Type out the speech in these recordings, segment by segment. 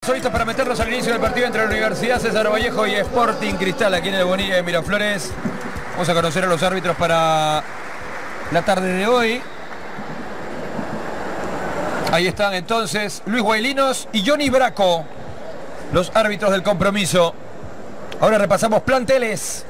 Listos para meternos al inicio del partido entre la Universidad César Vallejo y Sporting Cristal aquí en el Bonilla de Miraflores. Vamos a conocer a los árbitros para la tarde de hoy. Ahí están entonces Luis Guailinos y Johnny Braco, los árbitros del compromiso. Ahora repasamos planteles.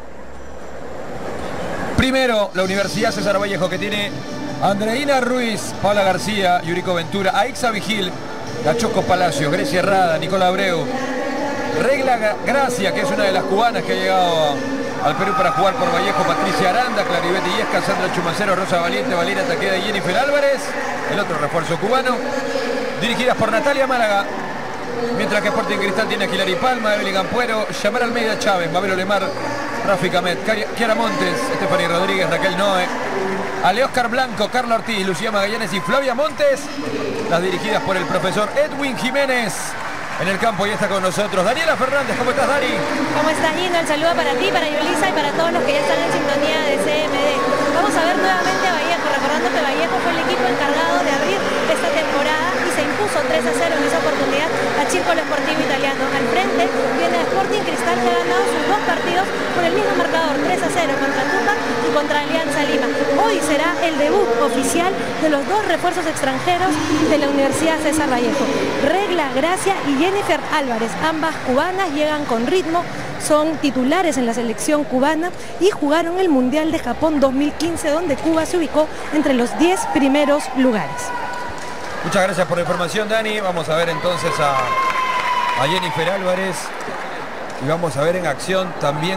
Primero, la Universidad César Vallejo, que tiene a Andreina Ruiz, Paula García, Yuriko Ventura, Aixa Vigil, la Choco Palacio, Grecia Herrada, Nicola Abreu, Regla Gracia, que es una de las cubanas que ha llegado al Perú para jugar por Vallejo, Patricia Aranda, Claribet Illesca, Sandra Chumacero, Rosa Valiente, Valera Taqueda y Jennifer Álvarez, el otro refuerzo cubano, dirigidas por Natalia Málaga, mientras que Sporting Cristal tiene a Hilary Palma, Evelyn Ampuero, Yamar Almeida Chávez, Mabel Olemar, Rafi Camet, Kiara Montes, Stephanie Rodríguez, Raquel Noe, Ale Oscar Blanco, Carla Ortiz, Lucía Magallanes y Flavia Montes, las dirigidas por el profesor Edwin Jiménez. En el campo ya está con nosotros Daniela Fernández. ¿Cómo estás, Dani? ¿Cómo estás, Gino? El saludo para ti, para Yolisa y para todos los que ya están en sintonía de CMD. Vamos a ver nuevamente a Vallejo, recordando que Vallejo fue el equipo encargado de abrir esta temporada y se impuso 3-0 en esa oportunidad a Círculo Sportivo Italiano. Al frente viene Sporting Cristal, que ha ganado sus dos partidos por el mismo marcador, 3-0 contra Tupac y contra Alianza Lima. Hoy será el debut oficial de los dos refuerzos extranjeros de la Universidad César Vallejo, Regla Gracia y Jennifer Álvarez. Ambas cubanas llegan con ritmo, son titulares en la selección cubana y jugaron el Mundial de Japón 2015, donde Cuba se ubicó entre los 10 primeros lugares. Muchas gracias por la información, Dani. Vamos a ver entonces a Jennifer Álvarez y vamos a ver en acción también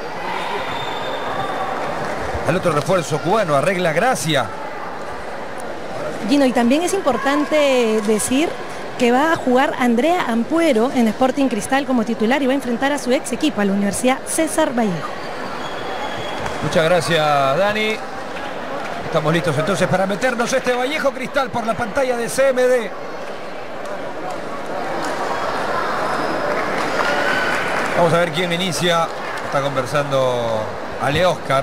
al otro refuerzo cubano, a Regla Gracia. Gino, y también es importante decir que va a jugar Andrea Ampuero en Sporting Cristal como titular y va a enfrentar a su ex equipo, a la Universidad César Vallejo. Muchas gracias, Dani. Estamos listos entonces para meternos este Vallejo Cristal por la pantalla de CMD. Vamos a ver quién inicia. Está conversando Ale Oscar.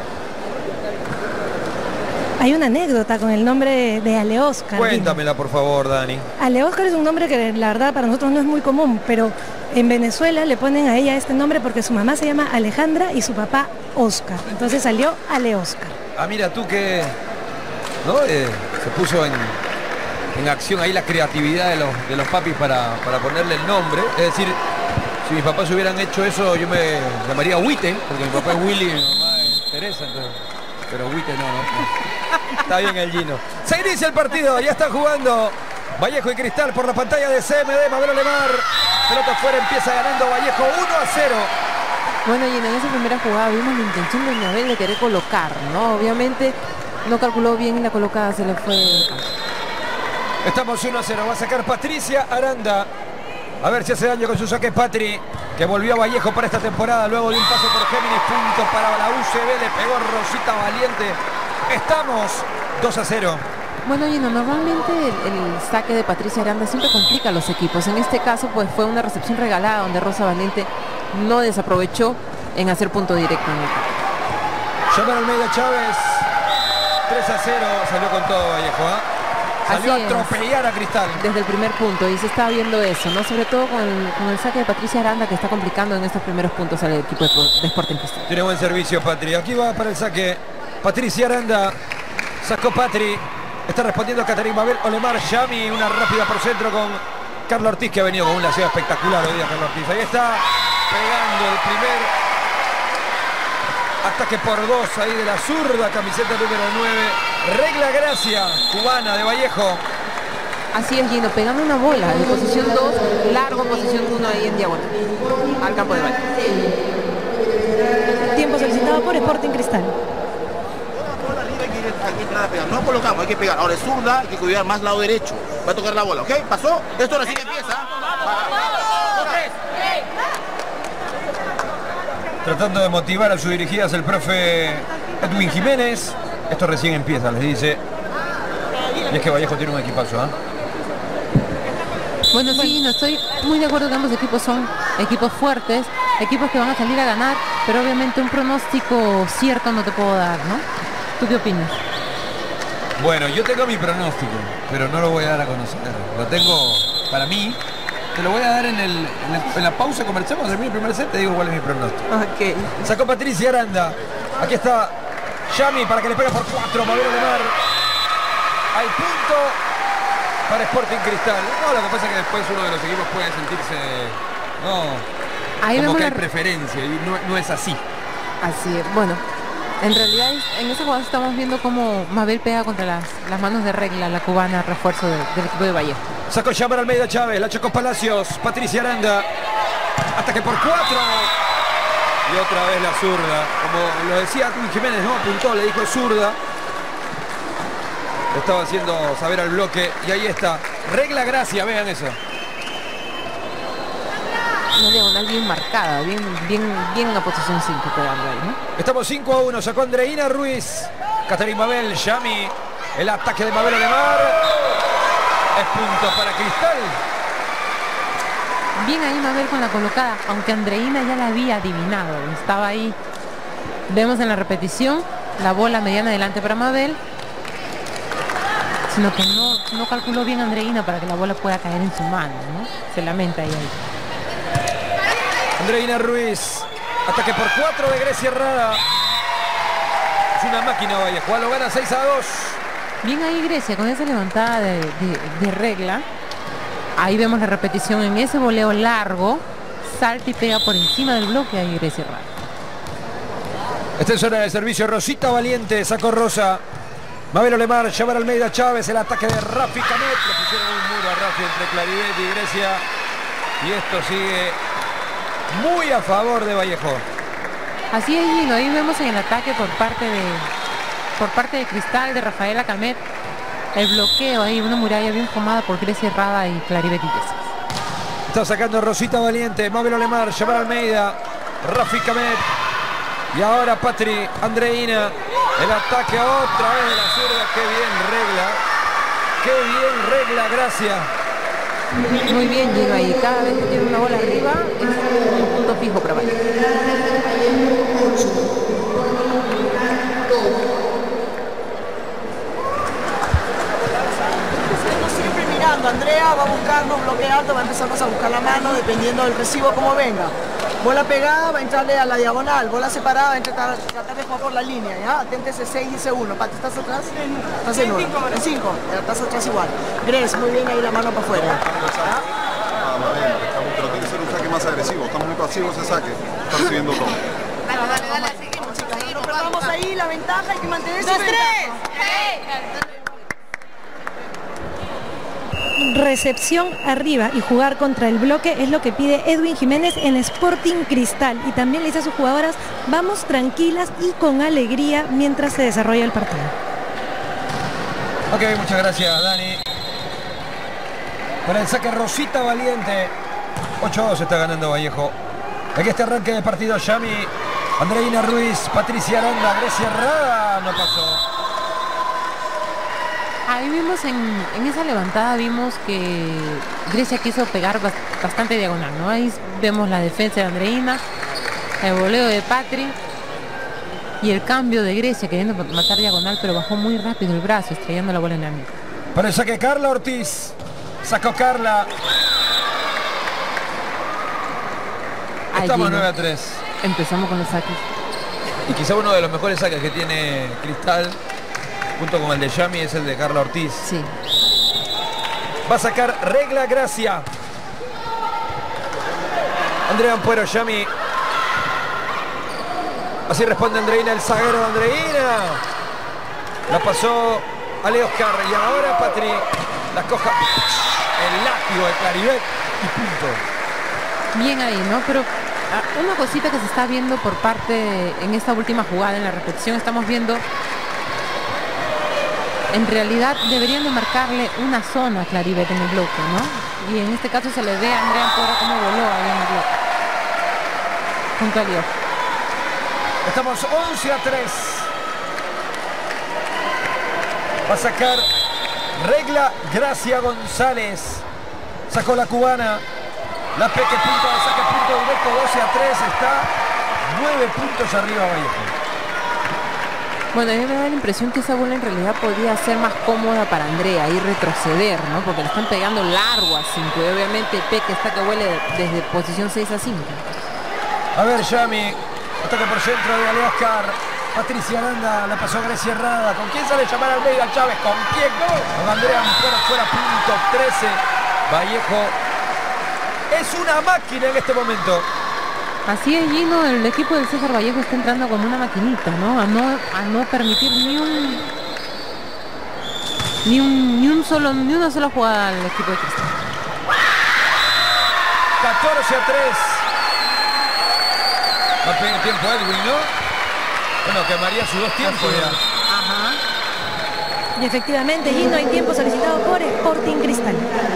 Hay una anécdota con el nombre de Ale Oscar. Cuéntamela, por favor, Dani. Ale Oscar es un nombre que la verdad para nosotros no es muy común, pero en Venezuela le ponen a ella este nombre porque su mamá se llama Alejandra y su papá Oscar. Entonces salió Ale Oscar. Ah, mira tú que ¿no? Se puso en acción ahí la creatividad de los papis para ponerle el nombre. Es decir, si mis papás hubieran hecho eso, yo me llamaría Huite, porque mi papá es Willy y mi mamá es Teresa, entonces, pero Huite no. Está bien el Gino. Se inicia el partido, ya está jugando Vallejo y Cristal por la pantalla de CMD. Mabel Olemar, pelota afuera, empieza ganando Vallejo 1-0. Bueno, y en esa primera jugada vimos la intención de Mabel de querer colocar, ¿no? Obviamente no calculó bien y la colocada se le fue. Estamos 1-0, va a sacar Patricia Aranda. A ver si hace daño con su saque Patri, que volvió a Vallejo para esta temporada luego de un paso por Géminis. Punto para la UCB, le pegó Rosita Valiente. Estamos 2-0. Bueno, Gino, normalmente el saque de Patricia Aranda siempre complica a los equipos. En este caso, pues fue una recepción regalada donde Rosa Valiente no desaprovechó en hacer punto directo. Yamar Almeida Chávez, 3-0, salió con todo Vallejo, ¿eh? Salió a atropellar a Cristal. Desde el primer punto, y se está viendo eso, ¿no? Sobre todo con el saque de Patricia Aranda, que está complicando en estos primeros puntos al equipo de Sporting Cristal. Tiene buen servicio, Patri. Aquí va para el saque Patricia Aranda. Sacó Patri. Está respondiendo Caterina Mabel Olemar. Yami, una rápida por centro con Carla Ortiz, que ha venido con un laseo espectacular hoy día, Carla Ortiz. Ahí está pegando el primer ataque por dos ahí de la zurda, camiseta número 9. Regla Gracia, cubana de Vallejo. Así es, Gino, pegando una bola de posición 2, largo posición 1 ahí en diagonal, al campo de Vallejo. Tiempo solicitado por Sporting Cristal. No colocamos, hay que pegar. Ahora es zurda, hay que cuidar más lado derecho. Va a tocar la bola, ¿ok? ¿Pasó? Esto recién empieza. Tratando de motivar a sus dirigidas el profe Edwin Jiménez. Esto recién empieza, les dice. Y es que Vallejo tiene un equipazo, ¿eh? Bueno, sí, no estoy muy de acuerdo que ambos equipos son equipos fuertes, equipos que van a salir a ganar, pero obviamente un pronóstico cierto no te puedo dar, ¿no? ¿Tú qué opinas? Bueno, yo tengo mi pronóstico, pero no lo voy a dar a conocer. Lo tengo para mí te lo voy a dar en la pausa comercial. Cuando termine el primer set te digo cuál es mi pronóstico. Ok. Sacó Patricia Aranda. Aquí está Yami para que le pegue por 4. Mabel Olemar. Hay punto para Sporting Cristal. No, lo que pasa es que después uno de los equipos puede sentirse... No, Ahí como vemos que hay la... preferencia y no es así. Así es. Bueno, en realidad en ese juego estamos viendo cómo Mabel pega contra las manos de Regla, la cubana refuerzo del equipo de Vallejo. Sacó Yamar Almeida Chávez, la Chocó Palacios, Patricia Aranda. Ataque por 4. Y otra vez la zurda. Como lo decía Edwin Jiménez, no apuntó, le dijo zurda. Le estaba haciendo saber al bloque. Y ahí está. Regla Gracia, vean eso. Una diagonal bien marcada, bien en la posición 5 pegando ahí, ¿no? Estamos 5-1, sacó Andreina Ruiz. Caterín Mabel, Yami. El ataque de Mabel Olemar. Es punto para Cristal. Bien ahí Mabel con la colocada, aunque Andreina ya la había adivinado. Estaba ahí. Vemos en la repetición la bola mediana adelante para Mabel. Sino que no calculó bien Andreina para que la bola pueda caer en su mano, ¿no? Se lamenta ahí. Andreina Ruiz. Ataque por 4 de Grecia Herrada. Es una máquina Vallejo. Lo gana 6-2. Bien ahí Grecia con esa levantada de Regla. Ahí vemos la repetición en ese voleo largo. Salta y pega por encima del bloque ahí Grecia Herrada. Está en zona de servicio Rosita Valiente. Sacó Rosa. Mabel Olemar, Yamar Almeida Chávez. El ataque de Rafi Camet. Le pusieron un muro a Rafi entre Clarivet y Grecia. Y esto sigue muy a favor de Vallejo. Así es, Gino. Ahí vemos en el ataque por parte de Cristal, de Rafaela Camet. El bloqueo ahí, una muralla bien formada por Grecia Herrada y Clarivet Iglesias. Está sacando Rosita Valiente, Mabel Olemar, Yamar Almeida, Rafi Camet. Y ahora Patri Andreina. El ataque otra vez de la zurda. Qué bien Regla. Qué bien Regla, Gracia. Muy bien, Gino, ahí. Cada vez que tiene una bola arriba es un punto fijo para Vallejo. Siempre mirando, Andrea va buscando un bloque alto, va a empezar a buscar la mano dependiendo del recibo como venga. Bola pegada va a entrarle a la diagonal, bola separada va a tratar de jugar por la línea, ¿ya? Aténtese 6 dice 1. Pati, ¿estás atrás? Estás en 1. En 5, estás atrás igual. Grace, muy bien ahí la mano para afuera. Pero tiene que ser un saque más agresivo, estamos muy pasivos ese saque, está recibiendo todo. Dale, seguimos, chicas. No perdamos ahí la ventaja, hay que mantener esa ventaja. Recepción arriba y jugar contra el bloque es lo que pide Edwin Jiménez en Sporting Cristal, y también le dice a sus jugadoras: vamos tranquilas y con alegría mientras se desarrolla el partido. Ok, muchas gracias Dani. Para el saque Rosita Valiente. 8-2 está ganando Vallejo. Aquí este arranque de partido. Yami, Andreina Ruiz, Patricia Aranda, Grecia Herrada. No pasó. Ahí vimos en esa levantada, vimos que Grecia quiso pegar bastante diagonal, ¿no? Ahí vemos la defensa de Andreina, el voleo de Patri y el cambio de Grecia queriendo matar diagonal, pero bajó muy rápido el brazo, estrellando la bola en la mitad. Para el saque Carla Ortiz. Sacó Carla. Estamos 9-3. Empezamos con los saques. Y quizá uno de los mejores saques que tiene Cristal, junto con el de Yami, es el de Carla Ortiz. Sí. Va a sacar Regla Gracia. Andrea Ampuero, Yami. Así responde Andreina, el zaguero de Andreina. La pasó a Leo Oscar. Y ahora Patri la coja. El látigo de Clarivet y punto. Bien ahí, ¿no? Pero una cosita que se está viendo por parte, en esta última jugada, en la repetición, estamos viendo, en realidad deberían de marcarle una zona a Clarivet en el bloque, ¿no? Y en este caso se le ve a Andrea Ampuero cómo voló ahí en el bloque. Junto a Leo. Estamos 11-3. Va a sacar Regla Gracia González. Sacó la cubana. La Peque punto de saque, punto directo, 12-3. Está 9 puntos arriba Vallejo. Bueno, a mí me da la impresión que esa bola en realidad podría ser más cómoda para Andrea y retroceder, ¿no? Porque le están pegando largo a 5 y obviamente Peque está que huele desde posición 6 a 5. A ver, Yami, ataque por centro de Ale Oscar. Patricia Aranda la pasó a Grecia Herrada. ¿Con quién sale llamar Almeida Chávez? ¿Con quién? Con Andrea fuera, punto 13. Vallejo es una máquina en este momento. Así es, Gino, el equipo del César Vallejo está entrando como una maquinita, ¿no? A no permitir ni una sola jugada al equipo de Cristal. 14-3. Va a pedir tiempo Edwin, ¿no? Bueno, que María sus 2 tiempos ya. Ajá. Y efectivamente, Gino, hay tiempo solicitado por Sporting Cristal.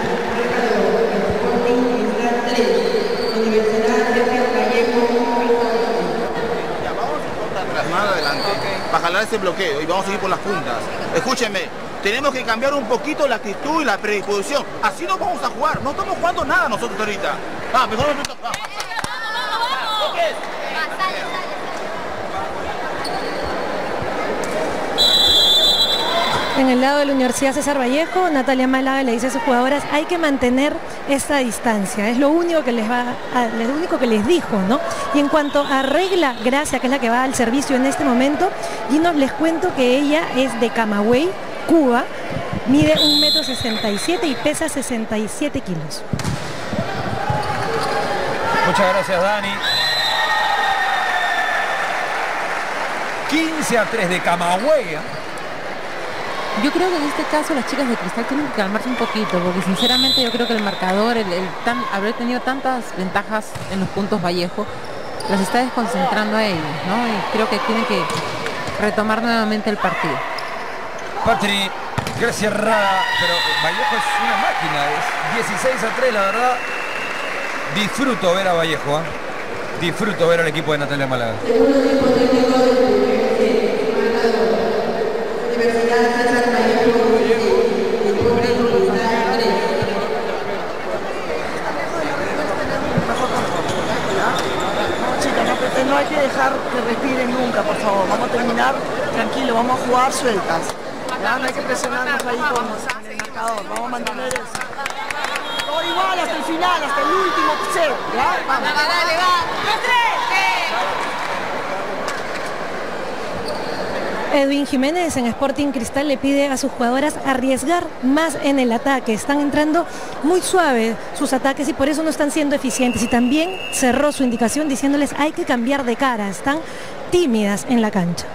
Más adelante, para jalar ese bloqueo y vamos a seguir por las puntas. Escúchenme, tenemos que cambiar un poquito la actitud y la predisposición. Así no vamos a jugar, no estamos jugando nada nosotros ahorita. Mejor me meto. En el lado de la Universidad César Vallejo, Natalia Málaga le dice a sus jugadoras, hay que mantener esta distancia, es lo único que les dijo, ¿no? Y en cuanto a Regla Gracia, que es la que va al servicio en este momento, Gino, les cuento que ella es de Camagüey, Cuba, mide 1,67 m y pesa 67 kilos. Muchas gracias, Dani. 15-3 de Camagüey. Yo creo que en este caso las chicas de Cristal tienen que calmarse un poquito, porque sinceramente yo creo que el marcador, haber tenido tantas ventajas en los puntos Vallejo, las está desconcentrando a ellos, ¿no? Y creo que tienen que retomar nuevamente el partido. Patri, Grecia Herrada, pero Vallejo es una máquina, es 16-3, la verdad. Disfruto ver a Vallejo, ¿eh? Disfruto ver al equipo de Natalia Málaga. No hay que dejar que respiren nunca, por favor. Vamos a terminar tranquilo, vamos a jugar sueltas. ¿Ya? No hay que presionarnos ahí con el marcador. Vamos a mantener eso. Todo igual hasta el final, hasta el último set. ¿Ya? Vamos. Dale, Edwin Jiménez en Sporting Cristal le pide a sus jugadoras arriesgar más en el ataque. Están entrando muy suaves sus ataques y por eso no están siendo eficientes. Y también cerró su indicación diciéndoles hay que cambiar de cara. Están tímidas en la cancha.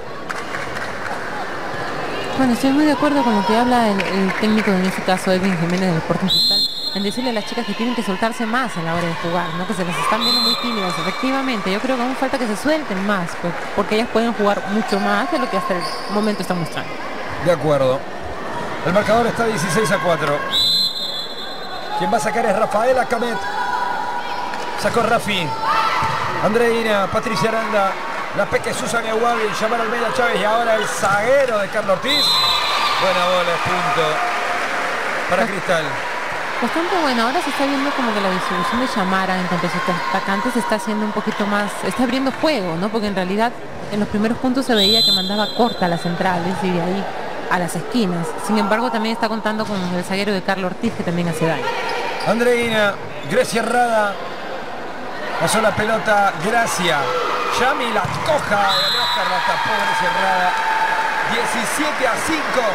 Bueno, estoy muy de acuerdo con lo que habla el técnico, en este caso Edwin Jiménez del Sporting Cristal, en decirle a las chicas que tienen que soltarse más a la hora de jugar, ¿no? Que se las están viendo muy tímidas. Efectivamente, yo creo que aún falta que se suelten más, pues, porque ellas pueden jugar mucho más de lo que hasta el momento están mostrando. De acuerdo. El marcador está 16-4. Quien va a sacar es Rafaela Camet. Sacó Rafi. Andreina, Patricia Aranda, la Peque Susan Eguabi, Yamar Almeida Chávez y ahora el zaguero de Carlos Ortiz. Buena bola, punto para Cristal. Bastante bueno, ahora se está viendo como que la distribución de Yamara en cuanto a sus atacantes está haciendo un poquito más, está abriendo juego, ¿no? Porque en realidad en los primeros puntos se veía que mandaba corta a las centrales y de ahí a las esquinas. Sin embargo, también está contando con el zaguero de Carlos Ortiz, que también hace daño. Andreina, Grecia Herrada, pasó la pelota, Gracia. Yami la coja, el Oscar la tapó Grecia Herrada. 17-5.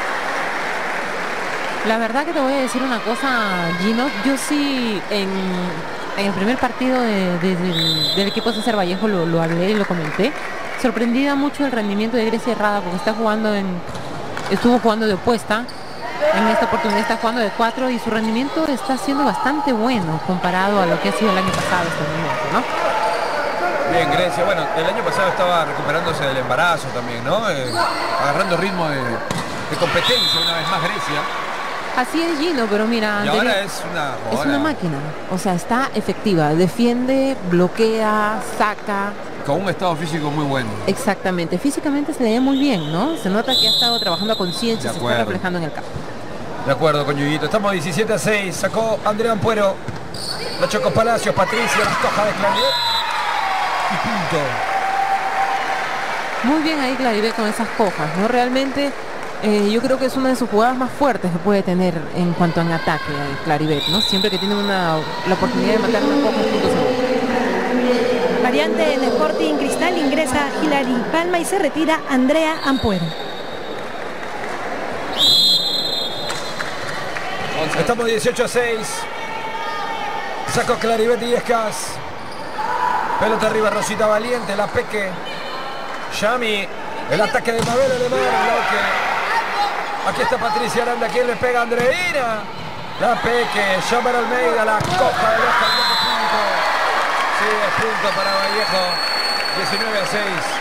La verdad que te voy a decir una cosa, Gino, yo sí en el primer partido del equipo César Vallejo lo hablé y lo comenté, sorprendida mucho el rendimiento de Grecia Herrada porque estuvo jugando de opuesta, en esta oportunidad está jugando de 4 y su rendimiento está siendo bastante bueno comparado a lo que ha sido el año pasado este momento, ¿no? Bien, Grecia, bueno, el año pasado estaba recuperándose del embarazo también, ¿no? Agarrando ritmo de competencia una vez más Grecia. Así es, Gino, pero mira, y ahora es una máquina, o sea, está efectiva, defiende, bloquea, saca. Con un estado físico muy bueno. Exactamente, físicamente se le ve muy bien, ¿no? Se nota que ha estado trabajando a conciencia, se está reflejando en el campo. De acuerdo con Yuyito, estamos 17-6, sacó Andrea Ampuero, la Choco Palacios, Patricia, la coja de Claret y punto. Muy bien ahí Claribé con esas cojas, ¿no? Realmente yo creo que es una de sus jugadas más fuertes que puede tener en cuanto a ataque Claribé, ¿no? Siempre que tiene la oportunidad de matar una coja, punto seguro. Variante en Sporting Cristal, ingresa Hilary Palma y se retira Andrea Ampuero. Estamos 18-6. Sacó Claribet y Escas. Pelota arriba, Rosita Valiente, la Peque. Yami, el ataque de Mabel Alemán, bloque. Aquí está Patricia Aranda, quien le pega a Andreina. La Peque, Yamar Almeida, la coja de Oscar, punto. Sí, es punto para Vallejo. 19-6.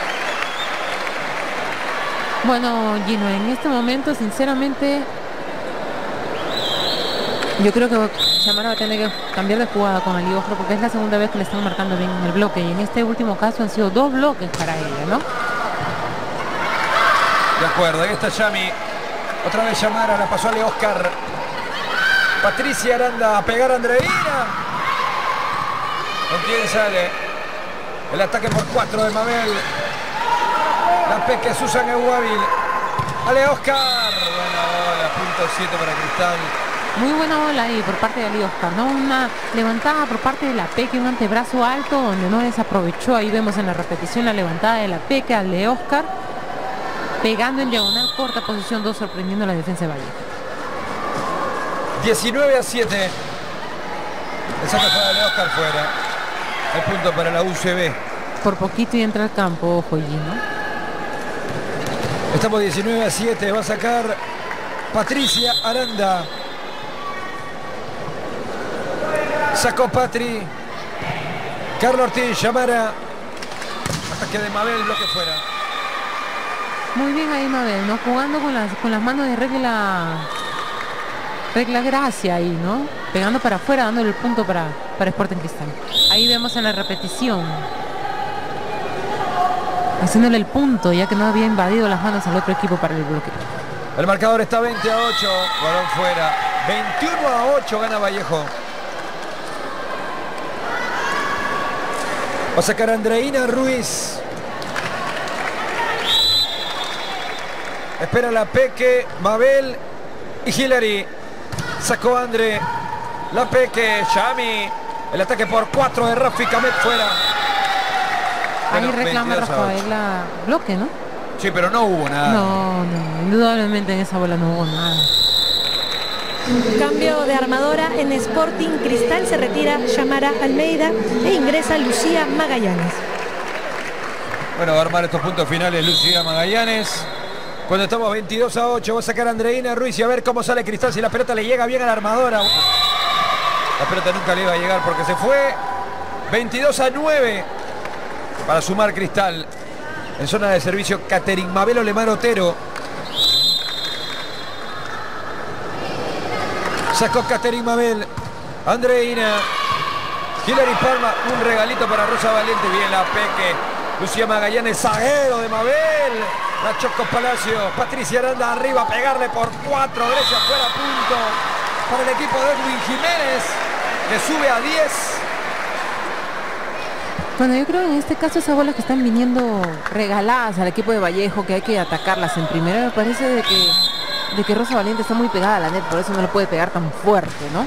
Bueno, Gino, en este momento, sinceramente, yo creo que Yamara va a tener que cambiar de jugada con Ali Oscar porque es la segunda vez que le están marcando bien en el bloque y en este último caso han sido 2 bloques para ella, ¿no? De acuerdo, ahí está Yami. Otra vez Yamara, la pasó a Ali Oscar. Patricia Aranda a pegar a Andreina. ¿Con quién sale? El ataque por 4 de Mabel. La Peque, Susan Eguavil. Ale Oscar. Buena bola, punto 7 para Cristal. Muy buena bola ahí por parte de Ali Oscar, ¿no? Una levantada por parte de la Peque, un antebrazo alto donde no desaprovechó. Ahí vemos en la repetición la levantada de la Peque al de Oscar, pegando en diagonal, corta posición 2, sorprendiendo a la defensa de Vallejo. 19-7. El saque de Oscar fuera. El punto para la UCB. Por poquito y entra al campo, ojo, ¿no? Estamos 19-7. Va a sacar Patricia Aranda. Sacó Patri. Carlos Ortiz, Yamara. Ataque de Mabel, bloque fuera. Muy bien ahí Mabel, ¿no? Jugando con las manos de Regla Gracia ahí, ¿no? Pegando para afuera, dándole el punto para Sporting Cristal. Ahí vemos en la repetición. Haciéndole el punto, ya que no había invadido las manos al otro equipo para el bloque. El marcador está 20-8. Balón fuera. 21-8 gana Vallejo. Va a sacar a Andreina Ruiz. Espera la Peque, Mabel y Hilary. Sacó Andre. La Peque, Yami. El ataque por 4 de Rafi Camet fuera. Ahí reclama Rafaela bloque, ¿no? Sí, pero no hubo nada. No, indudablemente en esa bola no hubo nada. Cambio de armadora en Sporting Cristal, se retira Yamara Almeida e ingresa Lucía Magallanes. Bueno, va a armar estos puntos finales Lucía Magallanes. Cuando estamos 22-8, va a sacar a Andreina Ruiz y a ver cómo sale Cristal, si la pelota le llega bien a la armadora. La pelota nunca le iba a llegar porque se fue. 22-9 para sumar Cristal. En zona de servicio, Catherine Mabel Olemar Otero. Sacó Catherine Mabel. Andreina. Hilary Palma. Un regalito para Rosa Valiente. Bien la Peque. Lucía Magallanes. Zaguero de Mabel. La Choco Palacio. Patricia Aranda arriba. A pegarle por 4. Grecia fuera, punto. Para el equipo de Edwin Jiménez. Que sube a 10. Bueno, yo creo en este caso esas bolas que están viniendo regaladas al equipo de Vallejo, que hay que atacarlas en primera, me parece de que Rosa Valiente está muy pegada a la net, por eso no lo puede pegar tan fuerte, ¿no?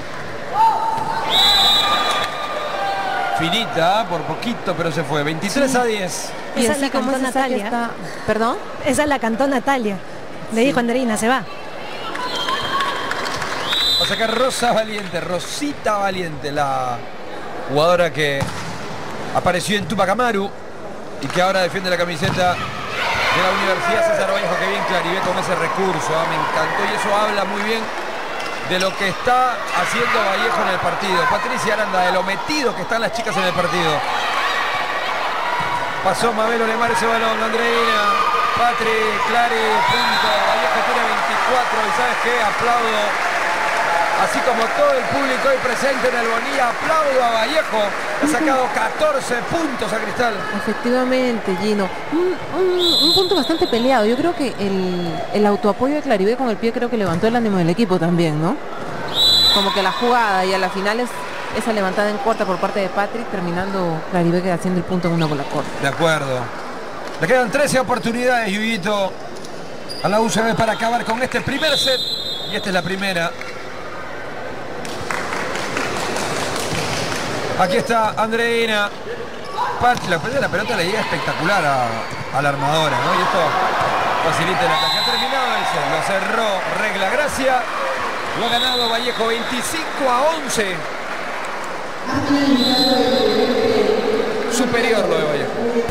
Finita, por poquito, pero se fue. 23-10. Y Esa así es la como cantó ese saque Natalia. está... ¿Perdón? Esa la cantó Natalia. Le dijo Andreina, se va. Va a sacar Rosa Valiente, Rosita Valiente, la jugadora que apareció en Tupac Amaru y que ahora defiende la camiseta de la Universidad César Vallejo. Que bien Claribé con ese recurso, me encantó, y eso habla muy bien de lo que está haciendo Vallejo en el partido. Patricia Aranda, de lo metido que están las chicas en el partido. Pasó Mabel Olemar ese balón, Andreina, Patri, Clari, punto. Vallejo tiene 24 y ¿sabes qué? Aplaudo. Así como todo el público hoy presente en el Bonilla, aplaudo a Vallejo. Ha sacado 14 puntos a Cristal. Efectivamente, Gino. Un punto bastante peleado. Yo creo que el autoapoyo de Claribé con el pie creo que levantó el ánimo del equipo también, ¿no? Como que la jugada y a la final es esa levantada en corta por parte de Patrick, terminando Claribé haciendo el punto en una bola corta. De acuerdo. Le quedan 13 oportunidades, Yuyito, a la UCB para acabar con este primer set. Y esta es la primera. Aquí está Andreina. La pelota le llega espectacular a la armadora, ¿no? Y esto facilita el ataque. Ha terminado el set. Lo cerró Regla Gracia. Lo ha ganado Vallejo 25-11. Superior lo de Vallejo.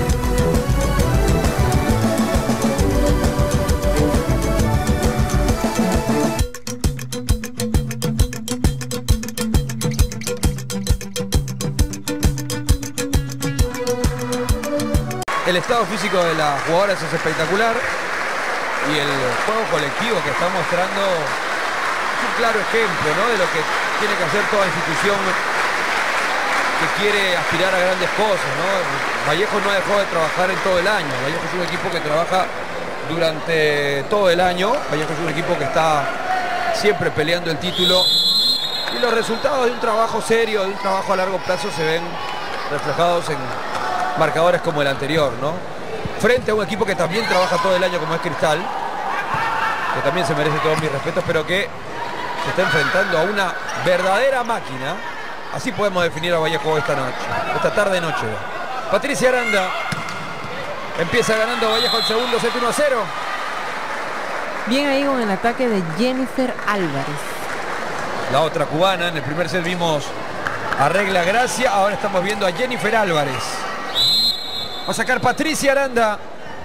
El estado físico de las jugadoras es espectacular y el juego colectivo que está mostrando es un claro ejemplo, ¿no?, de lo que tiene que hacer toda institución que quiere aspirar a grandes cosas, ¿no? Vallejo no ha dejado de trabajar en todo el año. Vallejo es un equipo que trabaja durante todo el año. Vallejo es un equipo que está siempre peleando el título y los resultados de un trabajo serio, de un trabajo a largo plazo, se ven reflejados en marcadores como el anterior, ¿no? Frente a un equipo que también trabaja todo el año como es Cristal, que también se merece todos mis respetos, pero que se está enfrentando a una verdadera máquina. Así podemos definir a Vallejo esta noche, esta tarde-noche. Patricia Aranda empieza ganando Vallejo el segundo set 1-0. Bien ahí con el ataque de Jennifer Álvarez. La otra cubana. En el primer set vimos a Regla Gracia, ahora estamos viendo a Jennifer Álvarez. Va a sacar Patricia Aranda.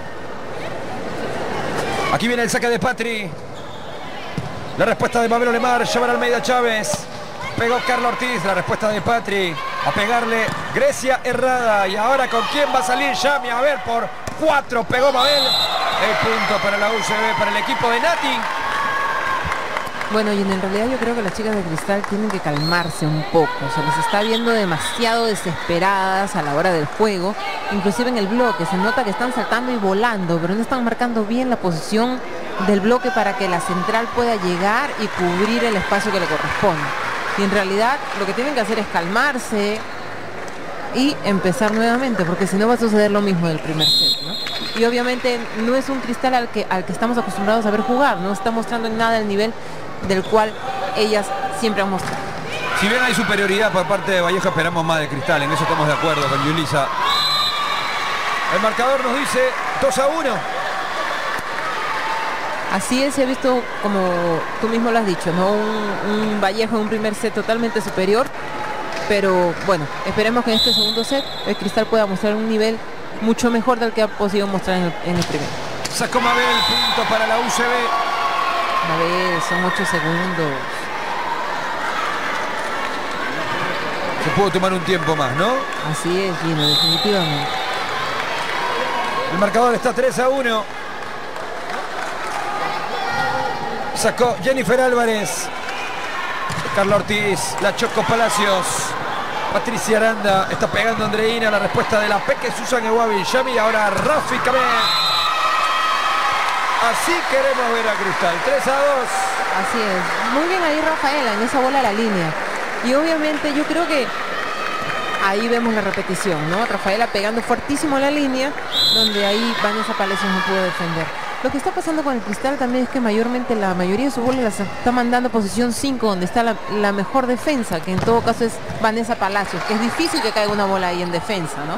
Aquí viene el saque de Patri. La respuesta de Mabel Lemar. Llevar Almeida Chávez. Pegó Carla Ortiz. La respuesta de Patri. A pegarle Grecia Herrada. Y ahora con quién va a salir Yami. A ver, por 4 pegó Mabel. El punto para la UCB, para el equipo de Nati. Bueno, y en realidad yo creo que las chicas de Cristal tienen que calmarse un poco. Se les está viendo demasiado desesperadas a la hora del juego. Inclusive en el bloque se nota que están saltando y volando, pero no están marcando bien la posición del bloque para que la central pueda llegar y cubrir el espacio que le corresponde. Y en realidad lo que tienen que hacer es calmarse y empezar nuevamente, porque si no va a suceder lo mismo del primer set, ¿no? Y obviamente no es un Cristal al que estamos acostumbrados a ver jugar. No está mostrando en nada el nivel del cual ellas siempre han mostrado. Si bien hay superioridad por parte de Vallejo, esperamos más de Cristal. En eso estamos de acuerdo con Yulisa. El marcador nos dice 2-1. Así es, se ha visto, como tú mismo lo has dicho, ¿no? Un Vallejo en un primer set totalmente superior. Pero bueno, esperemos que en este segundo set el Cristal pueda mostrar un nivel mucho mejor del que ha podido mostrar en el primero. Sacó Mabel, punto para la UCB. Mabel, son 8 segundos. Se pudo tomar un tiempo más, ¿no? Así es, Gino, definitivamente. El marcador está 3-1. Sacó Jennifer Álvarez. Carla Ortiz, la Choco Palacios. Patricia Aranda está pegando a Andreina. La respuesta de la Peque Susan Ewabi Yami. Ahora Rafi Kamel. Así queremos ver a Cristal. 3-2. Así es. Muy bien ahí Rafaela en esa bola a la línea. Y obviamente yo creo que ahí vemos la repetición, ¿no? Rafaela pegando fuertísimo a la línea, donde ahí Vanessa Palacios no pudo defender. Lo que está pasando con el Cristal también es que mayormente la mayoría de sus bolas las está mandando a posición 5, donde está la mejor defensa, que en todo caso es Vanessa Palacios, que es difícil que caiga una bola ahí en defensa, ¿no?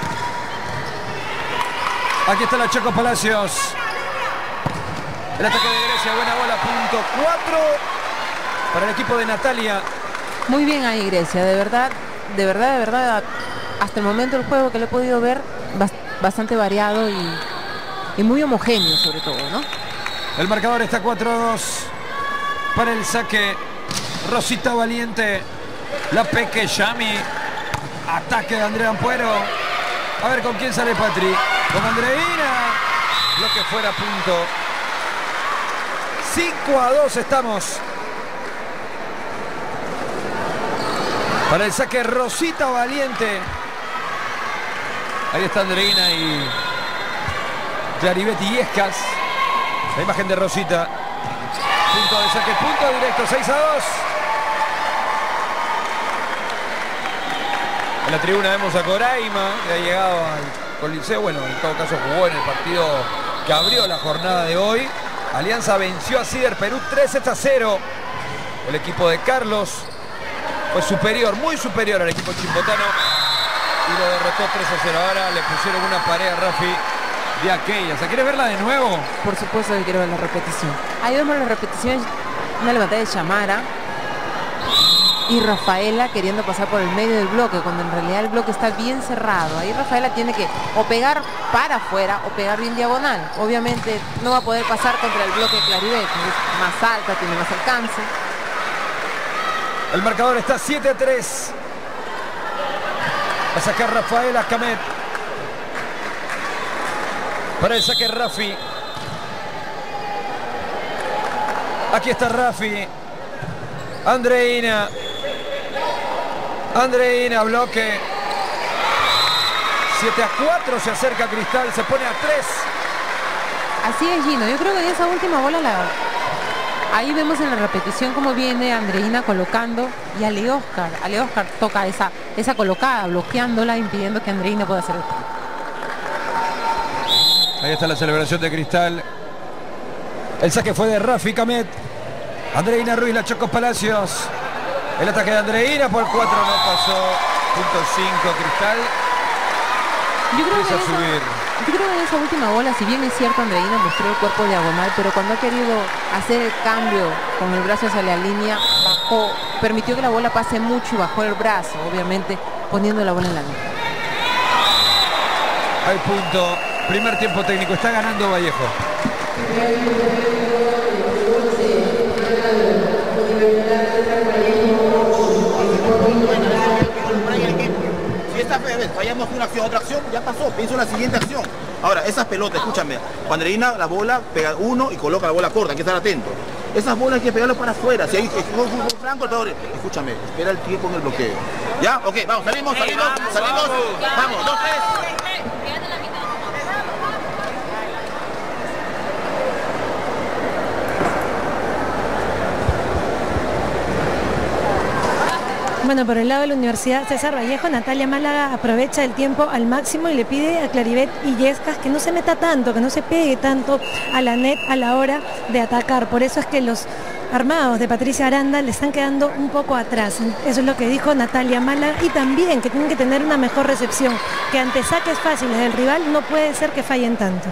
Aquí está la Choco Palacios. El ataque de Grecia, buena bola, punto 4 para el equipo de Natalia. Muy bien ahí Grecia, de verdad, hasta el momento el juego que le he podido ver, bastante variado y muy homogéneo sobre todo, ¿no? El marcador está 4-2 para el saque. Rosita Valiente, la Peque Yami, ataque de Andrea Ampuero. A ver con quién sale Patri. Con Andreina, lo que fuera, punto. 5-2 estamos. Para el saque Rosita Valiente. Ahí está Andreina y Claribet Illescas. La imagen de Rosita. Punto de saque, punto directo, 6-2. En la tribuna vemos a Coraima, que ha llegado con Liceo. Bueno, en todo caso jugó en el partido que abrió la jornada de hoy. Alianza venció a Cider Perú 3-0. El equipo de Carlos fue superior, muy superior al equipo chimbotano y lo derrotó 3-0. Ahora le pusieron una pared a Rafi de aquella. ¿Se quiere verla de nuevo? Por supuesto que quiero ver la repetición. Ahí vemos la repetición, una levantada de Chamara y Rafaela queriendo pasar por el medio del bloque, cuando en realidad el bloque está bien cerrado. Ahí Rafaela tiene que o pegar para afuera o pegar bien diagonal. Obviamente no va a poder pasar contra el bloque de Clarivet, es más alta, tiene más alcance. El marcador está 7-3. Va a sacar Rafaela Camet. Para el saque Rafi. Aquí está Rafi. Andreina. Andreina, bloque. 7-4, se acerca Cristal, se pone a 3. Así es, Gino. Yo creo que en esa última bola ahí vemos en la repetición cómo viene Andreina colocando y Ale Oscar toca esa colocada, bloqueándola, impidiendo que Andreina pueda hacer el tiro. Ahí está la celebración de Cristal. El saque fue de Rafi Camet. Andreina Ruiz, la Chocos Palacios. El ataque de Andreina por 4 no pasó. Punto 5 Cristal. Yo creo Empieza a subir. Yo creo que en esa última bola, si bien es cierto, Andreina mostró el cuerpo diagonal, pero cuando ha querido hacer el cambio con el brazo hacia la línea, bajó, permitió que la bola pase mucho y bajó el brazo, obviamente poniendo la bola en la línea. Hay punto. Primer tiempo técnico. Está ganando Vallejo. Si esta vez fallamos una acción, otra acción, ya pasó, pienso en la siguiente acción. Ahora, esas pelotas, escúchame, cuando Andreina la bola pega uno y coloca la bola corta, hay que estar atento. Esas bolas hay que pegarlas para afuera, si hay un franco, escúchame, espera el tiempo en el bloqueo. ¿Ya? Ok, vamos, salimos, vamos, 2, 3. Bueno, por el lado de la Universidad César Vallejo, Natalia Málaga aprovecha el tiempo al máximo y le pide a Clarivet Illescas que no se meta tanto, que no se pegue tanto a la net a la hora de atacar. Por eso es que los armados de Patricia Aranda le están quedando un poco atrás. Eso es lo que dijo Natalia Málaga, y también que tienen que tener una mejor recepción, que ante saques fáciles del rival no puede ser que fallen tanto.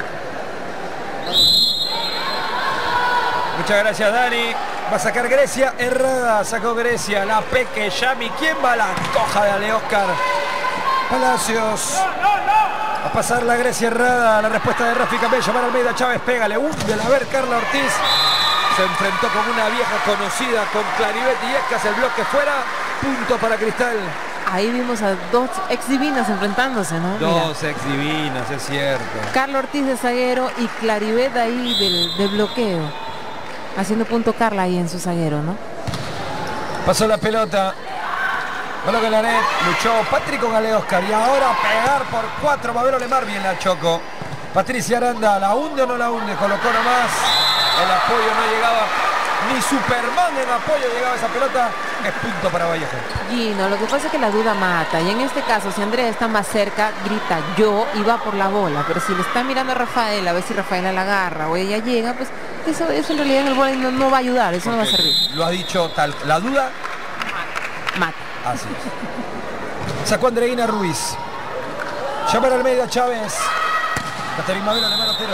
Muchas gracias, Dani. Va a sacar Grecia Herrada. Sacó Grecia. La Peque Yami. ¿Quién va a la coja de Ale Oscar? Palacios. A pasar la Grecia Herrada. La respuesta de Rafi Camet. Llamar a Almeida Chávez. Pégale. De a ver Carla Ortiz. Se enfrentó con una vieja conocida, con Clarivet Illescas. El bloque fuera. Punto para Cristal. Ahí vimos a dos ex divinas enfrentándose, ¿no? Dos ex divinas, es cierto. Carla Ortiz de zaguero y Clarivet ahí del bloqueo. Haciendo punto Carla ahí en su zaguero, ¿no? Pasó la pelota. Bueno que la net. Luchó Patrick con Ale Oscar. Y ahora pegar por 4. Mabel Olemar. Bien la chocó. Patricia Aranda. ¿La hunde o no la hunde? Colocó nomás. El apoyo no llegaba. Ni Superman en apoyo llegaba esa pelota. Es punto para Vallejo. Gino, lo que pasa es que la duda mata. Y en este caso, si Andrea está más cerca, grita yo y va por la bola. Pero si le está mirando a Rafael, a ver si Rafaela la agarra o ella llega, pues eso en realidad en el vóley no va a ayudar. Eso no va a servir. Lo ha dicho tal. La duda mata. Así es. Sacó Andreina Ruiz. Llama a Almeida Chávez. Caterina Mabel Olemar Otero.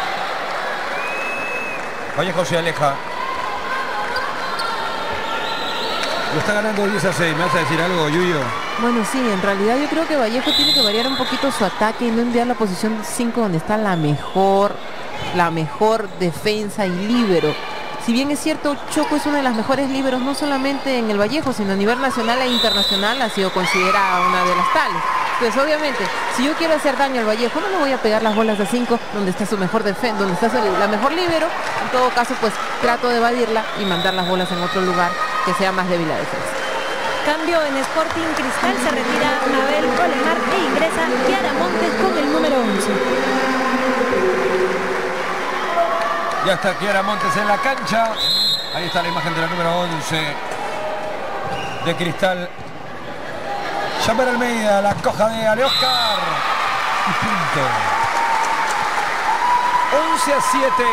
Vallejo se aleja. Lo está ganando 10-6. ¿Me vas a decir algo, Yuyo? Bueno, sí, en realidad yo creo que Vallejo tiene que variar un poquito su ataque y no enviar la posición 5 donde está la mejor defensa y líbero. Si bien es cierto, Choco es una de las mejores líberos, no solamente en el Vallejo, sino a nivel nacional e internacional, ha sido considerada una de las tales. Pues obviamente, si yo quiero hacer daño al Vallejo, no le voy a pegar las bolas de 5 donde está su mejor defensa, donde está la mejor líbero. En todo caso, pues trato de evadirla y mandar las bolas en otro lugar que sea más débil la defensa. Cambio en Sporting Cristal, se retira Mabel Olemar e ingresa Kiara Montes con el número 11. Ya está Kiara Montes en la cancha. Ahí está la imagen de la número 11 de Cristal. Chamber Almeida, la coja de Ale Oscar. y punto. 11-7.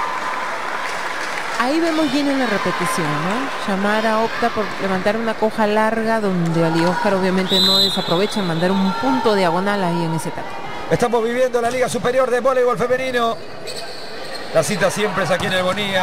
Ahí vemos Jenny en la repetición, ¿no? Yamara opta por levantar una coja larga donde Ali Oscar obviamente no desaprovecha en mandar un punto diagonal ahí en ese ataque. Estamos viviendo la Liga Superior de Voleibol Femenino. La cita siempre es aquí en el Bonilla.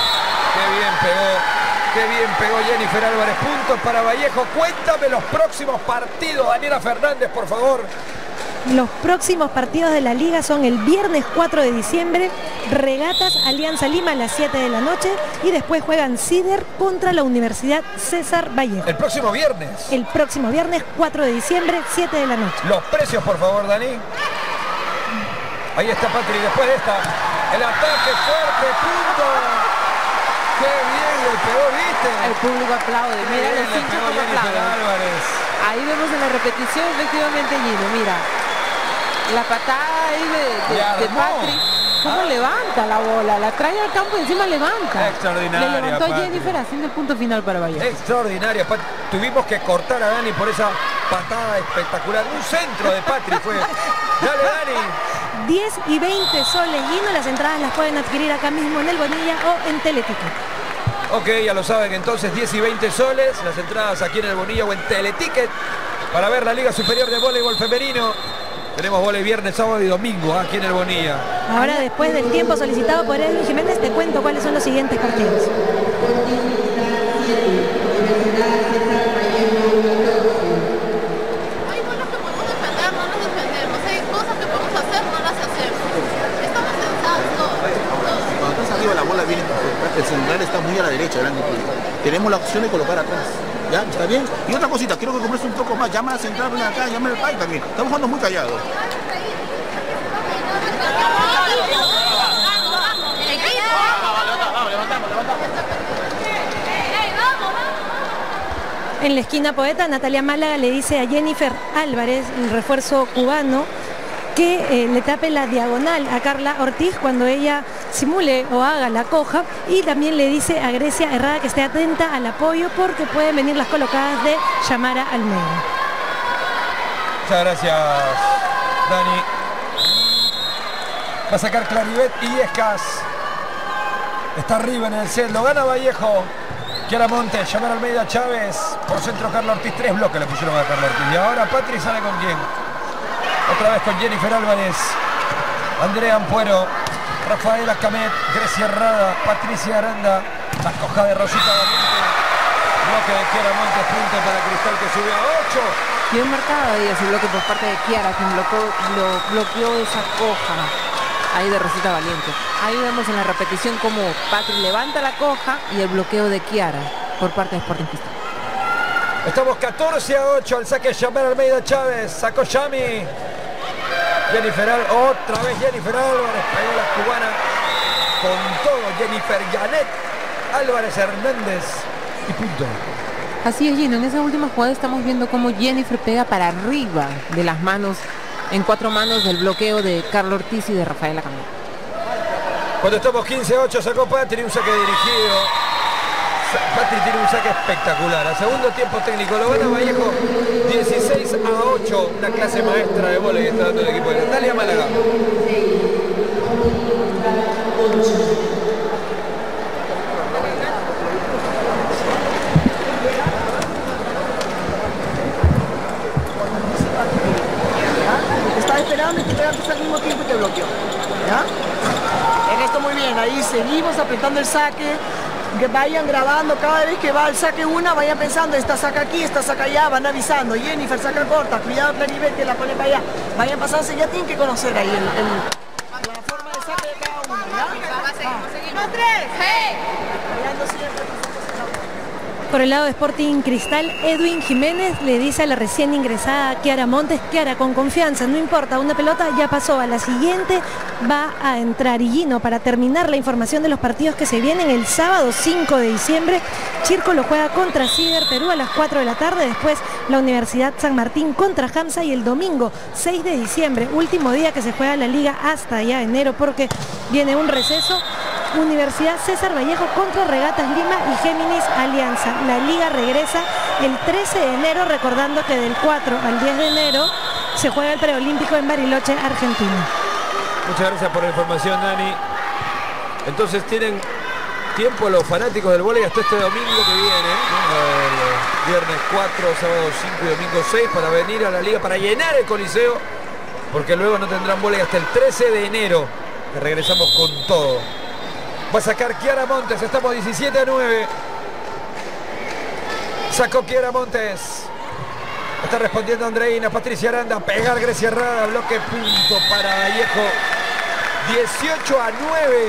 Qué bien pegó Jennifer Álvarez. Puntos para Vallejo. Cuéntame los próximos partidos, Daniela Fernández, por favor. Los próximos partidos de la liga son el viernes 4 de diciembre, Regatas Alianza Lima a las 7 de la noche y después juegan Cider contra la Universidad César Vallejo. El próximo viernes. El próximo viernes 4 de diciembre, 7 de la noche. Los precios, por favor, Dani. Ahí está Patri, después de esta. El ataque fuerte, punto. Qué bien le pegó, ¿viste? El público aplaude. Mira los hinchas como aplauden. Álvarez. Ahí vemos en la repetición efectivamente Gino, mira. La patada ahí de Patri. ¿Cómo levanta la bola? La trae al campo y encima levanta. Extraordinaria. Le levantó Patri. Jennifer haciendo el punto final para Vallejo. Extraordinaria. Tuvimos que cortar a Dani por esa patada espectacular. Un centro de Patri fue. Dale, Dani. 10 y 20 soles, Gino. Las entradas las pueden adquirir acá mismo en el Bonilla o en Teleticket. Ok, ya lo saben, entonces 10 y 20 soles. Las entradas aquí en el Bonilla o en Teleticket para ver la Liga Superior de Voleibol Femenino. Tenemos vóley viernes, sábado y domingo aquí en el Bonilla. Ahora, después del tiempo solicitado por Edwin Jiménez, te cuento cuáles son los siguientes partidos. Hay bolas que podemos defender, no nos defendemos. Hay cosas que podemos hacer, no las hacemos. Estamos cansados todos. Cuando estás arriba la bola viene, el central está muy a la derecha delante tuyo. Tenemos la opción de colocar atrás. ¿Ya? ¿Está bien? Y otra cosita, quiero que compres un poco más. Llama a la central, ven acá, llama al país también. Estamos jugando muy callados. En la esquina poeta, Natalia Málaga le dice a Jennifer Álvarez, el refuerzo cubano, que le tape la diagonal a Carla Ortiz cuando ella simule o haga la coja, y también le dice a Grecia Herrada que esté atenta al apoyo porque pueden venir las colocadas de Yamara Almeida. Muchas gracias, Dani. Va a sacar Claribet Illescas. Está arriba en el set, lo gana Vallejo. Kiara Montes, Yamara Almeida Chávez. Por centro Carla Ortiz, 3 bloques le pusieron a Carla Ortiz. Y ahora Patri sale con quién. Otra vez con Jennifer Álvarez, Andrea Ampuero, Rafaela Camet, Grecia Herrada, Patricia Aranda, la coja de Rosita Valiente, bloque de Kiara Montes, punto para Cristal que sube a 8. Bien marcado ahí ese bloque por parte de Kiara, quien bloqueó esa coja ahí de Rosita Valiente. Ahí vemos en la repetición como Patri levanta la coja y el bloqueo de Kiara por parte de Sporting Cristal. Estamos 14-8, el saque Yamara Almeida Chávez, sacó Yami. Otra vez Jennifer Álvarez, pegó la cubana con todo, Jennifer Janet Álvarez Hernández y punto. Así es, Gino, en esa última jugada estamos viendo cómo Jennifer pega para arriba de las manos, en 4 manos del bloqueo de Carla Ortiz y de Rafaela Camilo. Cuando estamos 15-8 sacó Patri, un saque dirigido. Patri tiene un saque espectacular. A segundo tiempo técnico lo gana Vallejo 16-8. Una clase maestra de vóley está dando el equipo de Natalia Málaga. Estaba esperando y te pegaste al mismo tiempo y te bloqueó. ¿Ya? En esto muy bien, ahí seguimos apretando el saque. Que vayan grabando cada vez que va el saque una, vayan pensando, esta saca aquí, esta saca allá, van avisando. Jennifer saca corta, cuidado Claribet que la pone para allá. Vayan pasándose, ya tienen que conocer ahí la forma de saque de cada uno, ¿ya? Seguimos 3. ¡Hey! Mirando siempre. Por el lado de Sporting Cristal, Edwin Jiménez le dice a la recién ingresada Kiara Montes: Kiara, con confianza, no importa, una pelota ya pasó, a la siguiente va a entrar. Y Gino, para terminar la información de los partidos que se vienen, el sábado 5 de diciembre, Chirco lo juega contra Cider Perú a las 4 de la tarde, después la Universidad San Martín contra Hamza, y el domingo 6 de diciembre, último día que se juega la liga hasta ya enero porque viene un receso, Universidad César Vallejo contra Regatas Lima y Géminis Alianza. La liga regresa el 13 de enero, recordando que del 4 al 10 de enero se juega el preolímpico en Bariloche, Argentina. Muchas gracias por la información, Dani. Entonces tienen tiempo los fanáticos del vóley hasta este domingo que viene, ¿no? Viernes 4, sábado 5 y domingo 6 para venir a la liga, para llenar el Coliseo, porque luego no tendrán vóley hasta el 13 de enero, que regresamos con todo. Va a sacar Kiara Montes, estamos 17-9. Sacó Kiara Montes. Está respondiendo Andreina, Patricia Aranda, pegar Grecia Herrada, bloque punto para Vallejo. 18-9.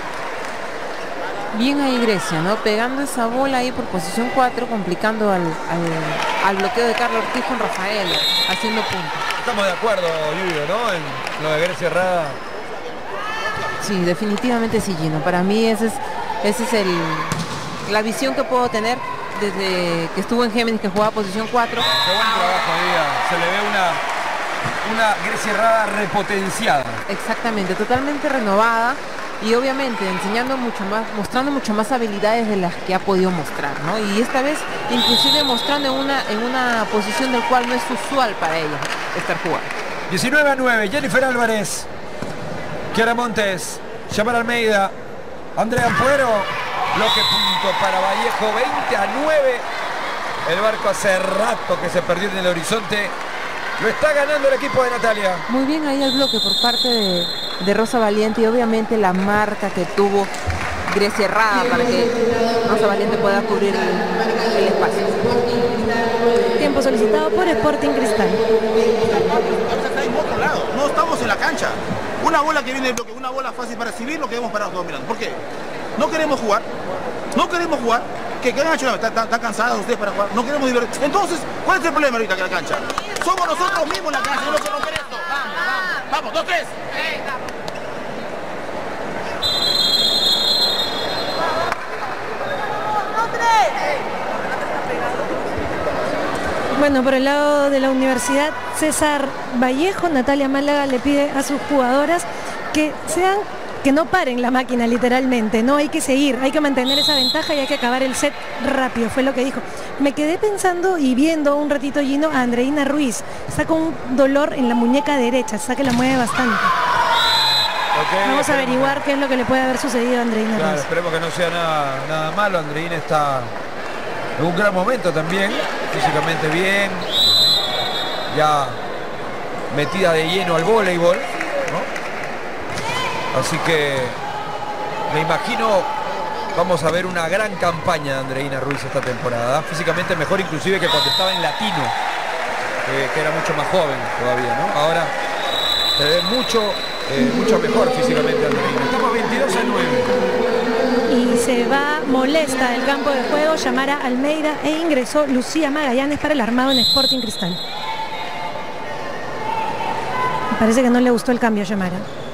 Bien ahí Grecia, ¿no? Pegando esa bola ahí por posición 4, complicando al bloqueo de Carlos Ortiz con Rafael, haciendo punto. Estamos de acuerdo, Julio, ¿no? En lo de Grecia Herrada. Sí, definitivamente sí, Gino. Para mí ese es la visión que puedo tener desde que estuvo en Géminis, que jugaba posición 4. Qué buen trabajo ahí. Se le ve una Grecia Herrada repotenciada. Exactamente, totalmente renovada y obviamente enseñando mucho más, mostrando mucho más habilidades de las que ha podido mostrar, ¿no? Y esta vez inclusive mostrando en una posición del cual no es usual para ella estar jugando. 19-9, Jennifer Álvarez, Kiara Montes, Yamar Almeida, Andrea Ampuero, bloque punto para Vallejo, 20-9. El barco hace rato que se perdió en el horizonte. Lo está ganando el equipo de Natalia. Muy bien ahí el bloque por parte de Rosa Valiente y obviamente la marca que tuvo Grecia Herrada para que Rosa Valiente pueda cubrir el espacio. Tiempo solicitado por Sporting Cristal. Está en otro lado, no estamos en la cancha. Una bola que viene del bloque, una bola fácil para recibir, lo que hemos parado todos mirando. ¿Por qué? No queremos jugar. No queremos jugar. ¿Qué han hecho? ¿Están cansados ustedes para jugar? No queremos divertir. Entonces, ¿cuál es el problema ahorita que la cancha? Somos nosotros mismos la cancha, no se romper esto. Vamos, 2, 3. Bueno, por el lado de la Universidad César Vallejo, Natalia Málaga le pide a sus jugadoras que no paren la máquina literalmente, no hay que seguir, hay que mantener esa ventaja y hay que acabar el set rápido, fue lo que dijo. Me quedé pensando y viendo un ratito, Gino, a Andreina Ruiz, está con un dolor en la muñeca derecha, está que la mueve bastante. Okay, vamos a averiguar qué es lo que le puede haber sucedido a Andreina Ruiz. Ruiz. Esperemos que no sea nada malo. Andreina está en un gran momento también, físicamente bien, ya metida de lleno al voleibol, ¿no? Así que me imagino vamos a ver una gran campaña de Andreina Ruiz esta temporada. Físicamente mejor inclusive que cuando estaba en Latino, que era mucho más joven todavía, ¿no? Ahora se ve mucho mejor físicamente Andreina. Estamos 22-9. Y se va molesta del campo de juego Yamara Almeida e ingresó Lucía Magallanes para el armado en Sporting Cristal. Parece que no le gustó el cambio a Yamara.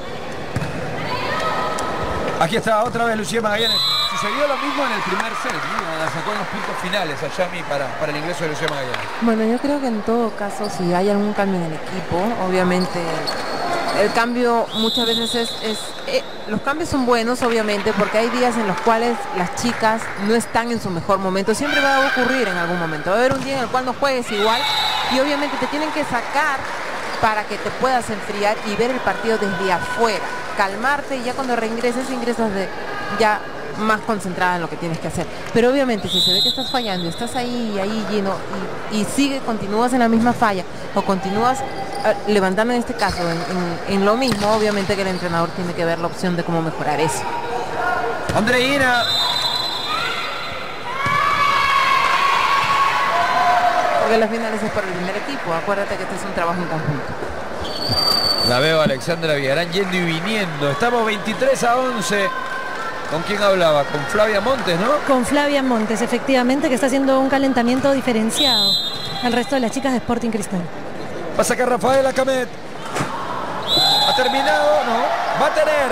Aquí está otra vez Lucía Magallanes. Sucedió lo mismo en el primer set, ¿no? La sacó en los puntos finales a Yami para el ingreso de Lucía Magallanes. Bueno, yo creo que en todo caso, si hay algún cambio en el equipo, obviamente el cambio muchas veces los cambios son buenos, obviamente, porque hay días en los cuales las chicas no están en su mejor momento. Siempre va a ocurrir en algún momento. Va a haber un día en el cual no juegues igual y obviamente te tienen que sacar para que te puedas enfriar y ver el partido desde afuera. Calmarte y ya cuando ingresas ya más concentrada en lo que tienes que hacer. Pero obviamente si se ve que estás fallando y estás ahí lleno y continúas en la misma falla o continúas levantando en este caso en lo mismo, obviamente que el entrenador tiene que ver la opción de cómo mejorar eso. Andreina. Porque las finales es para el primer equipo, acuérdate que este es un trabajo en conjunto. La veo a Alexandra Villarán yendo y viniendo. Estamos 23-11. ¿Con quién hablaba? Con Flavia Montes, ¿no? Con Flavia Montes, efectivamente, que está haciendo un calentamiento diferenciado al resto de las chicas de Sporting Cristal. Va a sacar Rafaela Camet. ¿Ha terminado? No. Va a tener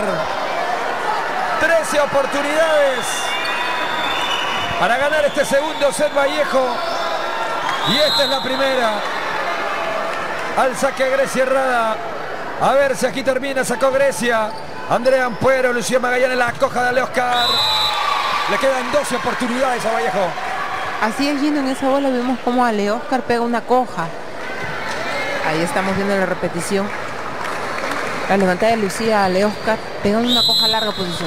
13 oportunidades para ganar este segundo set Vallejo. Y esta es la primera. Al saque Grecia Herrada. A ver si aquí termina. Sacó Grecia. Andrea Ampuero, Lucía Magallanes, la coja de Ale Oscar. Le quedan 12 oportunidades a Vallejo. Así es, Gino, en esa bola vemos como Ale Oscar pega una coja. Ahí estamos viendo la repetición. La levantada de Lucía Leoscar pegando una coja larga posición.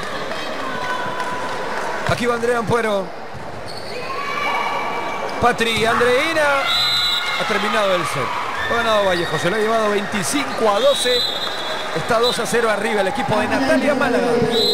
Aquí va Andrea Ampuero. Patri, Andreina. Ha terminado el set. Ha ganado Vallejo. Se lo ha llevado 25-12. Está 2-0 arriba el equipo de Natalia Málaga.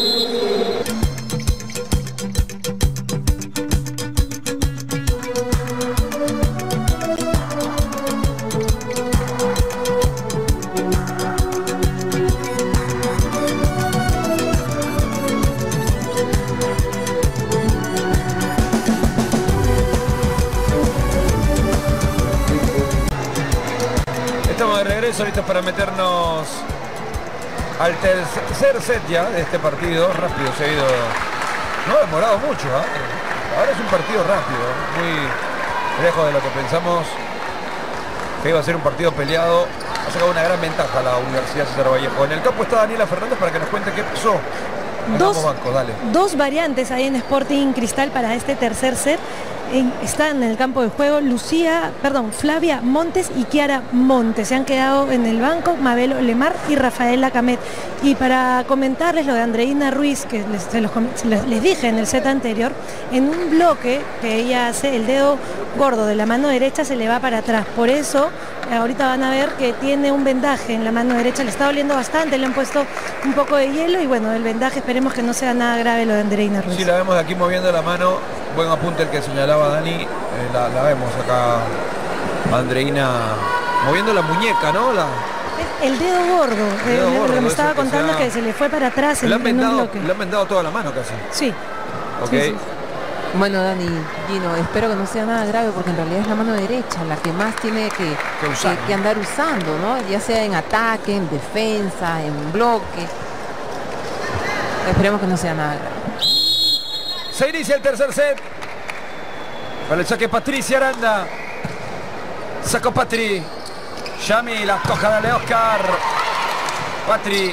Estamos de regreso, listos para meternos al tercer set ya de este partido. Rápido se ha ido. No ha demorado mucho, ¿eh? Ahora es un partido rápido, muy lejos de lo que pensamos que iba a ser un partido peleado. Ha sacado una gran ventaja la Universidad César Vallejo. En el campo está Daniela Fernández para que nos cuente qué pasó. Dos variantes ahí en Sporting Cristal para este tercer set. Están en el campo de juego Flavia Montes y Kiara Montes. Se han quedado en el banco Mabel Lemar y Rafaela Camet. Y para comentarles lo de Andreina Ruiz, que les dije en el set anterior, en un bloque que ella hace, el dedo gordo de la mano derecha se le va para atrás. Por eso ahorita van a ver que tiene un vendaje en la mano derecha, le está doliendo bastante, le han puesto un poco de hielo y bueno, el vendaje esperemos que no sea nada grave lo de Andreina Ruiz. Sí, la vemos de aquí moviendo la mano, buen apunte el que señalaba Dani, la vemos acá, Andreina moviendo la muñeca, ¿no? El dedo gordo, lo que me estaba contando que se le fue para atrás en un bloque. Le han vendado toda la mano casi. Sí. Ok. Sí. Bueno, Dani, Gino, espero que no sea nada grave porque en realidad es la mano derecha la que más tiene que andar usando, ¿no? Ya sea en ataque, en defensa, en bloque. Esperemos que no sea nada grave. Se inicia el tercer set. Para el saque Patricia Aranda. Sacó Patri. Yami, la coja de Oscar. Patri.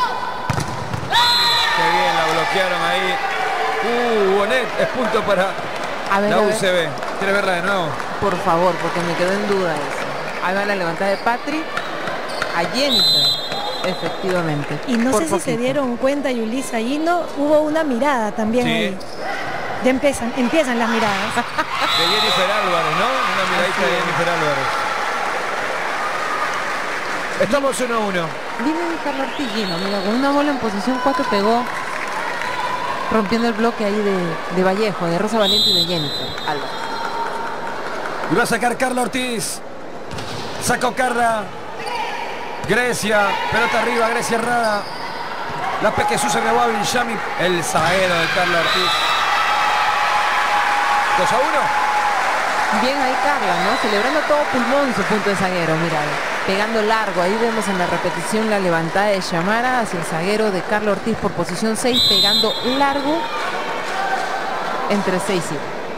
Qué bien, la bloquearon ahí. Bonet, es punto para la UCB. ¿Quieres verla de nuevo? Por favor, porque me quedó en duda eso. Ahí va la levantada de Patri a Jennifer, efectivamente. Y no sé si se dieron cuenta, Yulisa, allí no hubo una mirada también ahí. Ya empiezan las miradas. De Jennifer Álvarez, ¿no? Una miradita de Jennifer Álvarez. Estamos 1-1. Viene Carlos Ortiz, mira, con una bola en posición 4 pegó, rompiendo el bloque ahí de Vallejo, de Rosa Valiente y de Jennifer Álvarez. Y va a sacar Carla Ortiz. Sacó Carla. Grecia, pelota arriba, Grecia errada. La Peque Susa de Wabi Yami, el zaguero de Carla Ortiz. 2-1. Bien ahí Carla, ¿no? Celebrando todo pulmón su punto de zaguero, mira, pegando largo. Ahí vemos en la repetición la levantada de Yamara hacia el zaguero de Carla Ortiz por posición 6, pegando largo entre 6 y 7.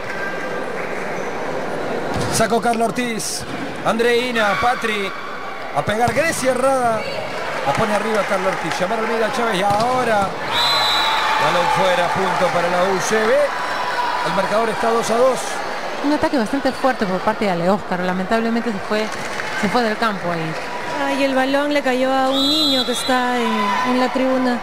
Sacó Carla Ortiz. Andreina, Patri. A pegar Grecia errada. La pone arriba Carla Ortiz. Yamara Almeida Chávez y ahora balón fuera, punto para la UCB. El marcador está 2-2. Un ataque bastante fuerte por parte de Ale Oscar. Lamentablemente se fue del campo ahí. Ay, el balón le cayó a un niño que está en la tribuna.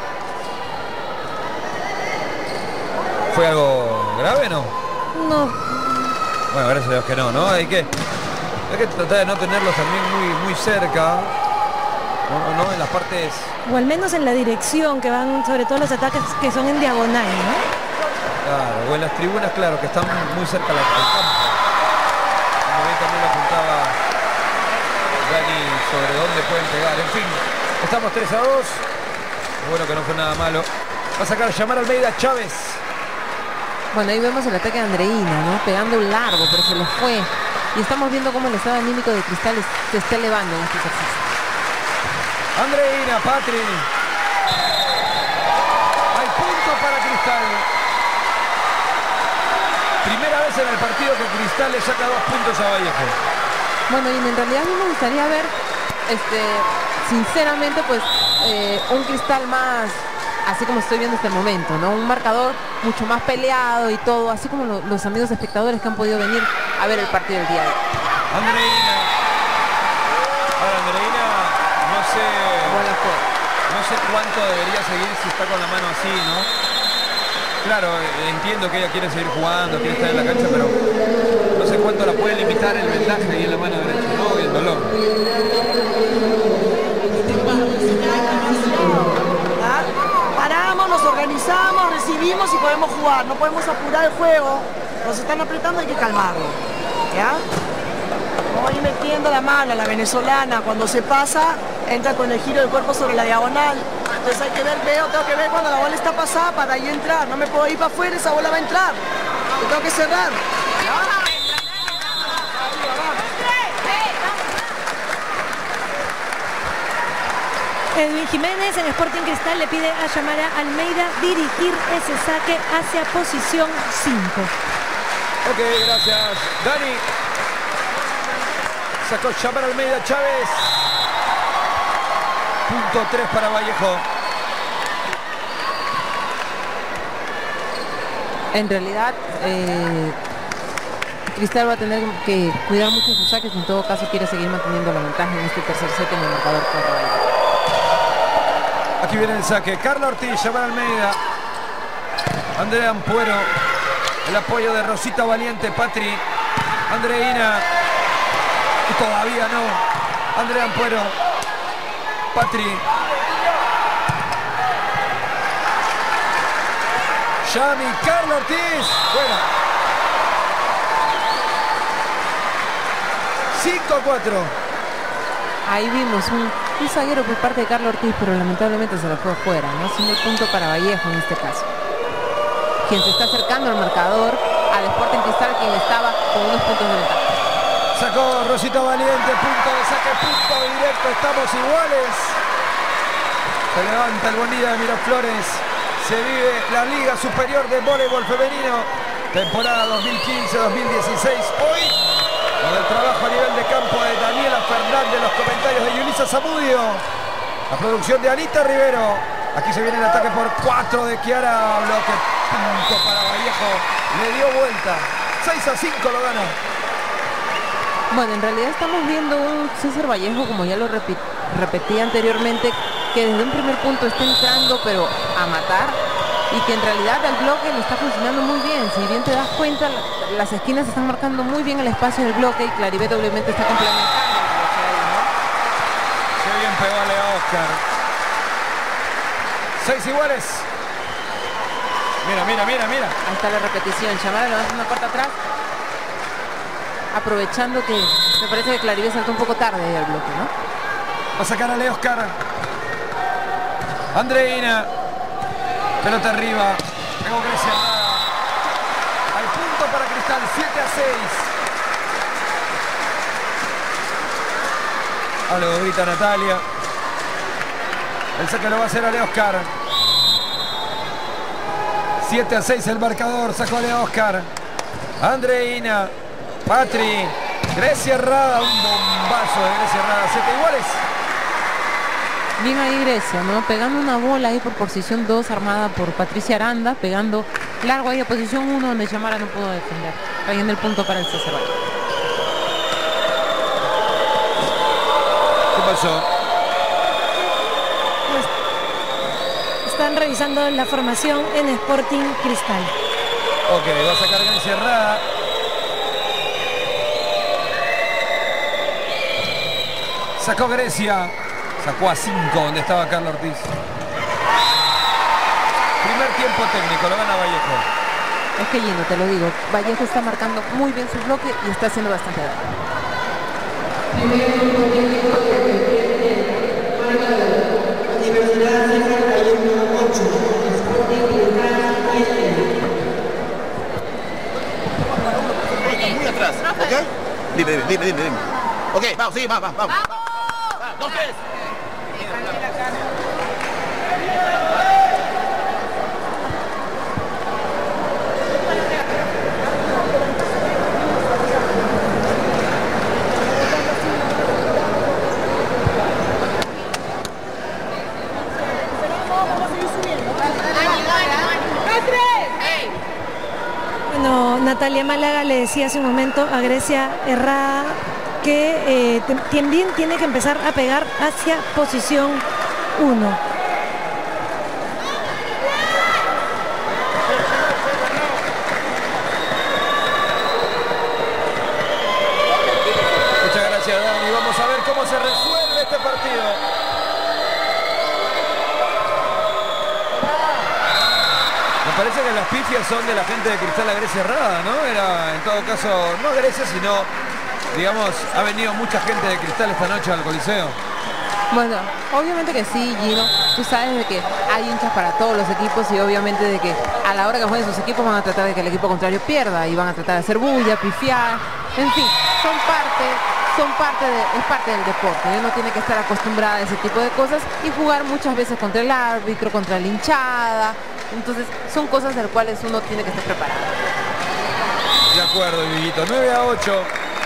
¿Fue algo grave, no? No. Bueno, gracias a Dios que no, ¿no? Hay que tratar de no tenerlos también muy cerca. No, en las partes... O al menos en la dirección que van, sobre todo los ataques que son en diagonal, ¿no? Claro, o en las tribunas, claro, que están muy cerca al campo. Como bien también lo apuntaba Dani sobre dónde pueden pegar. En fin, estamos 3-2. Bueno, que no fue nada malo. Va a sacar Yamara Almeida Chávez. Bueno, ahí vemos el ataque de Andreina, ¿no? Pegando largo, pero se le fue. Y estamos viendo cómo el estado anímico de Cristal se está elevando en este ejercicio. Andreina, Patri. Hay punto para Cristal. Primera vez en el partido que Cristal le saca 2 puntos a Vallejo. Bueno, y en realidad a mí me gustaría ver, sinceramente, pues, un Cristal más, así como estoy viendo este momento, ¿no? Un marcador mucho más peleado y todo, así como los amigos espectadores que han podido venir a ver el partido del día de hoy. Andreina. sé cuánto debería seguir si está con la mano así, ¿no? Claro, entiendo que ella quiere seguir jugando, quiere estar en la cancha, pero no sé cuánto la puede limitar el vendaje ahí en la mano derecha, ¿no? Y el dolor. Paramos, nos organizamos, recibimos y podemos jugar. No podemos apurar el juego. Nos están apretando, hay que calmarlo. ¿Ya? Vamos a ir metiendo la mano a la venezolana. Cuando se pasa, entra con el giro del cuerpo sobre la diagonal. Entonces hay que ver, tengo que ver cuando la bola está pasada para yo entrar. No me puedo ir para afuera, esa bola va a entrar. Yo tengo que cerrar. ¿Ya? Edwin Jiménez en Sporting Cristal le pide a Yamara Almeida dirigir ese saque hacia posición 5. Ok, gracias. Dani. Sacó Yamara Almeida Chávez. Punto 3 para Vallejo. En realidad, Cristal va a tener que cuidar mucho sus saques. En todo caso, quiere seguir manteniendo la ventaja en este tercer set en el marcador contra Vallejo. Aquí viene el saque. Carla Ortiz, Yamara Almeida. Andrea Ampuero. El apoyo de Rosita Valiente, Patri. Andreina. Y todavía no. Andrea Ampuero. Patri. Yami, Carla Ortiz. Fuera. 5-4. Ahí vimos un zaguero por parte de Carlos Ortiz, pero lamentablemente se lo fue afuera, ¿no? Siendo el punto para Vallejo en este caso. Quien se está acercando al marcador, al Sporting Cristal, quien estaba con unos puntos de ventaja. Sacó Rosita Valiente, punto de saque, punto directo, estamos iguales. Se levanta el Bonilla de Miraflores. Se vive la Liga Superior de Voleibol Femenino, temporada 2015-2016. Hoy, con el trabajo a nivel de campo de Daniela Fernández, los comentarios de Yulisa Zamudio, la producción de Anita Rivero. Aquí se viene el ataque por 4 de Kiara, bloque, punto para Vallejo. Le dio vuelta, 6-5 lo gana. Bueno, en realidad estamos viendo un César Vallejo, como ya lo repetí anteriormente, que desde un primer punto está entrando, pero a matar, y que en realidad el bloque le está funcionando muy bien. Si bien te das cuenta, las esquinas están marcando muy bien el espacio del bloque, y Claribet obviamente está complementando el bloque ahí, ¿no? Qué bien pegó a Lea Oscar. 6 iguales. Mira, mira, mira, mira. Ahí está la repetición. Yamara le va a hacer una corta atrás, aprovechando que me parece que Claribet saltó un poco tarde ahí al bloque, ¿no? Va a sacar a Lea Oscar. Andreina. Pelota arriba. Pegó Grecia. Hay punto para Cristal. 7-6. Algo grita Natalia. El saque lo va a hacer a Lea Oscar. 7-6 el marcador. Sacó a Lea Oscar. Andreina. Patri. Grecia Herrada. Un bombazo de Grecia Herrada. 7 iguales. Bien ahí Grecia, ¿no? Pegando una bola ahí por posición 2 armada por Patricia Aranda, pegando largo ahí a posición 1 donde Yamara no pudo defender. Trayendo el punto para el César Vallejo. ¿Qué pasó? Pues, están revisando la formación en Sporting Cristal. Ok, va a sacar Grecia Herrada. Sacó Grecia. Sacó a 5 donde estaba Carlos Ortiz. Primer tiempo técnico, lo gana Vallejo. Es que Gino, te lo digo, Vallejo está marcando muy bien su bloque y está haciendo bastante daño. Muy atrás, ¿ok? Dime. Ok, vamos, sí, vamos. 2, 3. Bueno, Natalia Málaga le decía hace un momento a Grecia Herrada que también tiene que empezar a pegar hacia posición 1. partido. Me parece que las pifias son de la gente de Cristal a Grecia Errada, ¿no? Era, en todo caso, no Grecia, sino, digamos, ha venido mucha gente de Cristal esta noche al Coliseo. Bueno, obviamente que sí, Gino. Tú sabes de que hay hinchas para todos los equipos y obviamente de que a la hora que jueguen sus equipos van a tratar de que el equipo contrario pierda y van a tratar de hacer bulla, pifiar, en fin, es parte del deporte. Uno tiene que estar acostumbrada a ese tipo de cosas y jugar muchas veces contra el árbitro, contra la hinchada. Entonces son cosas de las cuales uno tiene que estar preparado. De acuerdo, Viguito. 9-8.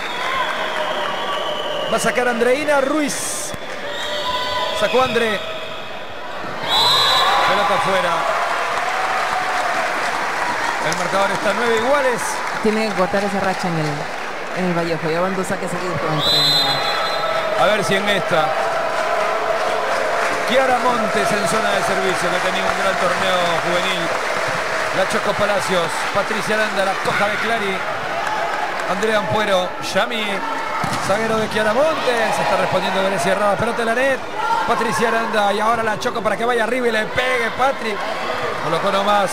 Va a sacar Andreina Ruiz. Sacó André. Pelota afuera. El marcador está 9 iguales. Tiene que cortar esa racha en el Vallejo. Ya van 2 saques seguidos por un premio. A ver si en esta. Kiara Montes en zona de servicio, que ha tenido un gran torneo juvenil. La Choco Palacios. Patricia Aranda, la coja de Clary. Andrea Ampuero. Yami. Zaguero de Kiara Montes. Está respondiendo Grecia Errada. Pelota de la net. Patricia Aranda. Y ahora la Choco para que vaya arriba y le pegue Patri. Colocó nomás.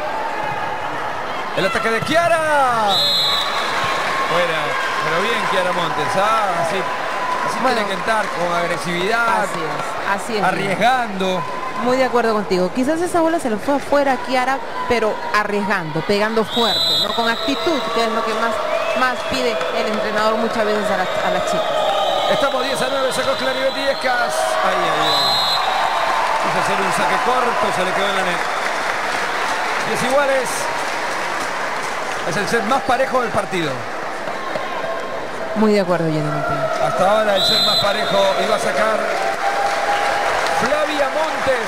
El ataque de Kiara. Fuera. Pero bien Kiara Montes. Así bueno, tiene que entrar con agresividad. Así es. Arriesgando. Muy de acuerdo contigo. Quizás esa bola se le fue afuera a Kiara, pero arriesgando, pegando fuerte, ¿no? Con actitud, que es lo que más pide el entrenador muchas veces a las chicas. Estamos 10-9, sacó Claribetti Escas. Ay. Quiso hacer un saque corto, se le quedó en la net. 10 iguales. Es el set más parejo del partido. Muy de acuerdo, Jenny. Hasta ahora el set más parejo iba a sacar Flavia Montes.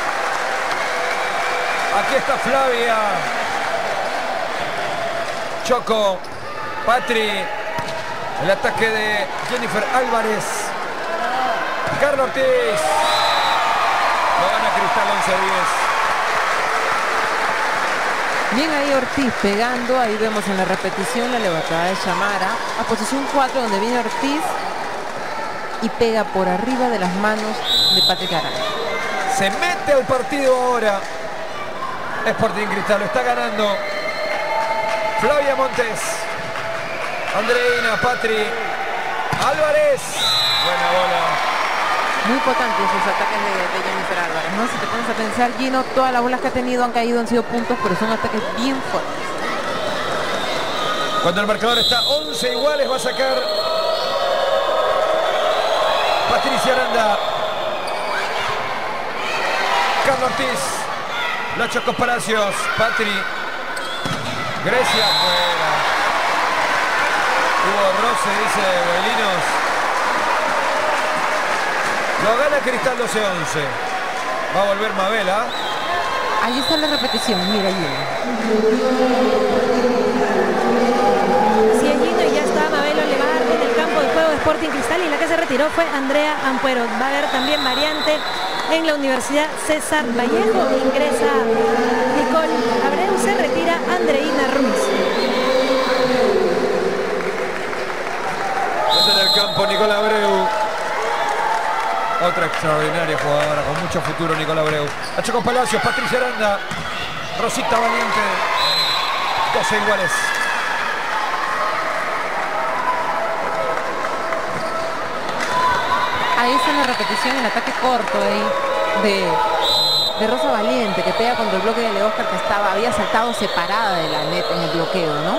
Aquí está Flavia. Choco. Patri. El ataque de Jennifer Álvarez. Carlos Ortiz. Lo gana Cristal 11-10. Bien ahí Ortiz pegando. Ahí vemos en la repetición la levantada de Shamara. A posición 4 donde viene Ortiz. Y pega por arriba de las manos de Patrick Arana. Se mete al partido ahora. Sporting Cristal lo está ganando. Flavia Montes. Andreina, Patri, Álvarez. Buena bola. Muy potentes esos ataques de Jennifer Álvarez, ¿no? Si te pones a pensar, Gino, todas las bolas que ha tenido han sido puntos, pero son ataques bien fuertes. Cuando el marcador está 11 iguales, va a sacar Patricia Aranda. Carlos Ortiz. La Choco Palacios. Patri. Grecia fuera. Hubo roce, dice Belinos. Lo gana Cristal 12-11. Va a volver Mabela. Ahí está la repetición, mira allí. Sí, Gino, y ya está Mabel Olevar en el campo de juego de Sporting Cristal, y la que se retiró fue Andrea Ampuero. Va a haber también variante en la Universidad César Vallejo. Ingresa Nicole Abreu, se retira Andreina Ruiz. En el campo Nicola Abreu. Otra extraordinaria jugadora con mucho futuro, Nicola Abreu. La Choco Palacios, Patricia Aranda, Rosita Valiente. 12 iguales. Ahí está en la repetición el ataque corto ahí de Rosa Valiente, que pega contra el bloque de Leóscar, que había saltado separada de la net en el bloqueo, ¿no?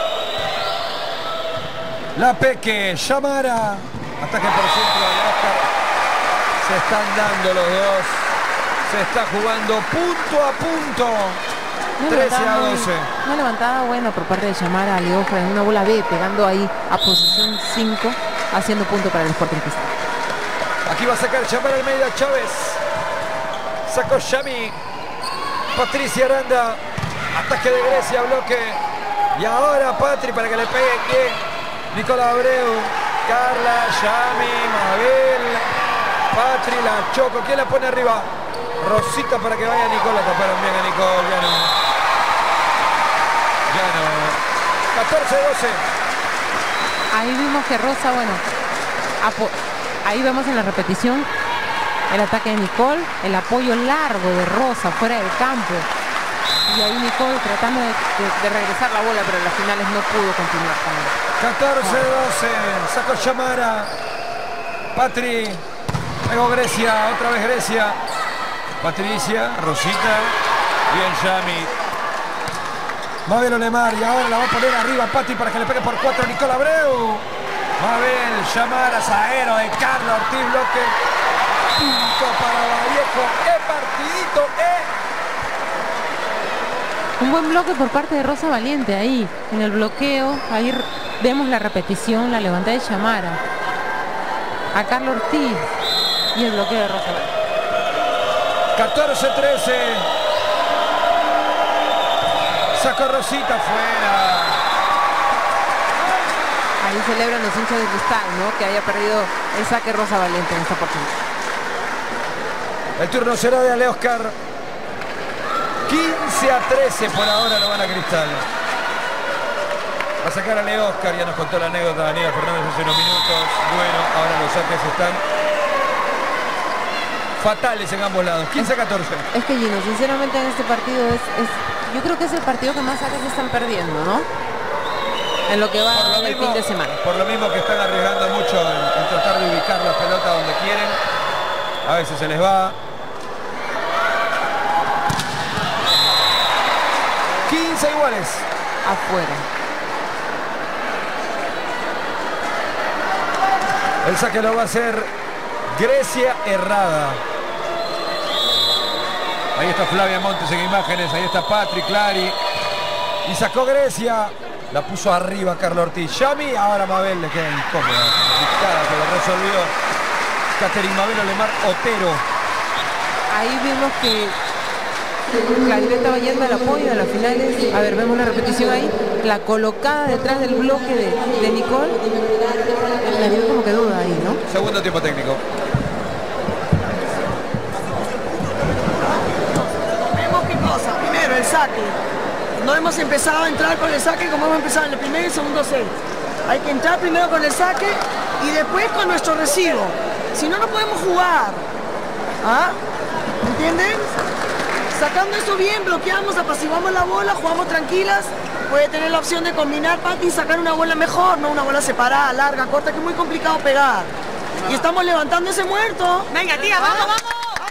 La Peque, Shamara. Ataque por centro de Leóscar. Se están dando los dos. Se está jugando punto a punto. 13-12. Una levantada buena por parte de Shamara a Leóscar en una bola B, pegando ahí a posición 5, haciendo punto para el Sporting Cristal. Aquí va a sacar Shamara Almeida Chávez. Sacó Yami. Patricia Aranda. Ataque de Grecia, bloque. Y ahora Patri para que le pegue bien. Nicola Abreu. Carla, Yami, Mabel. Patri, la Choco. ¿Quién la pone arriba? Rosita para que vaya Nicola. Taparon bien a Nicole. Ya no. 14-12. Ahí vimos que Rosa, bueno, Ahí vemos en la repetición el ataque de Nicole, el apoyo largo de Rosa fuera del campo. Y ahí Nicole tratando de regresar la bola, pero en las finales no pudo continuar con él. 14-12, sacó Chamara. Patri, luego Grecia, otra vez Grecia. Patricia, Rosita, bien Yami. Mabel Olemar y ahora la va a poner arriba Pati para que le pegue por 4 Nicole Abreu. Mabel, Chamara, zaguero de Carlos Ortiz, bloque. Punto para Vallejo. ¡Qué partidito! Un buen bloque por parte de Rosa Valiente ahí, en el bloqueo. Ahí vemos la repetición, la levantada de Chamara. A Carlos Ortiz y el bloqueo de Rosa Valiente. 14-13. Sacó Rosita fuera. Ahí celebran los hinchas de Cristal, ¿no? Que haya perdido el saque Rosa Valiente en esta oportunidad. El turno será de Ale Oscar. 15-13 por ahora lo van a Cristal. Va a sacar a Ale Oscar, ya nos contó la anécdota Daniela Fernández hace unos minutos. Bueno, ahora los saques están fatales en ambos lados. 15-14. Es que Gino, sinceramente en este partido yo creo que es el partido que más saques están perdiendo, ¿no? En lo que va del fin de semana. Por lo mismo que están arriesgando mucho en tratar de ubicar la pelota donde quieren. A veces se les va. 15 iguales. Afuera. El saque lo va a hacer Grecia Herrada. Ahí está Flavia Montes en imágenes. Ahí está Patrick Clary. Y sacó Grecia. La puso arriba Carlos Ortiz. Yami, ahora Mabel le queda incómoda. Pero resolvió Catherine Mabel Olemar Otero. Ahí vimos que Clary estaba yendo al apoyo a las finales. A ver, vemos la repetición ahí. La colocada detrás del bloque de Nicole. La dio como que duda ahí, ¿no? Segundo tiempo técnico. Vemos qué cosa. Primero, el saque. No hemos empezado a entrar con el saque como hemos empezado en el primer y segundo set. Hay que entrar primero con el saque y después con nuestro recibo. Si no, no podemos jugar. ¿Ah? ¿Entienden? Sacando eso bien, bloqueamos, apaciguamos la bola, jugamos tranquilas. Puede tener la opción de combinar, Pati, y sacar una bola mejor, no una bola separada, larga, corta, que es muy complicado pegar. Y estamos levantando ese muerto. Venga, tía, vamos, vamos.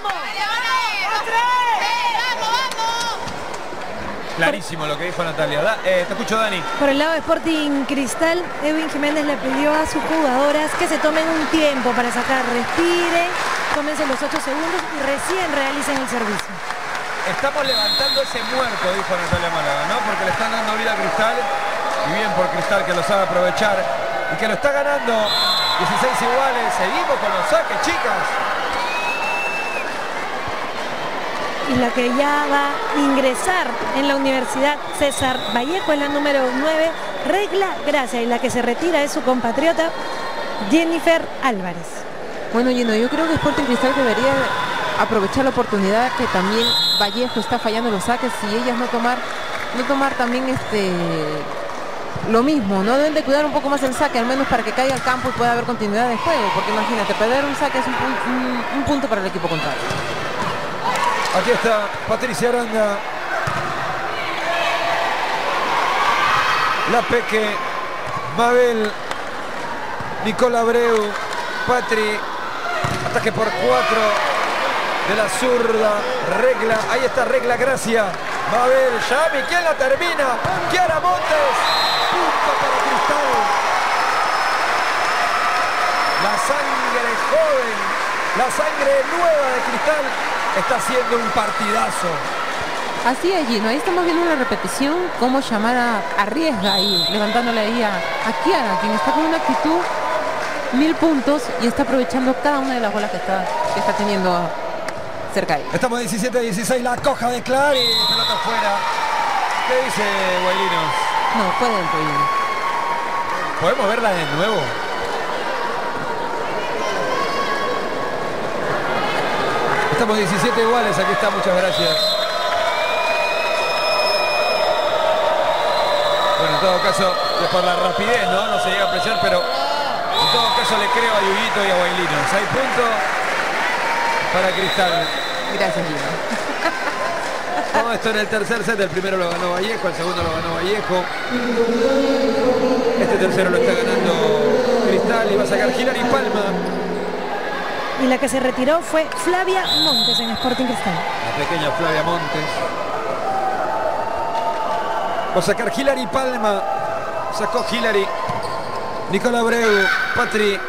Clarísimo lo que dijo Natalia. Te escucho, Dani. Por el lado de Sporting Cristal, Edwin Jiménez le pidió a sus jugadoras que se tomen un tiempo para sacar, respiren, tómense los 8 segundos y recién realicen el servicio. Estamos levantando ese muerto, dijo Natalia Málaga, ¿no? Porque le están dando vida a Cristal. Y bien por Cristal, que lo sabe aprovechar y que lo está ganando. 16 iguales. Seguimos con los saques, chicas. Y la que ya va a ingresar en la Universidad César Vallejo es la número 9, Regla Gracia, y la que se retira es su compatriota Jennifer Álvarez. Bueno, Gino, yo creo que Sporting Cristal debería aprovechar la oportunidad que también Vallejo está fallando los saques y ellas no tomar también lo mismo, no deben de cuidar un poco más el saque, al menos para que caiga al campo y pueda haber continuidad de juego, porque imagínate, perder un saque es un punto para el equipo contrario. Aquí está Patricia Aranda. La Peque, Mabel, Nicole Abreu, Patri. Ataque por 4 de la zurda. Regla, ahí está Regla Gracia. Mabel, Yami, ¿quién la termina? Kiara Montes. Punto para Cristal. La sangre joven, la sangre nueva de Cristal está haciendo un partidazo. Así es, Gino, ahí estamos viendo una repetición, cómo Chamara arriesga ahí, levantándole ahí a Kiara, quien está con una actitud 1000 puntos y está aprovechando cada una de las bolas que está teniendo cerca ahí. Estamos 17-16, la coja de Clary, pelota afuera. ¿Qué dice Guairinos? No, fue dentro, Gino. ¿Podemos verla de nuevo? Estamos 17 iguales, aquí está, muchas gracias. Bueno, en todo caso, es por la rapidez, ¿no? No se llega a apreciar, pero En todo caso le creo a Yuyito y a Bailino. 6 puntos para Cristal. Gracias, Gino. Todo esto en el tercer set. El primero lo ganó Vallejo, el segundo lo ganó Vallejo. Este tercero lo está ganando Cristal y va a sacar Hilary Palma. Y la que se retiró fue Flavia Montes en Sporting Cristal. La pequeña Flavia Montes. Va a sacar Hilary Palma. Sacó Hilary. Nicolás Abreu. Patri.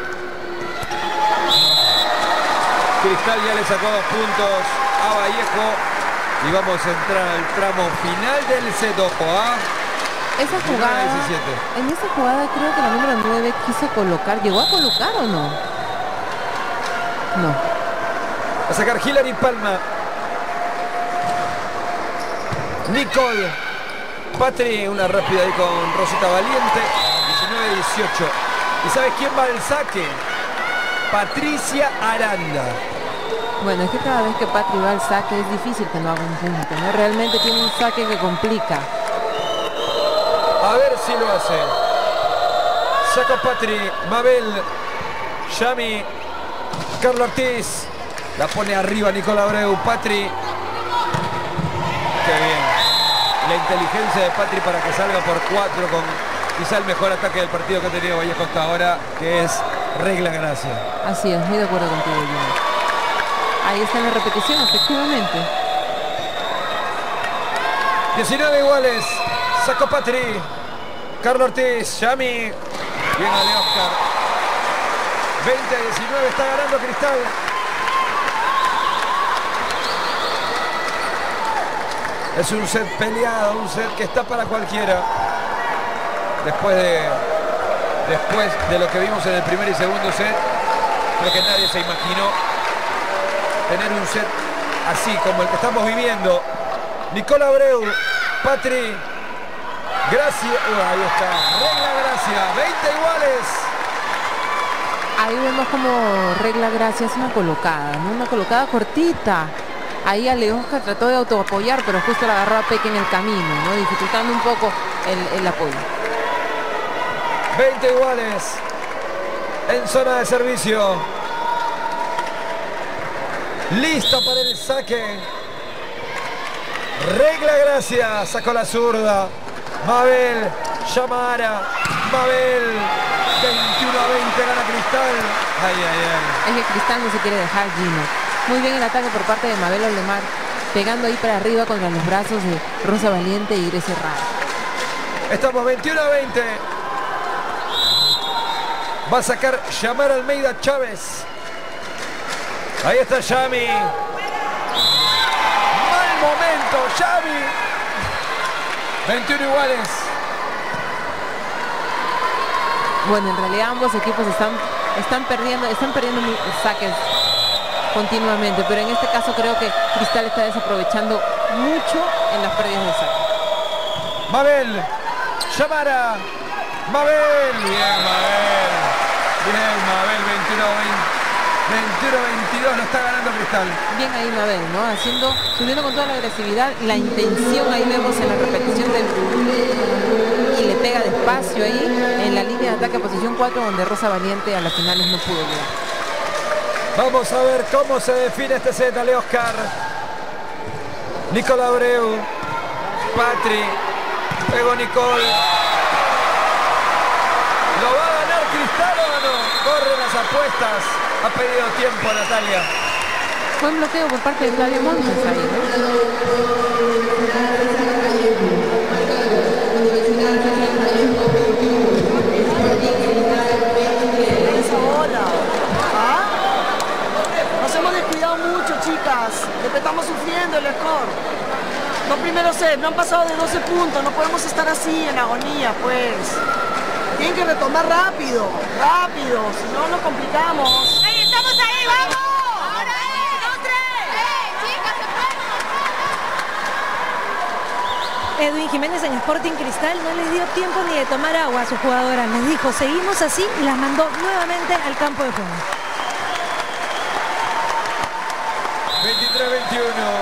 Cristal ya le sacó 2 puntos a Vallejo. Y vamos a entrar al tramo final del set. Ojo, Esa jugada, 17. en esa jugada creo que la número 9 quiso colocar. ¿Llegó a colocar o no? No. Va a sacar Hilary Palma. Nicole. Patri, una rápida ahí con Rosita Valiente. 19-18. ¿Y sabes quién va al saque? Patricia Aranda. Bueno, es que cada vez que Patri va al saque es difícil que no haga un punto, ¿no? Realmente tiene un saque que complica. A ver si lo hace. Saca Patri. Mabel. Yami. Carlos Ortiz. La pone arriba Nicolás Abreu. Patri. Qué bien. La inteligencia de Patri para que salga por 4 con quizá el mejor ataque del partido que ha tenido Vallejo hasta ahora, que es Regla Gracia. Así es, muy de acuerdo contigo, Gino. Ahí está la repetición, efectivamente. 19 iguales. Sacó Patri. Carlos Ortiz. Yami. Bien Ale Oscar. 20-19 está ganando Cristal. Es un set peleado, un set que está para cualquiera. Después de lo que vimos en el primer y segundo set, creo que nadie se imaginó tener un set así como el que estamos viviendo. Nicolás Abreu, Patri, Gracia, ahí está, Regla Gracia, 20 iguales. Ahí vemos como Regla Gracia es una colocada, ¿no? Una colocada cortita. Ahí Ale Oscar trató de autoapoyar, pero justo la agarró a Peque en el camino, ¿no? Dificultando un poco el apoyo. 20 iguales en zona de servicio. Listo para el saque. Regla Gracia, sacó la zurda. Mabel, Yamara, Mabel, 21-20 gana Cristal. Ay, ay, ay. Es que Cristal no se quiere dejar, Gino. Muy bien el ataque por parte de Mabel Olemar, pegando ahí para arriba contra los brazos de Rosa Valiente y Grecia Rada. Estamos 21-20. Va a sacar Yamara Almeida Chávez. Ahí está Yami. Mal momento, Yami. 21 iguales. Bueno, en realidad ambos equipos están perdiendo saques continuamente, pero en este caso creo que Cristal está desaprovechando mucho en las pérdidas de saque. Mabel, Yamara, Mabel, bien Mabel, bien Mabel, 21-22 lo está ganando Cristal. Bien ahí Mabel, ¿no? Subiendo con toda la agresividad, la intención ahí vemos en la repetición y le pega despacio ahí en la línea de ataque a posición 4 donde Rosa Valiente a las finales no pudo llegar. Vamos a ver cómo se define este set, Ale Oscar. Nicolás Abreu, Patri, pegó Nicole. ¿Lo va a ganar Cristal o no? Corren las apuestas. Ha pedido tiempo Natalia. Buen bloqueo por parte de Flavia Montes ahí, Nos hemos descuidado mucho, chicas. Desde estamos sufriendo el score. Los primeros sets no han pasado de 12 puntos. No podemos estar así en agonía, pues. Tienen que retomar rápido, rápido. Si no, nos complicamos. ¡Ey, estamos ahí, vamos! ¡Ahora, 2, 3! ¡Ey, chicas, se puede! Edwin Jiménez en Sporting Cristal no les dio tiempo ni de tomar agua a sus jugadoras. Les dijo, seguimos así y las mandó nuevamente al campo de juego. 23-21.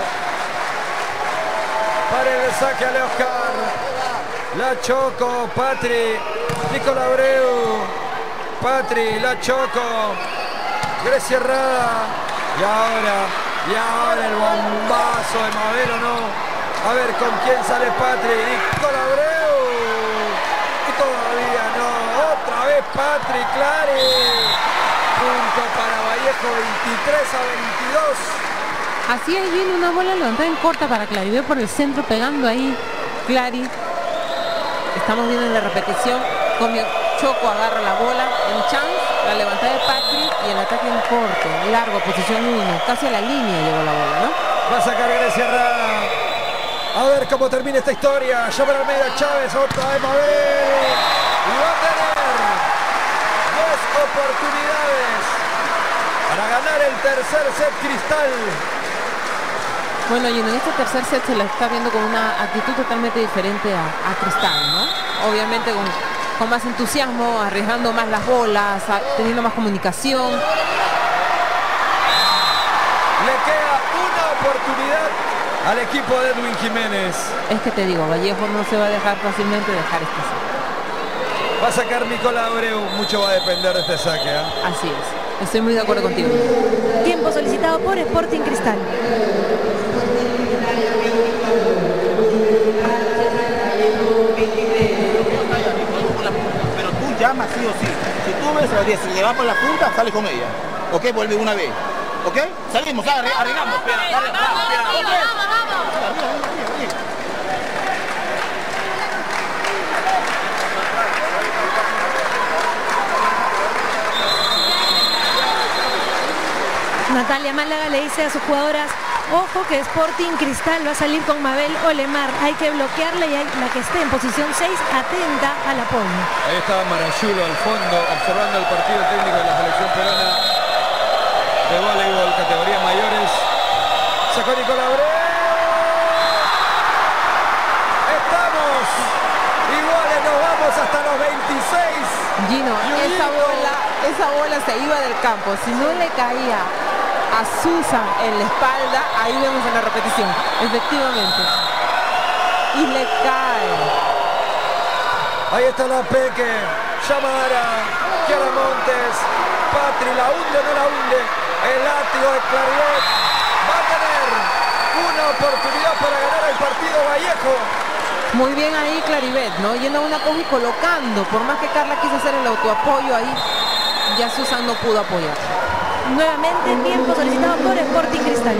Para el saque a Oscar. La Choco, Patri, Nicolás Abreu. Patri, la Choco. Grecia Herrada. Y ahora el bombazo de Mabel, ¿o no? A ver con quién sale Patri. Nicola Abreu. Y todavía no. Otra vez Patri, Clary. Punto para Vallejo, 23-22. Así es, viene una bola levantada en corta para Clary. Por el centro pegando ahí Clary. Estamos viendo en la repetición cómo Choco agarra la bola en chance, la levantada de Patrick y el ataque en corto, largo, posición 1, casi a la línea llegó la bola, ¿no? Va a sacar Grecia Herrada. A ver cómo termina esta historia. Llaman Almeida Chávez, otra vez Mabel. Y va a tener 2 oportunidades para ganar el tercer set Cristal. Bueno, y en este tercer set se la está viendo con una actitud totalmente diferente a Cristal, ¿no? Obviamente con más entusiasmo, arriesgando más las bolas, teniendo más comunicación. Le queda una oportunidad al equipo de Edwin Jiménez. Es que te digo, Vallejo no se va a dejar fácilmente dejar este saque. Va a sacar Nicola Abreu, mucho va a depender de este saque, ¿eh? Así es, estoy muy de acuerdo contigo. Tiempo solicitado por Sporting Cristal. Pero tú llamas sí o sí. Si tú ves a 10, si le va por la punta, sales con ella. ¿Ok? Vuelve una vez. ¿Ok? Salimos, arreglamos. Natalia Málaga le dice a sus jugadoras: ojo que Sporting Cristal va a salir con Mabel Olemar, hay que bloquearla y la que esté en posición 6 atenta al apoyo. Ahí estaba Marayulo al fondo observando el partido técnico de la selección peruana de voleibol, categorías mayores. Sacó Nicola Abreu. Estamos iguales, nos vamos hasta los 26. Gino, esa bola se iba del campo, si no le caía a Susan en la espalda, ahí vemos en la repetición, efectivamente, y le cae. Ahí está la Peque, Yamara, Kiara Montes, Patri, la hunde o no la hunde, el látigo de Clarivet, va a tener una oportunidad para ganar el partido Vallejo. Muy bien ahí Clarivet, ¿no? Yendo a una cosa y colocando, por más que Carla quiso hacer el autoapoyo ahí, ya Susan no pudo apoyar. Nuevamente tiempo solicitado por Sporting Cristal.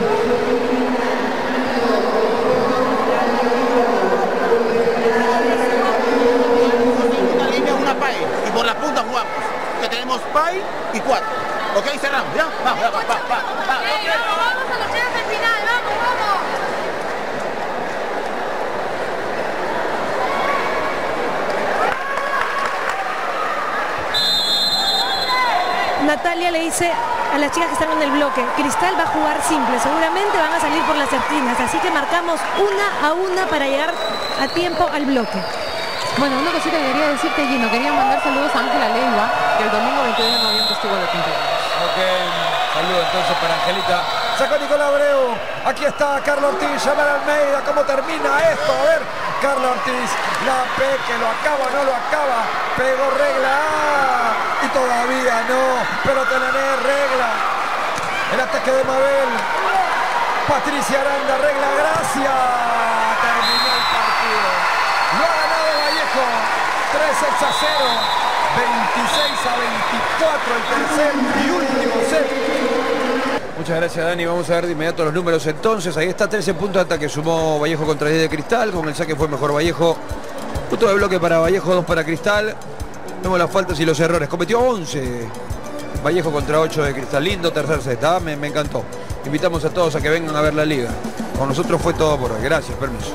Una línea, una PAE. Y por la punta jugamos. Que tenemos PAE y 4. ¿Ok? Cerramos, ¿ya? Vamos. Vamos a luchar hasta el final, vamos. Natalia le dice a las chicas que están en el bloque: Cristal va a jugar simple, seguramente van a salir por las certinas, así que marcamos 1 a 1 para llegar a tiempo al bloque. Bueno, una cosita que quería decirte, Gino, quería mandar saludos a Ángela Leiva, que el domingo 22 de noviembre estuvo de cumpleaños. Ok, saludo entonces para Angelita. Sacó Nicola Abreu, aquí está Carlos Ortiz, Yamara Almeida, ¿cómo termina esto? A ver, Carlos Ortiz, la Peque, lo acaba, no lo acaba, pegó regla A, y todavía no, pero Telené, regla, el ataque de Mabel, Patricia Aranda, regla, gracias, terminó el partido, lo ha ganado Vallejo, 3 sets a 0, 26-24 el tercer y último set. Muchas gracias, Dani. Vamos a ver de inmediato los números entonces. Ahí está 13 puntos de ataque. Sumó Vallejo contra 10 de Cristal. Con el saque fue mejor Vallejo. Punto de bloque para Vallejo, 2 para Cristal. Vemos las faltas y los errores. Cometió 11. Vallejo contra 8 de Cristal. Lindo tercer set. ¿Ah? Me encantó. Invitamos a todos a que vengan a ver la liga. Con nosotros fue todo por hoy. Gracias. Permiso.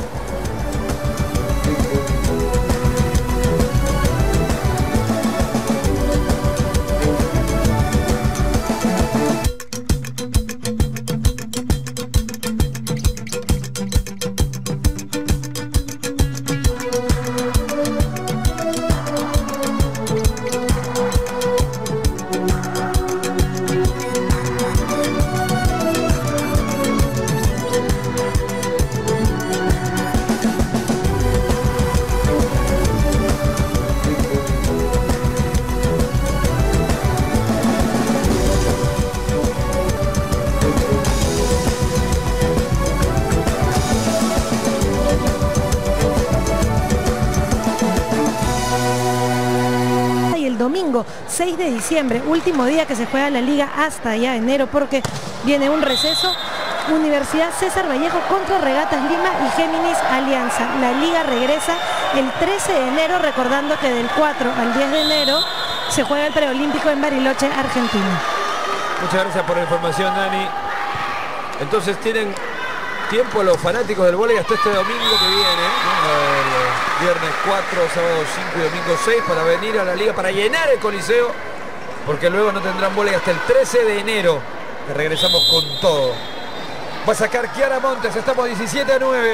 domingo 6 de diciembre, último día que se juega la liga hasta ya enero porque viene un receso. Universidad César Vallejo contra Regatas Lima y Géminis Alianza. La liga regresa el 13 de enero, recordando que del 4 al 10 de enero se juega el preolímpico en Bariloche, Argentina. Muchas gracias por la información, Dani. Entonces tienen tiempo los fanáticos del vóley hasta este domingo que viene, ¿no? Viernes 4, sábado 5 y domingo 6 para venir a la liga, para llenar el Coliseo, porque luego no tendrán vóley hasta el 13 de enero, que regresamos con todo. Va a sacar Kiara Montes, estamos 17-9.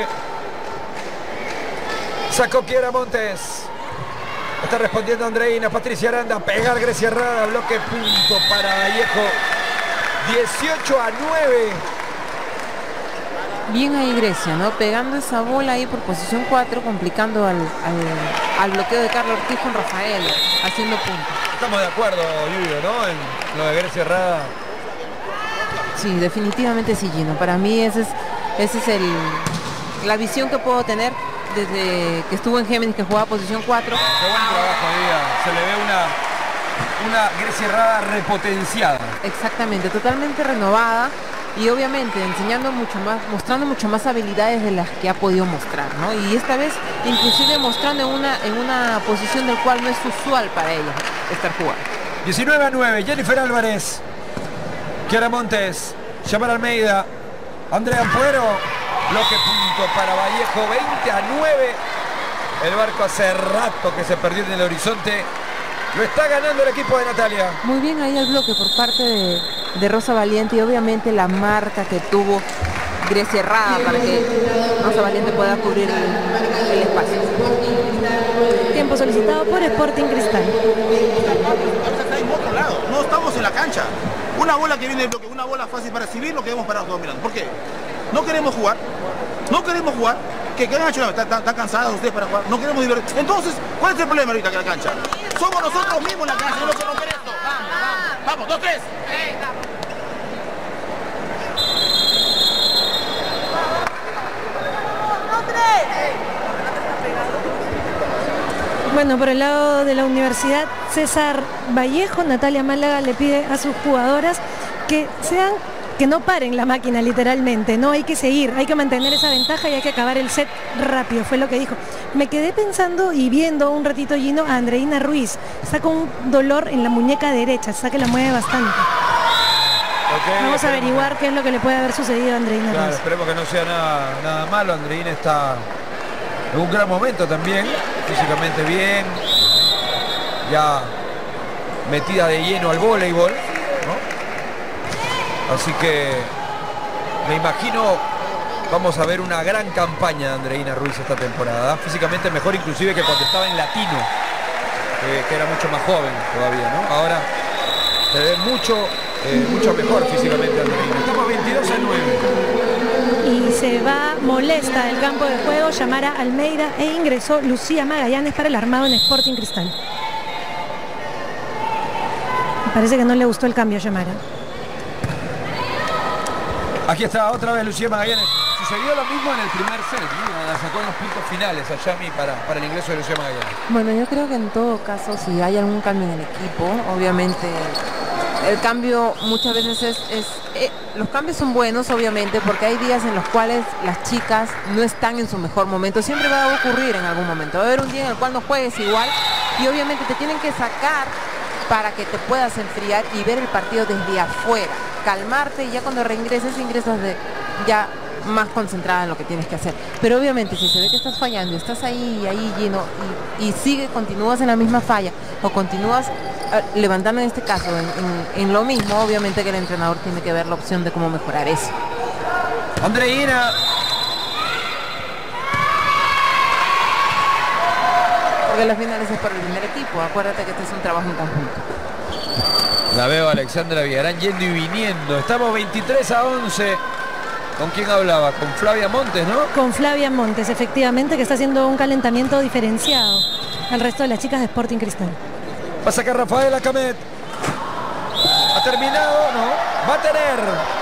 Sacó Kiara Montes. Está respondiendo Andreina, Patricia Aranda, pegar Grecia Herrada, bloque punto para Vallejo. 18-9. Bien ahí Grecia, ¿no? Pegando esa bola ahí por posición 4, complicando al bloqueo de Carlos Ortiz con Rafael, haciendo puntos. Estamos de acuerdo, Lluvio, ¿no? En lo de Grecia Herrada. Sí, definitivamente sí, Gino. Para mí esa es la visión que puedo tener desde que estuvo en Géminis, que jugaba posición 4. Qué buen trabajo, Diga. Se le ve una Grecia Herrada repotenciada. Exactamente, totalmente renovada y obviamente enseñando mucho más, mostrando mucho más habilidades de las que ha podido mostrar, ¿no? Y esta vez inclusive mostrando en una posición del cual no es usual para ella estar jugando. 19-9, Jennifer Álvarez, Kiara Montes, Yamara Almeida, Andrea Ampuero, bloque punto para Vallejo, 20-9. El barco hace rato que se perdió en el horizonte. Lo está ganando el equipo de Natalia. Muy bien ahí el bloque por parte de Rosa Valiente y obviamente la marca que tuvo Grecia Herrada para que Rosa Valiente pueda cubrir el espacio. Tiempo solicitado por Sporting Cristal. Está en otro lado, no estamos en la cancha. Una bola que viene del bloque, una bola fácil para recibir, lo queremos parados todos mirando. ¿Por qué? No queremos jugar. No queremos jugar. ¿Qué han hecho? ¿Están cansados ustedes para jugar? No queremos divertir. Entonces, ¿cuál es el problema ahorita que la cancha? Somos nosotros mismos la cancha, no se romper esto. Vamos, 2, 3. Bueno, por el lado de la Universidad César Vallejo, Natalia Málaga le pide a sus jugadoras que no paren la máquina literalmente, no hay que seguir, hay que mantener esa ventaja y hay que acabar el set rápido, fue lo que dijo. Me quedé pensando y viendo un ratito, Gino, a Andreina Ruiz, está con un dolor en la muñeca derecha, está que la mueve bastante. Okay, vamos a averiguar qué es lo que le puede haber sucedido a Andreina Ruiz. Esperemos que no sea nada malo. Andreina está en un gran momento también, físicamente bien, ya metida de lleno al voleibol, ¿no? Así que me imagino vamos a ver una gran campaña de Andreina Ruiz esta temporada. Físicamente mejor inclusive que cuando estaba en Latino, que era mucho más joven todavía, ¿no? Ahora se ve mucho mejor físicamente Andreina. Estamos 22-9. Y se va molesta del campo de juego Yamara Almeida e ingresó Lucía Magallanes para el armado en Sporting Cristal. Me parece que no le gustó el cambio a Yamara. Aquí está otra vez Lucía Magallanes. Sucedió lo mismo en el primer set, ¿no? La sacó en los puntos finales a Yami para el ingreso de Lucía Magallanes. Bueno, yo creo que en todo caso, si hay algún cambio en el equipo, obviamente el cambio muchas veces los cambios son buenos, obviamente, porque hay días en los cuales las chicas no están en su mejor momento. Siempre va a ocurrir en algún momento. Va a haber un día en el cual no juegues igual y obviamente te tienen que sacar para que te puedas enfriar y ver el partido desde afuera. Calmarte y ya cuando ingresas ya más concentrada en lo que tienes que hacer. Pero obviamente si se ve que estás fallando y estás ahí lleno y continúas en la misma falla o continúas levantando en este caso en lo mismo, obviamente que el entrenador tiene que ver la opción de cómo mejorar eso. Andreina. Porque las finales es para el primer equipo, acuérdate que este es un trabajo en conjunto. La veo a Alexandra Villarán yendo y viniendo. Estamos 23-11. ¿Con quién hablaba? Con Flavia Montes, ¿no? Con Flavia Montes, efectivamente, que está haciendo un calentamiento diferenciado al resto de las chicas de Sporting Cristal. Va a sacar Rafaela Camet. ¿Ha terminado? No. Va a tener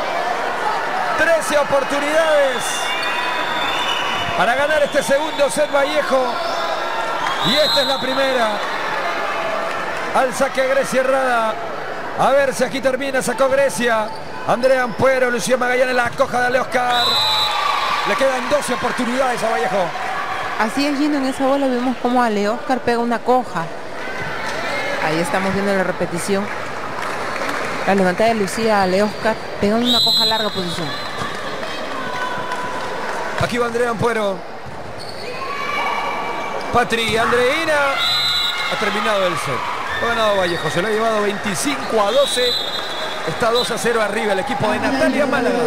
13 oportunidades para ganar este segundo set Vallejo. Y esta es la primera. Al saque Grecia Herrada. A ver si aquí termina. Sacó Grecia. Andrea Ampuero, Lucía Magallanes, la coja de Ale Oscar. Le quedan 12 oportunidades a Vallejo. Así es, Gino, en esa bola vemos como Ale Oscar pega una coja. Ahí estamos viendo la repetición. La levantada de Lucía Ale Oscar pegando una coja a larga posición. Aquí va Andrea Ampuero. Patri, Andreina. Ha terminado el set. Ha ganado Vallejo, se lo ha llevado 25-12. Está 2-0 arriba el equipo de Natalia Málaga.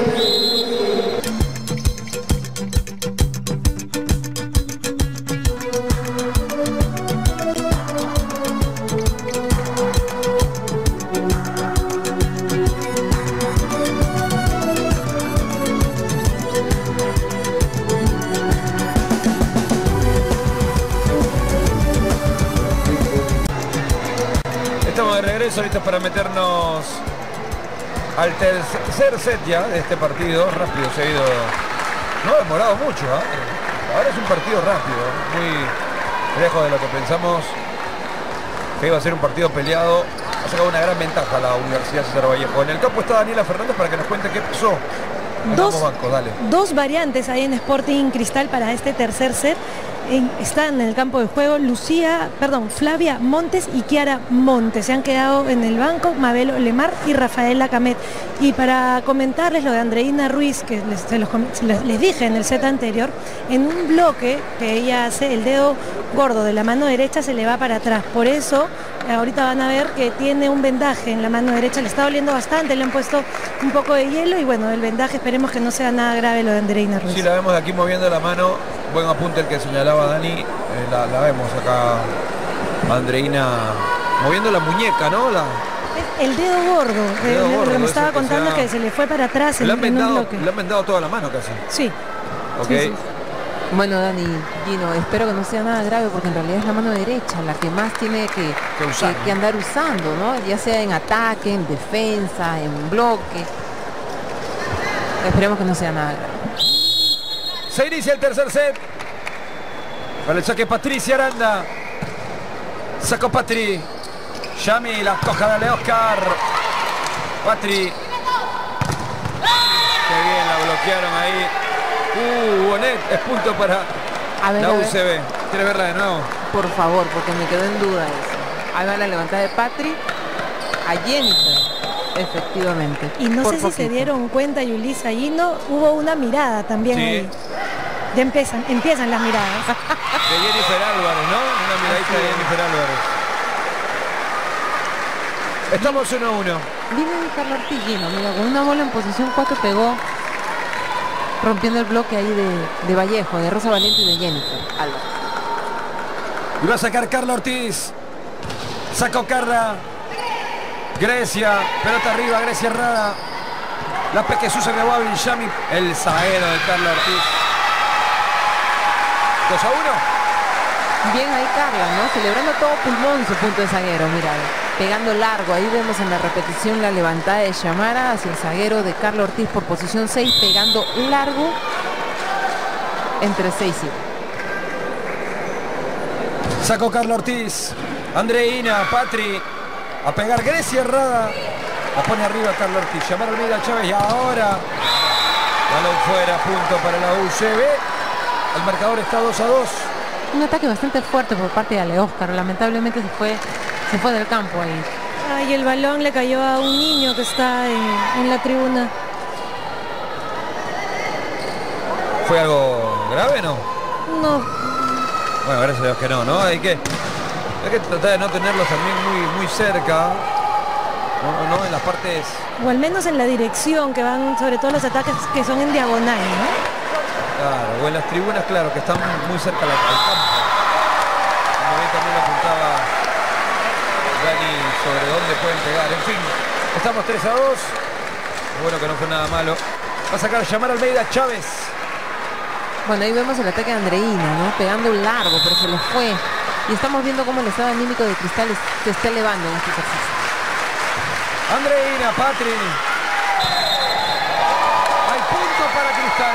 Estamos de regreso, listos para meternos al tercer set ya de este partido. Rápido se ha ido. No ha demorado mucho, ¿eh? Ahora es un partido rápido, muy lejos de lo que pensamos que iba a ser un partido peleado. Ha sacado una gran ventaja la Universidad César Vallejo. En el campo está Daniela Fernández para que nos cuente qué pasó. Dos variantes hay en Sporting Cristal para este tercer set. Están en el campo de juego Flavia Montes y Kiara Montes. Se han quedado en el banco Mabel Lemar y Rafaela Camet. Y para comentarles lo de Andreina Ruiz, que les dije en el set anterior, en un bloque que ella hace, el dedo gordo de la mano derecha se le va para atrás. Por eso, ahorita van a ver que tiene un vendaje en la mano derecha. Le está doliendo bastante, le han puesto un poco de hielo y bueno, el vendaje esperemos que no sea nada grave lo de Andreina Ruiz. Sí, la vemos aquí moviendo la mano. Buen apunte el que señalaba Dani. La vemos acá, Andreina, moviendo la muñeca, ¿no? El dedo gordo, lo que me estaba contando que se le fue para atrás en un bloque. Le han vendado toda la mano casi. Sí. Ok. Sí. Bueno, Dani, Gino, espero que no sea nada grave porque en realidad es la mano derecha la que más tiene que andar usando, ¿no? Ya sea en ataque, en defensa, en bloque. Esperemos que no sea nada grave. Se inicia el tercer set. Para el saque Patricia Aranda. Sacó Patri. Yami, la coja de Ale Oscar. Patri. Qué bien, la bloquearon ahí. Bonet, es punto para la UCB. ¿Quieres verla de nuevo? Por favor, porque me quedó en duda eso. Ahí va la levantada de Patri a Jennifer. Efectivamente. Y no sé si se dieron cuenta, Yulisa, allí no hubo una mirada también ahí. Ya empiezan las miradas. De Jennifer Álvarez, ¿no? Una miradita de Jennifer Álvarez. Estamos 1-1. Viene Carlos Ortiz, mira, con una bola en posición 4 pegó, rompiendo el bloque ahí de Vallejo, de Rosa Valiente y de Jennifer Álvarez. Y va a sacar Carla Ortiz. Sacó Carla. Grecia, pelota arriba, Grecia Herrada. La peque Susan Ewabil, Yami, el zaguero de Carla Ortiz. 2-1. Bien ahí Carla, ¿no? Celebrando todo pulmón su punto de zaguero, mira, pegando largo. Ahí vemos en la repetición la levantada de Shamara hacia el zaguero de Carla Ortiz por posición 6, pegando largo entre 6 y 7. Sacó Carla Ortiz. Andreina, Patri. A pegar Grecia Herrada. La pone arriba Carla Ortiz. Llamar Almeida Chávez y ahora balón fuera, punto para la UCB. El marcador está 2-2. Un ataque bastante fuerte por parte de Ale Oscar. Lamentablemente se fue del campo ahí. Ay, el balón le cayó a un niño que está en la tribuna. ¿Fue algo grave, no? No. Bueno, gracias a Dios que no, ¿no? Hay que tratar de no tenerlos también muy cerca. No en las partes. O al menos en la dirección que van, sobre todo los ataques que son en diagonal, ¿no? Claro, o en las tribunas, claro, que están muy cerca al campo. Como bien también lo apuntaba Dani sobre dónde pueden pegar. En fin, estamos 3-2. Bueno, que no fue nada malo. Va a sacar Llamar Almeida Chávez. Bueno, ahí vemos el ataque de Andreina, ¿no? Pegando un largo, pero se le fue. Y estamos viendo cómo el estado anímico de Cristal se está elevando en este ejercicio. Andreina, Patri. Hay punto para Cristal.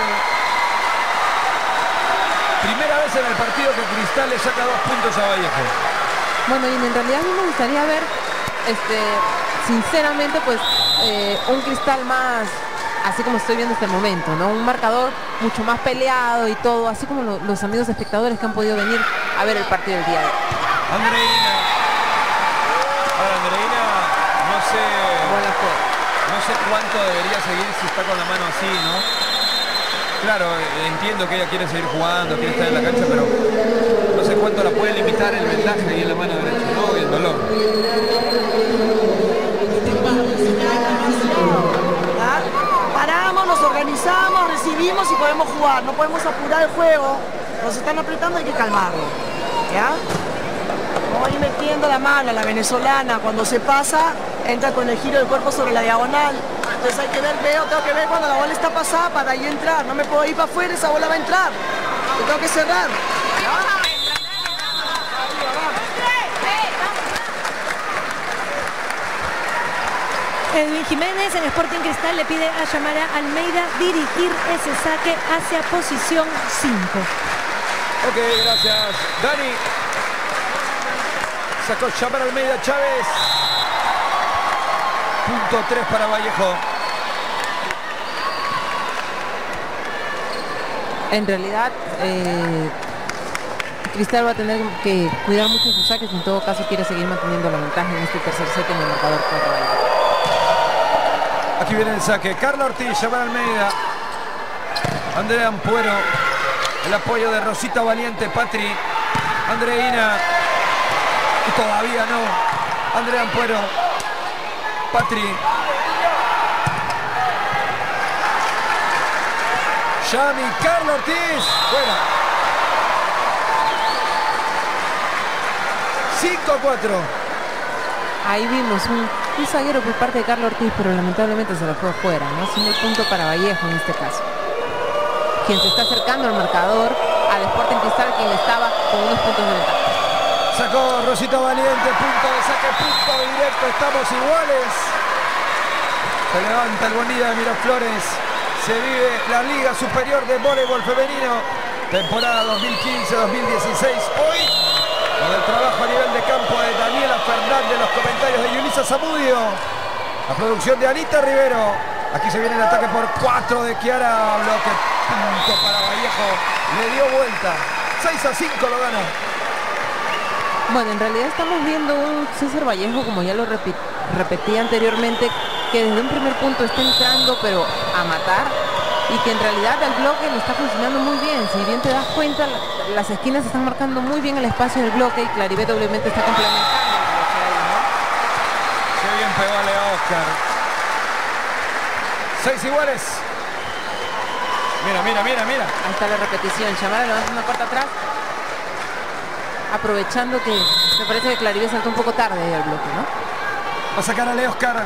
Primera vez en el partido que Cristal le saca 2 puntos a Vallejo. Bueno, y en realidad a mí me gustaría ver, sinceramente, pues un Cristal más, así como estoy viendo hasta el momento, ¿no? Un marcador mucho más peleado y todo, así como los amigos espectadores que han podido venir a ver el partido del día de hoy. Andreina. Ahora, Andreina, no sé cuánto debería seguir si está con la mano así, ¿no? Claro, entiendo que ella quiere seguir jugando, quiere estar en la cancha, pero no sé cuánto la puede limitar el vendaje ahí en la mano derecha, ¿no? Y el dolor. Paramos, nos organizamos, recibimos y podemos jugar. No podemos apurar el juego. Nos están apretando, hay que calmarlo. ¿Ya? Vamos a ir metiendo la mano a la venezolana. Cuando se pasa, entra con el giro del cuerpo sobre la diagonal. Entonces hay que ver, tengo que ver cuando la bola está pasada para ahí entrar. No me puedo ir para afuera, esa bola va a entrar. Yo tengo que cerrar. Edwin Jiménez en Sporting Cristal le pide a Yamara Almeida dirigir ese saque hacia posición 5. Ok, gracias. Dani. Sacó Yamara Almeida Chávez. Punto 3 para Vallejo. En realidad, Cristal va a tener que cuidar mucho sus saques. En todo caso, quiere seguir manteniendo la ventaja en este tercer set en el marcador por Vallejo. Aquí viene el saque. Carla Ortiz, Yamara Almeida. Andrea Ampuero. El apoyo de Rosita Valiente, Patri. Andreina. Y todavía no. Andrea Ampuero. Patri. Yami, Carla Ortiz. Fuera. 5-4. Ahí vimos un zaguero por parte de Carlos Ortiz, pero lamentablemente se lo fue afuera, ¿no? Haciendo el punto para Vallejo en este caso. Quien se está acercando al marcador, al Sporting Cristal, quien estaba con unos puntos de ventaja. Sacó Rosita Valiente, punto de saque, punto directo, estamos iguales. Se levanta el Bonilla de Miraflores. Se vive la Liga Superior de Voleibol Femenino, temporada 2015-2016. Hoy, con el trabajo a nivel de campo de Daniela Fernández, los comentarios de Yulisa Zamudio, la producción de Anita Rivero. Aquí se viene el ataque por 4 de Kiara, bloque, punto para Vallejo. Le dio vuelta, 6-5 lo gana. Bueno, en realidad estamos viendo un César Vallejo, como ya lo repetí anteriormente, que desde un primer punto está entrando, pero a matar, y que en realidad el bloque le está funcionando muy bien. Si bien te das cuenta, las esquinas están marcando muy bien el espacio del bloque y Claribet obviamente está complementando el bloque ahí, ¿no? Qué bien pegó a Lea Oscar. 6 iguales. Mira. Ahí está la repetición. Yamara le va a hacer una corta atrás, aprovechando que me parece que Claribet saltó un poco tarde ahí al bloque, ¿no? Va a sacar a Lea Oscar.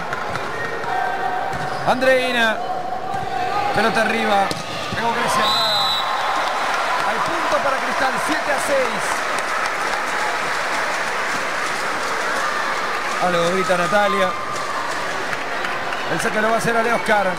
Andreina. Pelota arriba. Pegó Grecia. Hay punto para Cristal. 7-6. Algo grita Natalia. El saque lo va a hacer a Lea Oscar.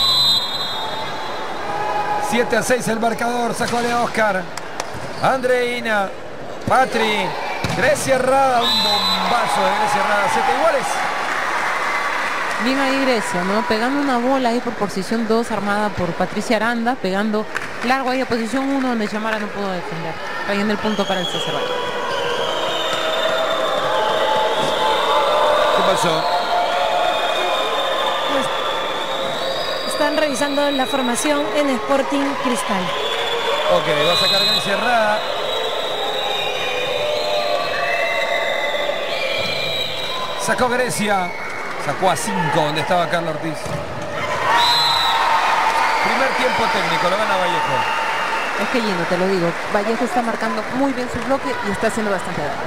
7-6 el marcador. Sacó a Lea Oscar. Andreina. Patri. Grecia Herrada. Un bombazo de Grecia Herrada. 7 iguales. Bien ahí Grecia, ¿no? Pegando una bola ahí por posición 2 armada por Patricia Aranda, pegando largo ahí a posición 1 donde Yamara no pudo defender. Trayendo el punto para el César Vallejo. ¿Qué pasó? Están revisando la formación en Sporting Cristal. Ok, va a sacar Grecia Herrada. Sacó Grecia. Sacó a 5 donde estaba Carla Ortiz. Primer tiempo técnico, lo gana Vallejo. Es que Gino, te lo digo, Vallejo está marcando muy bien su bloque y está haciendo bastante daño.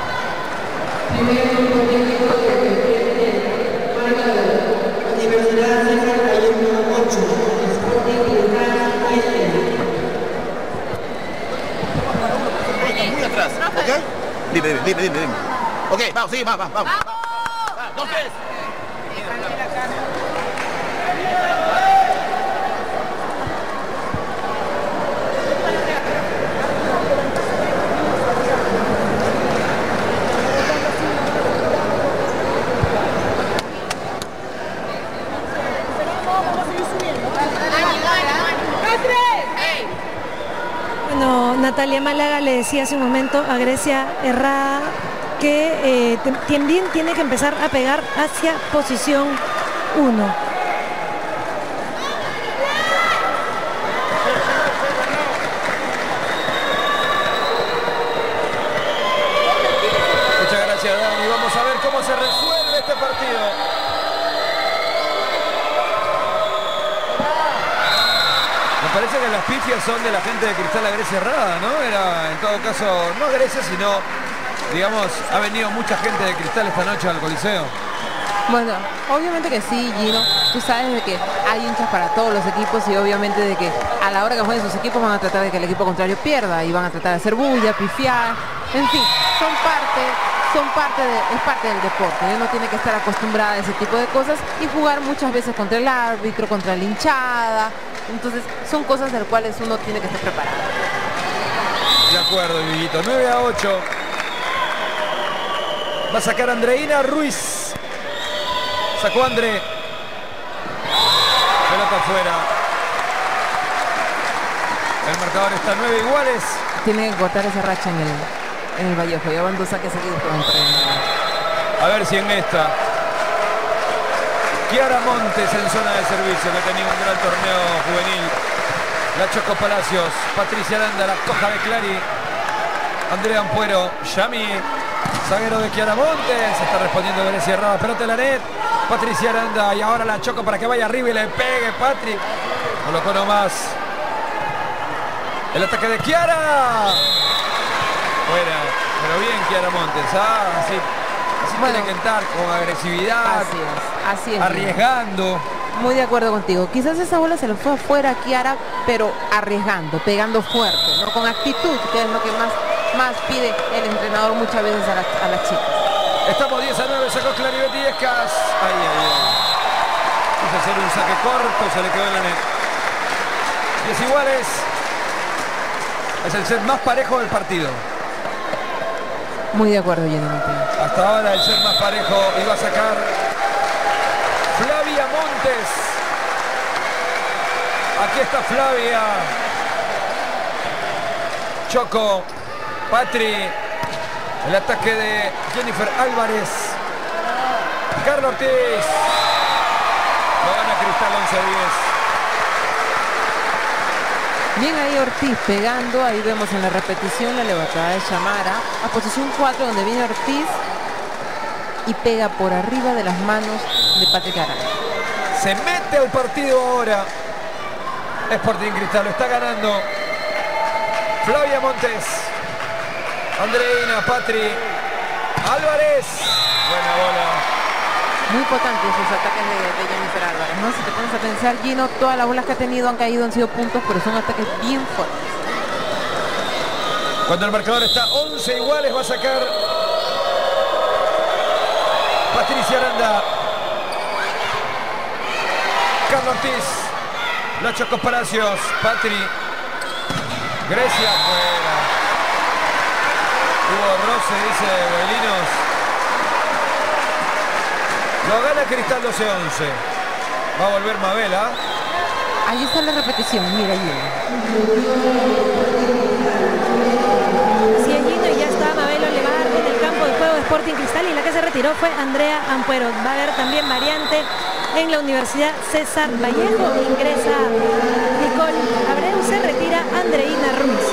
Muy atrás, ¿ok? Dime. Ok, vamos, sí, vamos. 2, 3. Natalia Málaga le decía hace un momento a Grecia Errada que también tiene que empezar a pegar hacia posición 1. Muchas gracias, Dani. Vamos a ver cómo se resuelve este partido. Me parece que las pifias son de la gente de Cristal a Grecia Errada, ¿no? Era, en todo caso, no Grecia, sino, digamos, ha venido mucha gente de Cristal esta noche al Coliseo. Bueno, obviamente que sí, Gino. Tú sabes de que hay hinchas para todos los equipos y obviamente de que a la hora que jueguen sus equipos van a tratar de que el equipo contrario pierda y van a tratar de hacer bulla, pifiar, en fin, es parte del deporte. Uno tiene que estar acostumbrada a ese tipo de cosas y jugar muchas veces contra el árbitro, contra la hinchada. Entonces son cosas de las cuales uno tiene que estar preparado. De acuerdo, Viguito. 9-8. Va a sacar Andreina Ruiz. Sacó André. Pelota afuera. El marcador está 9 iguales. Tiene que cortar esa racha en el Vallejo. Ya van 2 saques seguidos con A ver si en esta. Kiara Montes en zona de servicio, que tenía un gran torneo juvenil. La Choco Palacios, Patricia Aranda, la coja de Clary. Andrea Ampuero, Yami, zaguero de Kiara Montes. Está respondiendo Grecia Errada, pelota en la red. Patricia Aranda y ahora la Choco para que vaya arriba y le pegue Patri. Colocó nomás. El ataque de Kiara. Fuera, pero bien Kiara Montes. Así bueno, tiene que entrar con agresividad. Así es. Arriesgando. Muy de acuerdo contigo. Quizás esa bola se le fue afuera a Kiara, pero arriesgando, pegando fuerte, ¿no? Con actitud, que es lo que más pide el entrenador muchas veces a las chicas. Estamos 10-9, sacó Claribet Illescas. Ahí. Quiso hacer un saque corto, se le quedó en la net. 10 iguales. Es el set más parejo del partido. Muy de acuerdo, Jenny. Hasta ahora el set más parejo iba a sacar Flavia Montes. Aquí está Flavia. Choco, Patri. El ataque de Jennifer Álvarez. Carlos Ortiz. Lo gana Cristal 11-10. Bien ahí Ortiz pegando, ahí vemos en la repetición la levantada de Chamara a posición 4 donde viene Ortiz y pega por arriba de las manos de Patrick Arana. Se mete al partido ahora Sporting Cristal, lo está ganando Flavia Montes, Andreina, Patri, Álvarez, buena bola. Muy importantes esos ataques de Jennifer Álvarez, ¿no? Si te pones a pensar, Gino, todas las bolas que ha tenido han caído, han sido puntos, pero son ataques bien fuertes. Cuando el marcador está 11 iguales, va a sacar Patricia Aranda. Carlos Ortiz, la Choco Palacios, Patri, Grecia, fuera. Hubo roce, dice Belinos. Lo gana Cristal 12-11. Va a volver Mabela. Ahí está la repetición, mira allí. Sí, Gino, y ya está Mabel Olevar en el campo de juego de Sporting Cristal y la que se retiró fue Andrea Ampuero. Va a haber también variante en la Universidad César Vallejo. Ingresa Nicole Abreu, se retira Andreina Ruiz.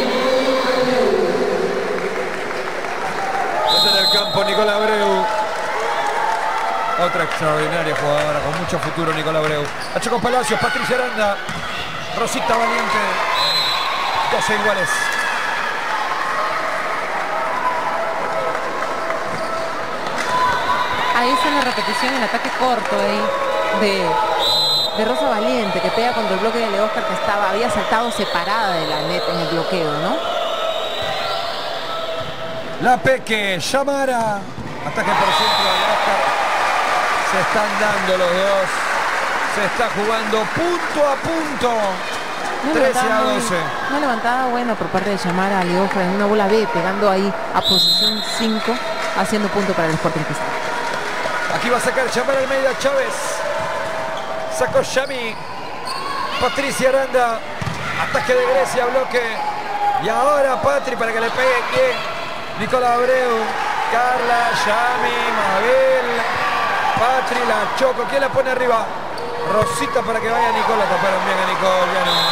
Está en el campo Nicole Abreu. Otra extraordinaria jugadora con mucho futuro, Nicole Abreu. La Choco Palacios, Patricia Aranda, Rosita Valiente. 12 iguales. Ahí está la repetición, el ataque corto ahí de Rosa Valiente, que pega contra el bloque de Leóscar, que había saltado separada de la net en el bloqueo, ¿no? La Peque, Chamara. Ataque por centro de Leóscar. Se están dando los dos. Se está jugando punto a punto. 13-12. Una levantada buena por parte de Chamara a Leóscar en una bola B, pegando ahí a posición 5, haciendo punto para el Sporting Cristal. Aquí va a sacar Chamara Almeida Chávez. Sacó Yami. Patricia Aranda. Ataque de Grecia, bloque. Y ahora Patri para que le pegue quién. Nicolás Abreu, Carla, Yami, Mabel, Patri, la Choco. ¿Quién la pone arriba? Rosita para que vaya Nicole. Taparon bien a Nicole. Ya no.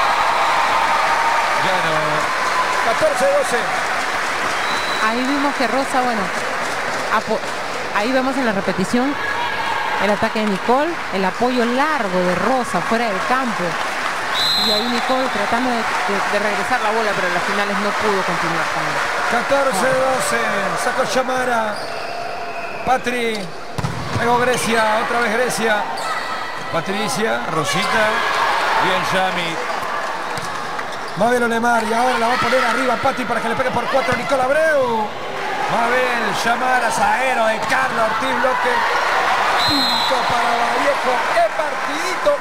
14-12. Ahí vimos que Rosa, bueno, ahí vemos en la repetición el ataque de Nicole, el apoyo largo de Rosa fuera del campo. Y ahí Nicole tratando de regresar la bola, pero en las finales no pudo continuar con él. 14-12. Sacó Chamara. Patri. Luego Grecia. Otra vez Grecia. Patricia. Rosita. Bien Yami. Mabel Olemar. Y ahora la va a poner arriba Patri para que le pegue por 4 a Nicolás Abreu. Mabel. Chamara. Zaguero de Carlos Ortiz. Bloque. Punto para Vallejo. ¡Qué partidito!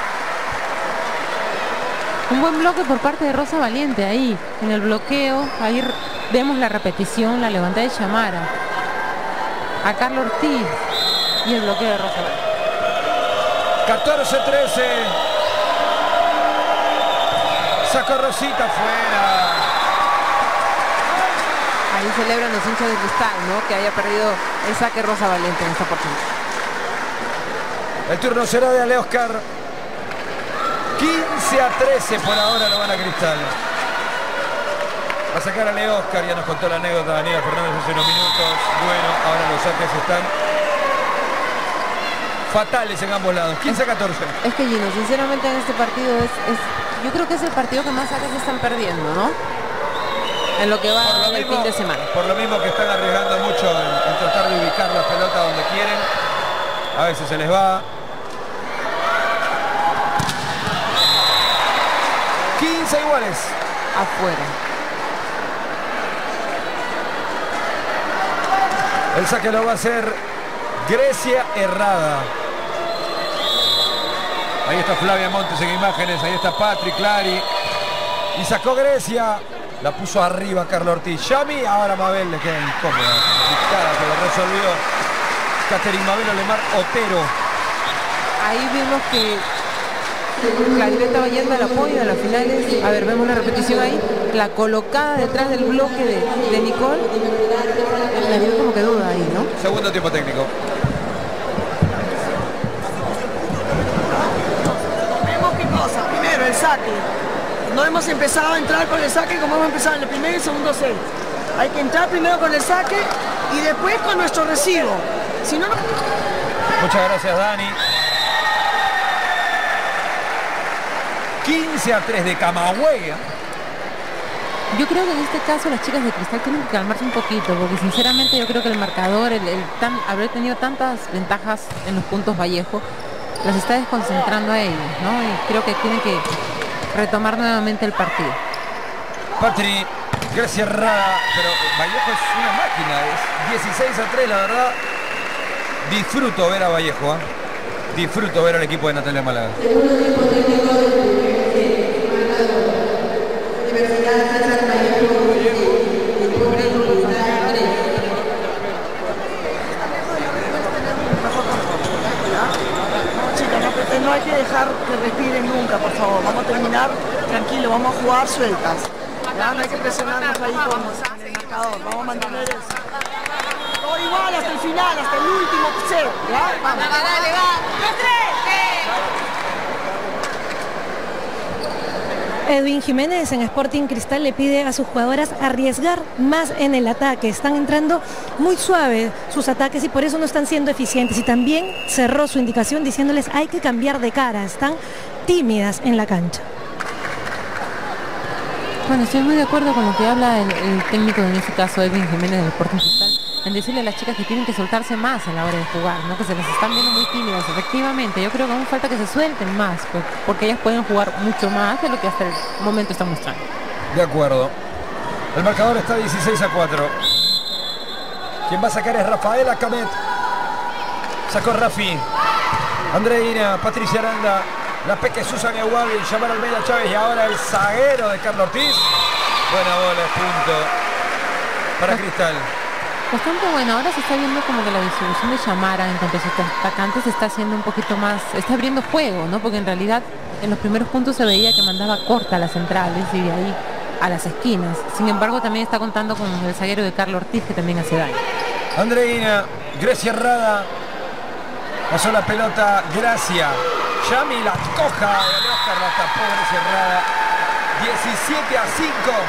Un buen bloque por parte de Rosa Valiente ahí, en el bloqueo. Ahí vemos la repetición, la levantada de Chamara. A Carlos Ortiz. Y el bloqueo de Rosa Valiente. 14-13. Sacó Rosita fuera. Ahí celebran los hinchas de Cristal, ¿no? Que haya perdido el saque Rosa Valiente en esta oportunidad. El turno será de Ale Oscar. 15-13 por ahora lo van a Cristal. Va a sacar a Ale Oscar. Ya nos contó la anécdota Daniela Fernández hace unos minutos. Bueno, ahora los saques están fatales en ambos lados. 15-14. Es que Gino, sinceramente en este partido yo creo que es el partido que más saques están perdiendo, ¿no? En lo que va el fin de semana. Por lo mismo que están arriesgando mucho en tratar de ubicar la pelota donde quieren. A veces se les va. 15 iguales. Afuera. El saque lo va a hacer Grecia Herrada. Ahí está Flavia Montes en imágenes. Ahí está Patrick Clary. Y sacó Grecia. La puso arriba Carlos Ortiz. Yami, ahora Mabel le queda incómoda. Que lo resolvió Catherine Mabel Olemar Otero. Ahí vimos que Clary estaba yendo al apoyo a las finales. A ver, vemos la repetición ahí. La colocada detrás del bloque de Nicole. La dio como que duda ahí, ¿no? Segundo tiempo técnico. Vemos qué cosa. Primero, el saque. No hemos empezado a entrar con el saque como hemos empezado en el primer y segundo set. Hay que entrar primero con el saque y después con nuestro recibo. Si no, no... Muchas gracias, Dani. 15-3 de Camagüey. Yo creo que en este caso las chicas de Cristal tienen que calmarse un poquito, porque sinceramente yo creo que el marcador, haber tenido tantas ventajas en los puntos Vallejo, las está desconcentrando a ellos, ¿no? Y creo que tienen que retomar nuevamente el partido. Patri, Grecia Herrada, pero Vallejo es una máquina, es 16-3, la verdad. Disfruto ver a Vallejo, disfruto ver al equipo de Natalia Málaga. No hay que dejar que respiren nunca, por favor. Vamos a terminar tranquilo, vamos a jugar sueltas. ¿Ya? No hay que presionarnos ahí con el marcador. Vamos a mantener eso. Todo igual hasta el final, hasta el último set. ¿Ya? Vamos. Dale, va. Edwin Jiménez en Sporting Cristal le pide a sus jugadoras arriesgar más en el ataque. Están entrando muy suaves sus ataques y por eso no están siendo eficientes. Y también cerró su indicación diciéndoles hay que cambiar de cara. Están tímidas en la cancha. Bueno, estoy muy de acuerdo con lo que habla el técnico, en este caso Edwin Jiménez del Sporting Cristal, en decirle a las chicas que tienen que soltarse más a la hora de jugar, ¿no? Que se les están viendo muy tímidas. Efectivamente, yo creo que aún falta que se suelten más, porque ellas pueden jugar mucho más de lo que hasta el momento están mostrando. De acuerdo. El marcador está 16-4. Quien va a sacar es Rafaela Camet. Sacó Rafi. Andreina, Patricia Aranda, la Peque Susan Eguabi, Yamar Almeida Chávez y ahora el zaguero de Carlos Ortiz. Buena bola, punto para Cristal. Bastante bueno, ahora se está viendo como que la distribución de Chamara en cuanto a sus atacantes está haciendo un poquito más, está abriendo juego, ¿no? Porque en realidad en los primeros puntos se veía que mandaba corta a las centrales y de ahí a las esquinas. Sin embargo, también está contando con el zaguero de Carlos Ortiz, que también hace daño. Andreina, Grecia Herrada. Pasó la pelota, Gracia. Yami la coja, el Oscar la tapó Grecia Herrada. 17-5.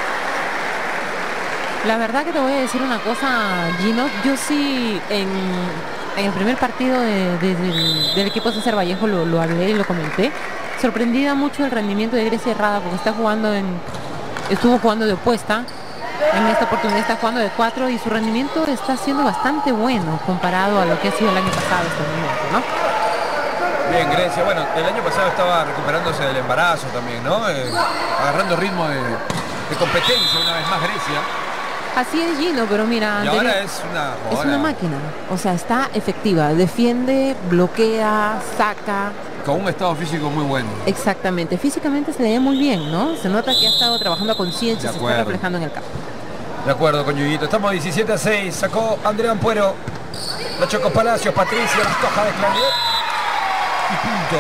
La verdad que te voy a decir una cosa, Gino. Yo sí, en el primer partido del equipo César Vallejo lo hablé y lo comenté. Sorprendida mucho el rendimiento de Grecia Herrada, porque estuvo jugando de opuesta. En esta oportunidad está jugando de 4 y su rendimiento está siendo bastante bueno comparado a lo que ha sido el año pasado este momento, ¿no? Bien, Grecia. Bueno, el año pasado estaba recuperándose del embarazo también, ¿no? Agarrando ritmo de competencia una vez más Grecia. Así es, Gino, pero mira, y ahora es una máquina. O sea, está efectiva, defiende, bloquea, saca. Con un estado físico muy bueno. Exactamente, físicamente se le ve muy bien, ¿no? Se nota que ha estado trabajando a conciencia, se está reflejando en el campo. De acuerdo con Yuyito, estamos 17-6, sacó Andrea Ampuero, la Choco Palacios, Patricia, la coja de Clarivet y punto.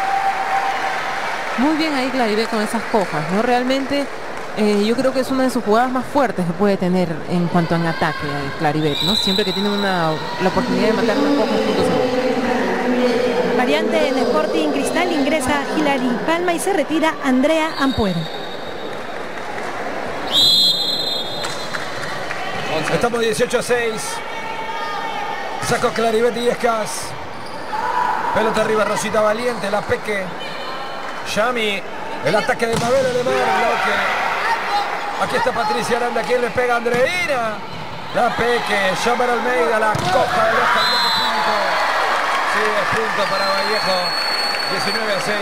Muy bien ahí Clarivet con esas cojas, ¿no? Realmente yo creo que es una de sus jugadas más fuertes que puede tener en cuanto a ataque Clarivet, ¿no? Siempre que tiene la oportunidad de matar una coja, punto seguro. Variante en Sporting Cristal, ingresa Hilary Palma y se retira Andrea Ampuero. Estamos 18-6. Sacó Clarivet y Escas. Pelota arriba, Rosita Valiente, la Peque. Yami, el ataque de Mabel Alemán, bloque. Aquí está Patricia Aranda, quien le pega a Andreina. La Peque, Yamar Almeida, la coja del Oscar, punto. Sí, es punto para Vallejo, 19-6.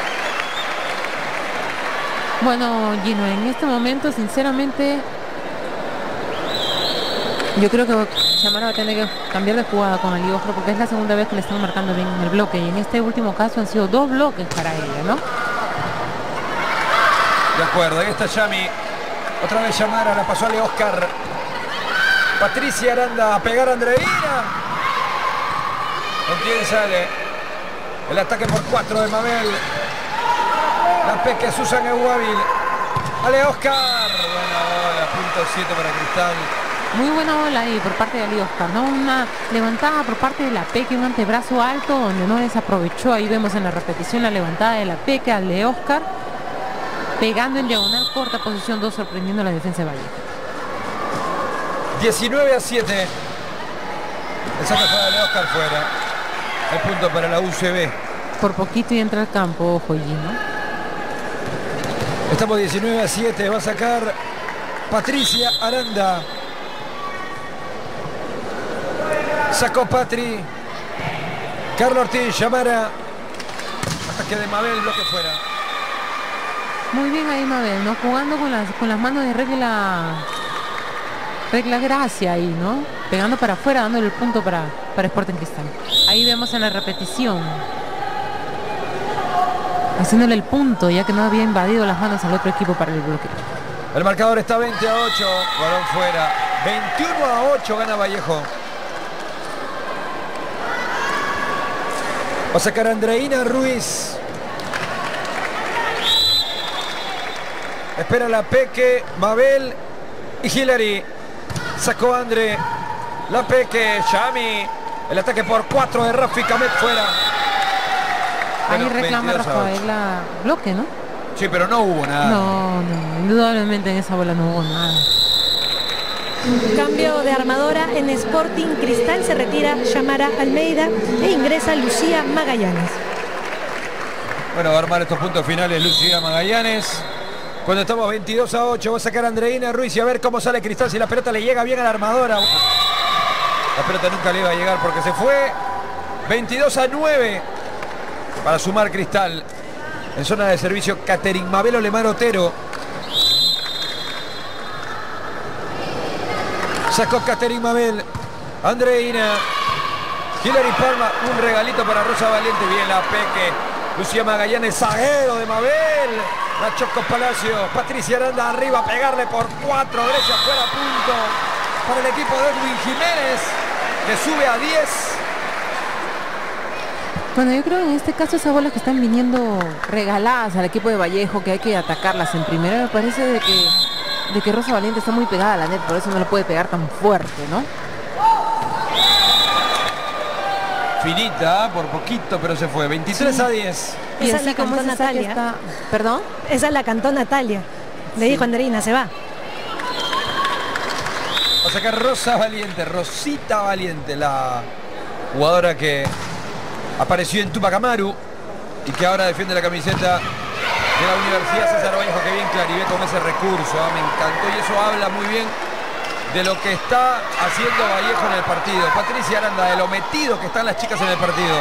Bueno, Gino, en este momento, sinceramente, yo creo que Yamara va a tener que cambiar de jugada con Ali Oscar, porque es la segunda vez que le están marcando bien en el bloque, y en este último caso han sido 2 bloques para ella, ¿no? De acuerdo, ahí está Yami. Otra vez Yamara, la pasó a Ali Oscar. Patricia Aranda a pegar a Andreina. ¿Con quién sale? El ataque por 4 de Mabel. La Peque, Susan Eguavil. Ale Oscar. Buena bola, punto 7 para Cristal. Muy buena bola ahí por parte de Ali Oscar, ¿no? Una levantada por parte de la Peque, un antebrazo alto donde no desaprovechó. Ahí vemos en la repetición la levantada de la Peque al de Oscar, pegando en diagonal, corta posición 2, sorprendiendo a la defensa de Vallejo. 19-7. El saque fue de Oscar fuera. El punto para la UCB. Por poquito y entra al campo, ojo, ¿no? Estamos 19-7. Va a sacar Patricia Aranda. Sacó Patri. Carlos Ortiz, Yamara. Ataque de Mabel, bloque fuera. Muy bien ahí Mabel, ¿no? Jugando con las manos de regla Gracia ahí, ¿no? Pegando para afuera, dándole el punto para Sporting Cristal. Ahí vemos en la repetición. Haciéndole el punto, ya que no había invadido las manos al otro equipo para el bloque. El marcador está 20-8. Balón fuera. 21-8 gana Vallejo. Va a sacar a Andreina Ruiz. Espera la Peque, Mabel y Hilary. Sacó Andre. La Peque, Yami. El ataque por 4 de Rafi Camet fuera. Ahí reclama Rafaela bloque, ¿no? Sí, pero no hubo nada. No, indudablemente en esa bola no hubo nada. Cambio de armadora en Sporting Cristal, se retira Yamara Almeida e ingresa Lucía Magallanes. Bueno, va a armar estos puntos finales Lucía Magallanes. Cuando estamos 22-8, va a sacar a Andreina Ruiz y a ver cómo sale Cristal, si la pelota le llega bien a la armadora. La pelota nunca le iba a llegar porque se fue. 22-9 para sumar Cristal. En zona de servicio, Catherine Mabel Olemar Otero. Sacó Catherine Mabel. Andreina. Hilary Palma. Un regalito para Rosa Valiente. Bien la Peque. Lucía Magallanes, zaguero de Mabel. La Choco Palacio. Patricia Aranda arriba a pegarle por 4. Grecia fuera, punto para el equipo de Edwin Jiménez, que sube a 10. Bueno, yo creo en este caso esas bolas que están viniendo regaladas al equipo de Vallejo, que hay que atacarlas en primera, me parece de que Rosa Valiente está muy pegada a la net, por eso no le puede pegar tan fuerte, ¿no? Finita, por poquito, pero se fue. 23-10. Y Esa así es la como cantó ese saque Natalia. está... ¿Perdón? Esa la cantó Natalia. Le dijo Andreina, se va. Va a sacar Rosa Valiente, Rosita Valiente, la jugadora que apareció en Tupac Amaru y que ahora defiende la camiseta de la Universidad César Vallejo. Que bien Clarivé con ese recurso, me encantó, y eso habla muy bien de lo que está haciendo Vallejo en el partido. Patricia Aranda, de lo metido que están las chicas en el partido.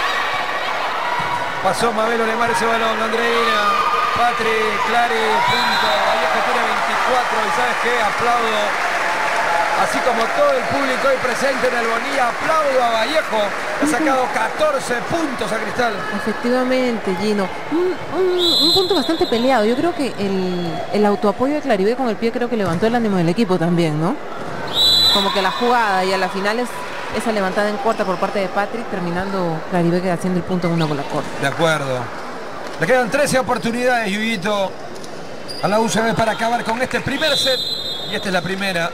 Pasó Mabel Olemar ese balón, Andreina, Patri, Clary, punto. Vallejo tiene 24 y ¿sabes qué? Aplaudo. Así como todo el público hoy presente en el Bonilla, aplaudo a Vallejo. Ha sacado 14 puntos a Cristal. Efectivamente, Gino. Un punto bastante peleado. Yo creo que el autoapoyo de Claribé con el pie creo que levantó el ánimo del equipo también, ¿no? Como que la jugada y a la final es esa levantada en corta por parte de Patrick, terminando Claribé haciendo el punto en una bola corta. De acuerdo. Le quedan 13 oportunidades, Yuyito, a la UCB para acabar con este primer set. Y esta es la primera.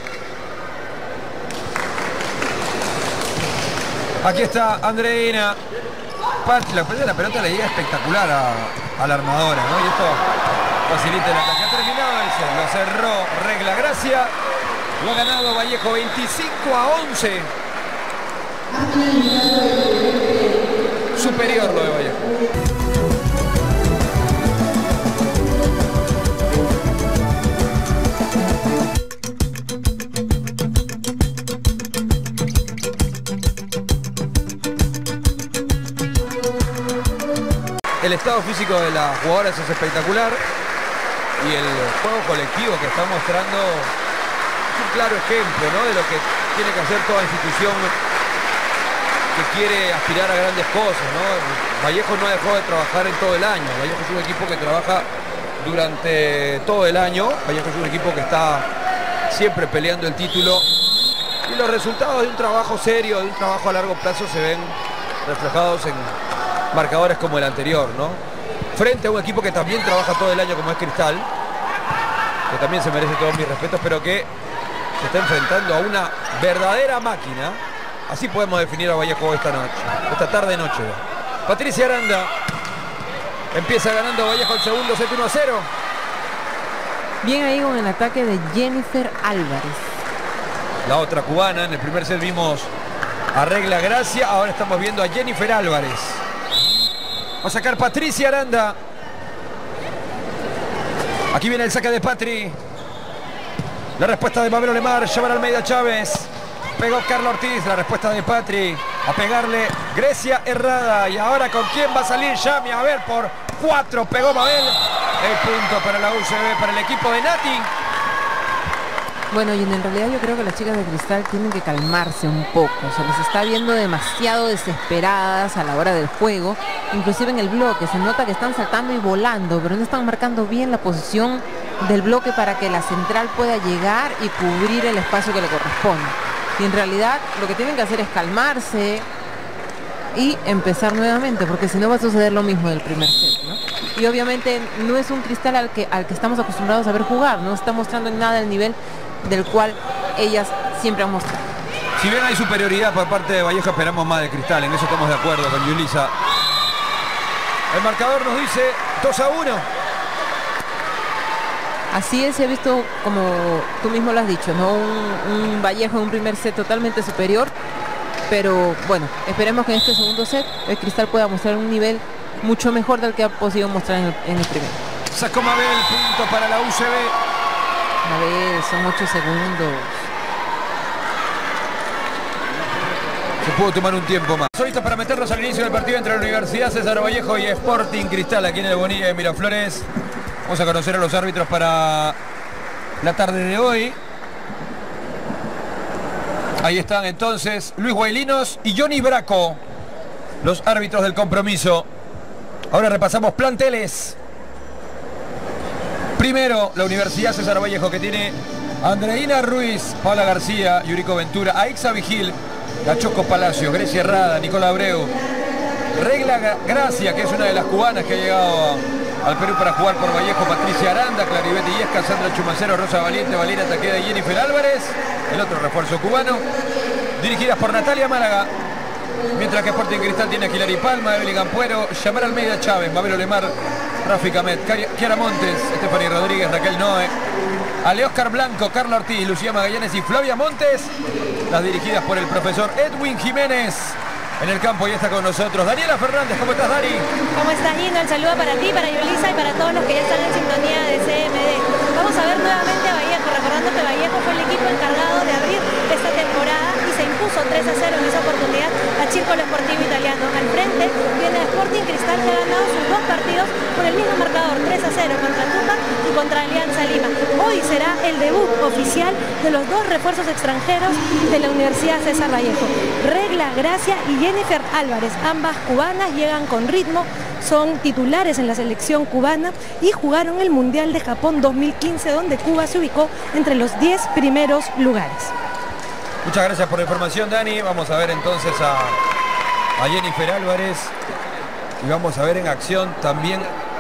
Aquí está Andreina. La pelota le llega espectacular a la armadora, ¿no? Y esto facilita el ataque. Ha terminado el set. Lo cerró Regla Gracia. Lo ha ganado Vallejo 25-11. Superior lo de Vallejo. El estado físico de las jugadoras es espectacular y el juego colectivo que está mostrando es un claro ejemplo, ¿no?, de lo que tiene que hacer toda institución que quiere aspirar a grandes cosas, ¿no? Vallejo no ha dejado de trabajar en todo el año. Vallejo es un equipo que trabaja durante todo el año. Vallejo es un equipo que está siempre peleando el título y los resultados de un trabajo serio, de un trabajo a largo plazo, se ven reflejados en marcadores como el anterior, ¿no? Frente a un equipo que también trabaja todo el año como es Cristal, que también se merece todos mis respetos, pero que se está enfrentando a una verdadera máquina. Así podemos definir a Vallejo esta noche, esta tarde-noche. Patricia Aranda empieza ganando Vallejo el segundo set 1-0. Bien ahí con el ataque de Jennifer Álvarez. La otra cubana, en el primer set vimos a Regla Gracia, ahora estamos viendo a Jennifer Álvarez. Va a sacar Patricia Aranda. Aquí viene el saque de Patri. La respuesta de Mabel Olemar, Yabar Almeida Chávez. Pegó Carla Ortiz, la respuesta de Patri. A pegarle Grecia Herrada. Y ahora ¿con quién va a salir Yami? A ver, por 4 pegó Mabel. El punto para la UCB, para el equipo de Nati. Bueno, y en realidad yo creo que las chicas de Cristal tienen que calmarse un poco. Se les está viendo demasiado desesperadas a la hora del juego. Inclusive en el bloque se nota que están saltando y volando, pero no están marcando bien la posición del bloque para que la central pueda llegar y cubrir el espacio que le corresponde. Y en realidad lo que tienen que hacer es calmarse y empezar nuevamente, porque si no va a suceder lo mismo del primer set, ¿no? Y obviamente no es un Cristal al que estamos acostumbrados a ver jugar, no está mostrando en nada el nivel del cual ellas siempre han mostrado. Si bien hay superioridad por parte de Vallejo, esperamos más de Cristal, en eso estamos de acuerdo con Yulisa. El marcador nos dice 2-1. Así es, se ha visto, como tú mismo lo has dicho, ¿no? Un Vallejo en un primer set totalmente superior, pero bueno, esperemos que en este segundo set el Cristal pueda mostrar un nivel mucho mejor del que ha podido mostrar en el primero. Sacó Mabel, punto para la UCB. A ver, son 8 segundos. Se pudo tomar un tiempo más. Listos para meternos al inicio del partido entre la Universidad César Vallejo y Sporting Cristal aquí en el Bonilla de Miraflores. Vamos a conocer a los árbitros para la tarde de hoy. Ahí están entonces Luis Guailinos y Johnny Braco, los árbitros del compromiso. Ahora repasamos planteles. Primero, la Universidad César Vallejo, que tiene Andreina Ruiz, Paula García, Yuriko Ventura, Aixa Vigil, la Choco Palacio, Grecia Herrada, Nicola Abreu, Regla Gracia, que es una de las cubanas que ha llegado al Perú para jugar por Vallejo, Patricia Aranda, Claribet Illesca, Sandra Chumacero, Rosa Valiente, Valeria Taqueda y Jennifer Álvarez, el otro refuerzo cubano, dirigidas por Natalia Málaga, mientras que Sporting Cristal tiene a Hilary Palma, Evelyn Gampuero, Yamar Almeida Chávez, Mabel Olemar, Rafi Camet, Kiara Montes, Estefany Rodríguez, Raquel Noé, Ale Oscar Blanco, Carla Ortiz, Lucía Magallanes y Flavia Montes, las dirigidas por el profesor Edwin Jiménez. En el campo ya está con nosotros Daniela Fernández. ¿Cómo estás, Dani? ¿Cómo estás, Gino? El saludo para ti, para Yolisa y para todos los que ya están en sintonía de CMD. Vamos a ver nuevamente a Vallejo, recordando que Vallejo fue el equipo encargado de abrir esta temporada y se impuso 3-0 en esa oportunidad a Círculo Sportivo Italiano. Al frente viene Sporting Cristal, que ha ganado sus dos partidos por el mismo marcador, 3-0 contra Tupac y contra Alianza Lima. Hoy será el debut oficial de los dos refuerzos extranjeros de la Universidad César Vallejo. Regla Gracia y Jennifer Álvarez, ambas cubanas, llegan con ritmo, son titulares en la selección cubana y jugaron el Mundial de Japón 2015, donde Cuba se ubicó entre los 10 primeros lugares. Muchas gracias por la información, Dani. Vamos a ver entonces a Jennifer Álvarez y vamos a ver en acción también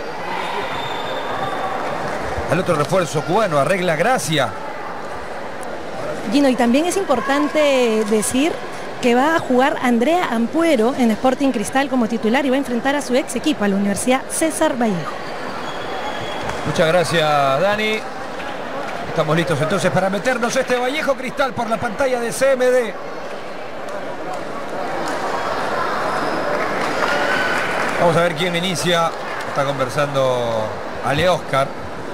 al otro refuerzo cubano, a Regla Gracia. Gino, y también es importante decir que va a jugar Andrea Ampuero en Sporting Cristal como titular y va a enfrentar a su ex equipo, a la Universidad César Vallejo. Muchas gracias, Dani. Estamos listos entonces para meternos este Vallejo Cristal por la pantalla de CMD. Vamos a ver quién inicia. Está conversando Ale Oscar.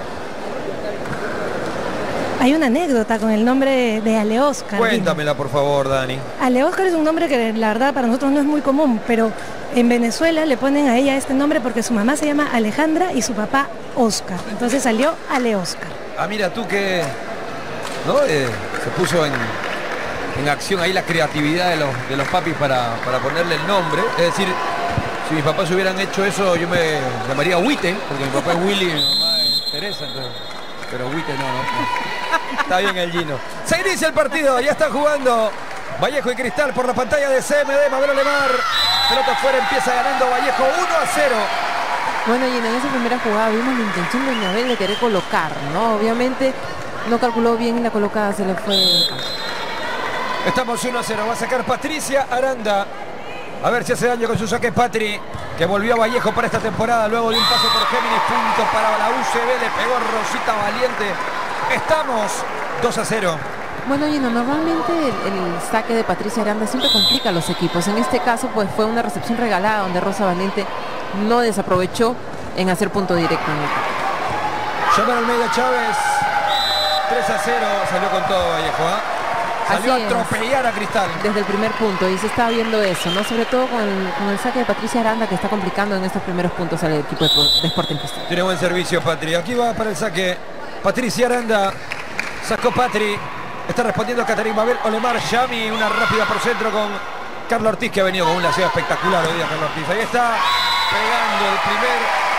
Hay una anécdota con el nombre de Ale Oscar. Cuéntamela, por favor, Dani. Ale Oscar es un nombre que la verdad para nosotros no es muy común, pero en Venezuela le ponen a ella este nombre porque su mamá se llama Alejandra y su papá Oscar. Entonces salió Ale Oscar. Ah, mira tú que ¿no? Se puso en acción ahí la creatividad de los papis para ponerle el nombre. Es decir, si mis papás hubieran hecho eso, yo me llamaría Huite, porque mi papá es Willy y mi mamá es Teresa, entonces, pero Huite no. Está bien el Gino. Se inicia el partido, ya está jugando Vallejo y Cristal por la pantalla de CMD. Mabel Olemar, pelota afuera, empieza ganando Vallejo 1-0. Bueno, y en esa primera jugada vimos la intención de Mabel de querer colocar, ¿no? Obviamente no calculó bien y la colocada se le fue. Estamos 1-0, va a sacar Patricia Aranda. A ver si hace daño con su saque Patri, que volvió a Vallejo para esta temporada luego de un paso por Géminis. Punto para la UCB, le pegó Rosita Valiente. Estamos 2-0. Bueno, Gino, normalmente el saque de Patricia Aranda siempre complica a los equipos. En este caso, pues fue una recepción regalada donde Rosa Valiente no desaprovechó en hacer punto directo. Yamar Almeida Chávez, 3-0, salió con todo Vallejo, ¿eh? Salió a atropellar a Cristal. Desde el primer punto, y se está viendo eso, ¿no? Sobre todo con el saque de Patricia Aranda, que está complicando en estos primeros puntos al equipo de Sporting Cristal. Tiene buen servicio, Patri. Aquí va para el saque Patricia Aranda. Sacó Patri. Está respondiendo Caterina Mabel Olemar. Yami, una rápida por centro con Carla Ortiz, que ha venido con una ciudad espectacular hoy día. Carla Ortiz, ahí está pegando el primer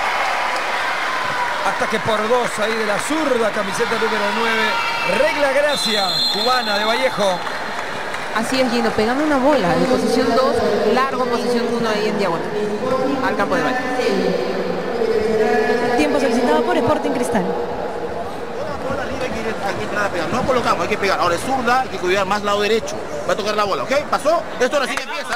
ataque por dos ahí de la zurda, camiseta número 9, Regla Gracia, cubana de Vallejo. Así es, Gino, pegando una bola de posición 2, largo posición 1 ahí en diagonal al campo de Vallejo. Tiempo solicitado por Sporting Cristal. No colocamos, hay que pegar. Ahora es zurda, hay que cuidar más lado derecho. Va a tocar la bola, ¿ok? ¿Pasó? Esto ahora sí que empieza.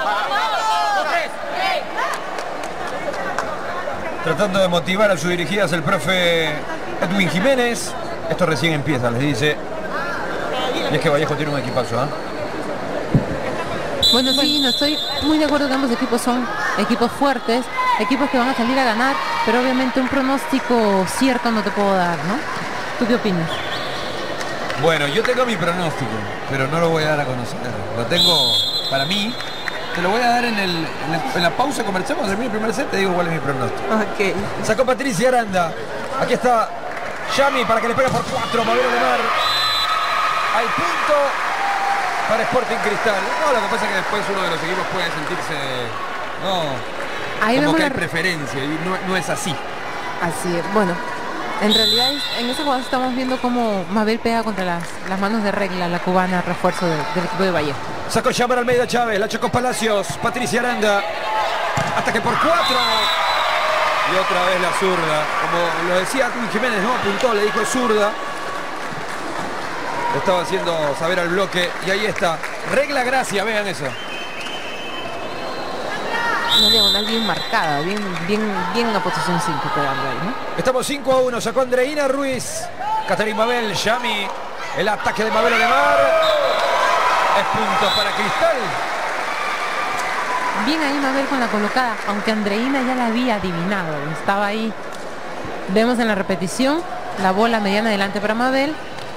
Tratando de motivar a sus dirigidas el profe Edwin Jiménez. Esto recién empieza, les dice. Y es que Vallejo tiene un equipazo, ¿eh? Bueno, sí, no estoy muy de acuerdo que ambos equipos son equipos fuertes, equipos que van a salir a ganar, pero obviamente un pronóstico cierto no te puedo dar, ¿no? ¿Tú qué opinas? Bueno, yo tengo mi pronóstico, pero no lo voy a dar a conocer. Lo tengo para mí. Te lo voy a dar en la pausa comercial. Cuando termine el primer set te digo cuál es mi pronóstico. Ok. Sacó Patricia Aranda. Aquí está Yami para que le pegue por 4. Mabel Olemar. Hay punto para Sporting Cristal. No, lo que pasa es que después uno de los equipos puede sentirse... No, ahí como que hay preferencia y no es así. Así es. Bueno, en realidad en esa jugada estamos viendo cómo Mabel pega contra las manos de Regla, la cubana, refuerzo del equipo de Vallejo. Sacó Yamar Almeida Chávez, la chocó Palacios, Patricia Aranda. Ataque por 4. Y otra vez la zurda. Como lo decía Edwin Jiménez, no apuntó, le dijo es zurda. Le estaba haciendo saber al bloque. Y ahí está. Regla Gracia, vean eso. Una diagonal bien marcada, bien a posición 5 pegando ahí, ¿no? Estamos 5-1. Sacó Andreina Ruiz. Caterín Mabel, Yami. El ataque de Mabel Olemar. Es punto para Cristal. Bien ahí Mabel con la colocada, aunque Andreina ya la había adivinado, estaba ahí. Vemos en la repetición la bola mediana adelante para Mabel,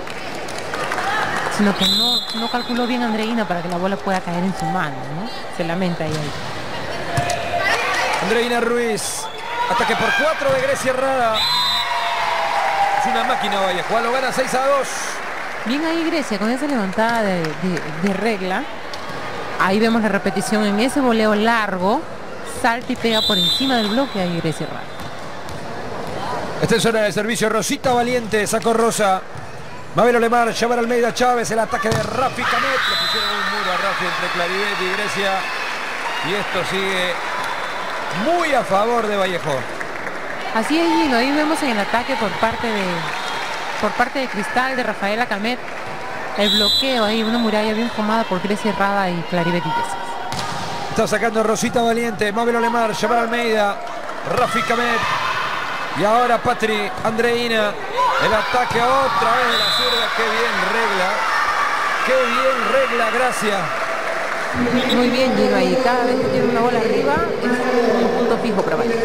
sino que no calculó bien Andreina para que la bola pueda caer en su mano, ¿no? Se lamenta ahí. Andreina Ruiz. Ataque por 4 de Grecia Herrada. Es una máquina Vallejo. Lo gana 6-2. Bien ahí Grecia con esa levantada de regla. Ahí vemos la repetición en ese voleo largo. Salta y pega por encima del bloque ahí Grecia Herrada. Esta es zona de servicio. Rosita Valiente. Sacó Rosa. Mabel Olemar. Yabar Almeida Chávez. El ataque de Rafi Camet. Le pusieron un muro a Rafi entre Clarivet y Grecia. Y esto sigue muy a favor de Vallejo. Así es, Gino. Ahí vemos en el ataque por parte de Cristal, de Rafaela Camet. El bloqueo ahí, una muralla bien formada por Grecia Herrada y Clarivet Iglesias. Está sacando Rosita Valiente, Mabel Olemar, Yabar Almeida, Rafi Camet. Y ahora Patri Andreina. El ataque otra vez de la zurda. Qué bien regla. Qué bien regla Gracia. Muy bien Gino ahí. Cada vez que tiene una bola arriba es un punto fijo para Vallejo.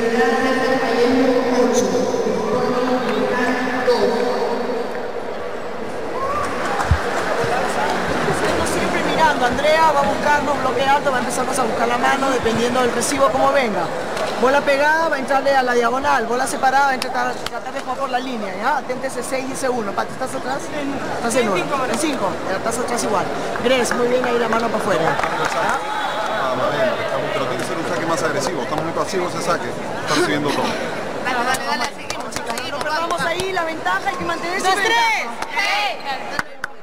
Andrea va buscando un bloque alto, va empezando a buscar la mano dependiendo del recibo como venga. Bola pegada va a entrarle a la diagonal, bola separada va a tratar de jugar por la línea, ¿ya? Aténtese 6 y dice 1. Pati, ¿estás atrás? Estás en 1. En 5, estás atrás igual. Grace, muy bien ahí la mano para afuera. Pero tiene que ser un saque más agresivo. Estamos muy pasivos ese saque. Está recibiendo todo. Dale, seguimos, No perdamos ahí la ventaja, hay que mantener esa 2-3. ventaja.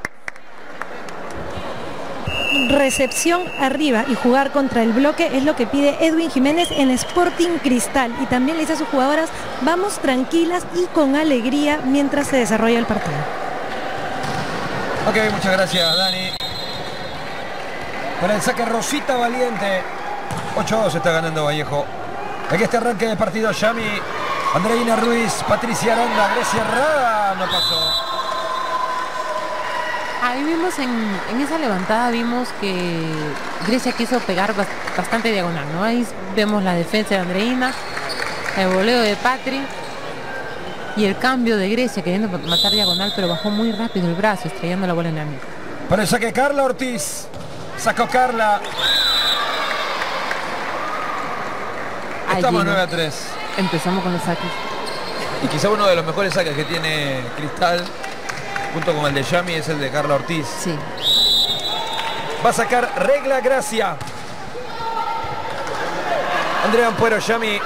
Recepción arriba y jugar contra el bloque es lo que pide Edwin Jiménez en Sporting Cristal, y también le dice a sus jugadoras: vamos tranquilas y con alegría mientras se desarrolla el partido. Ok, muchas gracias Dani. Con el saque Rosita Valiente. 8-2 está ganando Vallejo. Aquí este arranque de partido. Yami, Andreina Ruiz, Patricia Aranda, Grecia Herrada. No pasó. Ahí vimos en esa levantada, vimos que Grecia quiso pegar bastante diagonal, ¿no? Ahí vemos la defensa de Andreina, el voleo de Patri y el cambio de Grecia queriendo matar diagonal, pero bajó muy rápido el brazo, estrellando la bola en la amiga. Para el saque Carla Ortiz. Sacó Carla. Estamos 9-3. Empezamos con los saques. Y quizá uno de los mejores saques que tiene Cristal, junto con el de Yami, es el de Carla Ortiz. Sí. Va a sacar regla Gracia. Andrea Ampuero, Yami.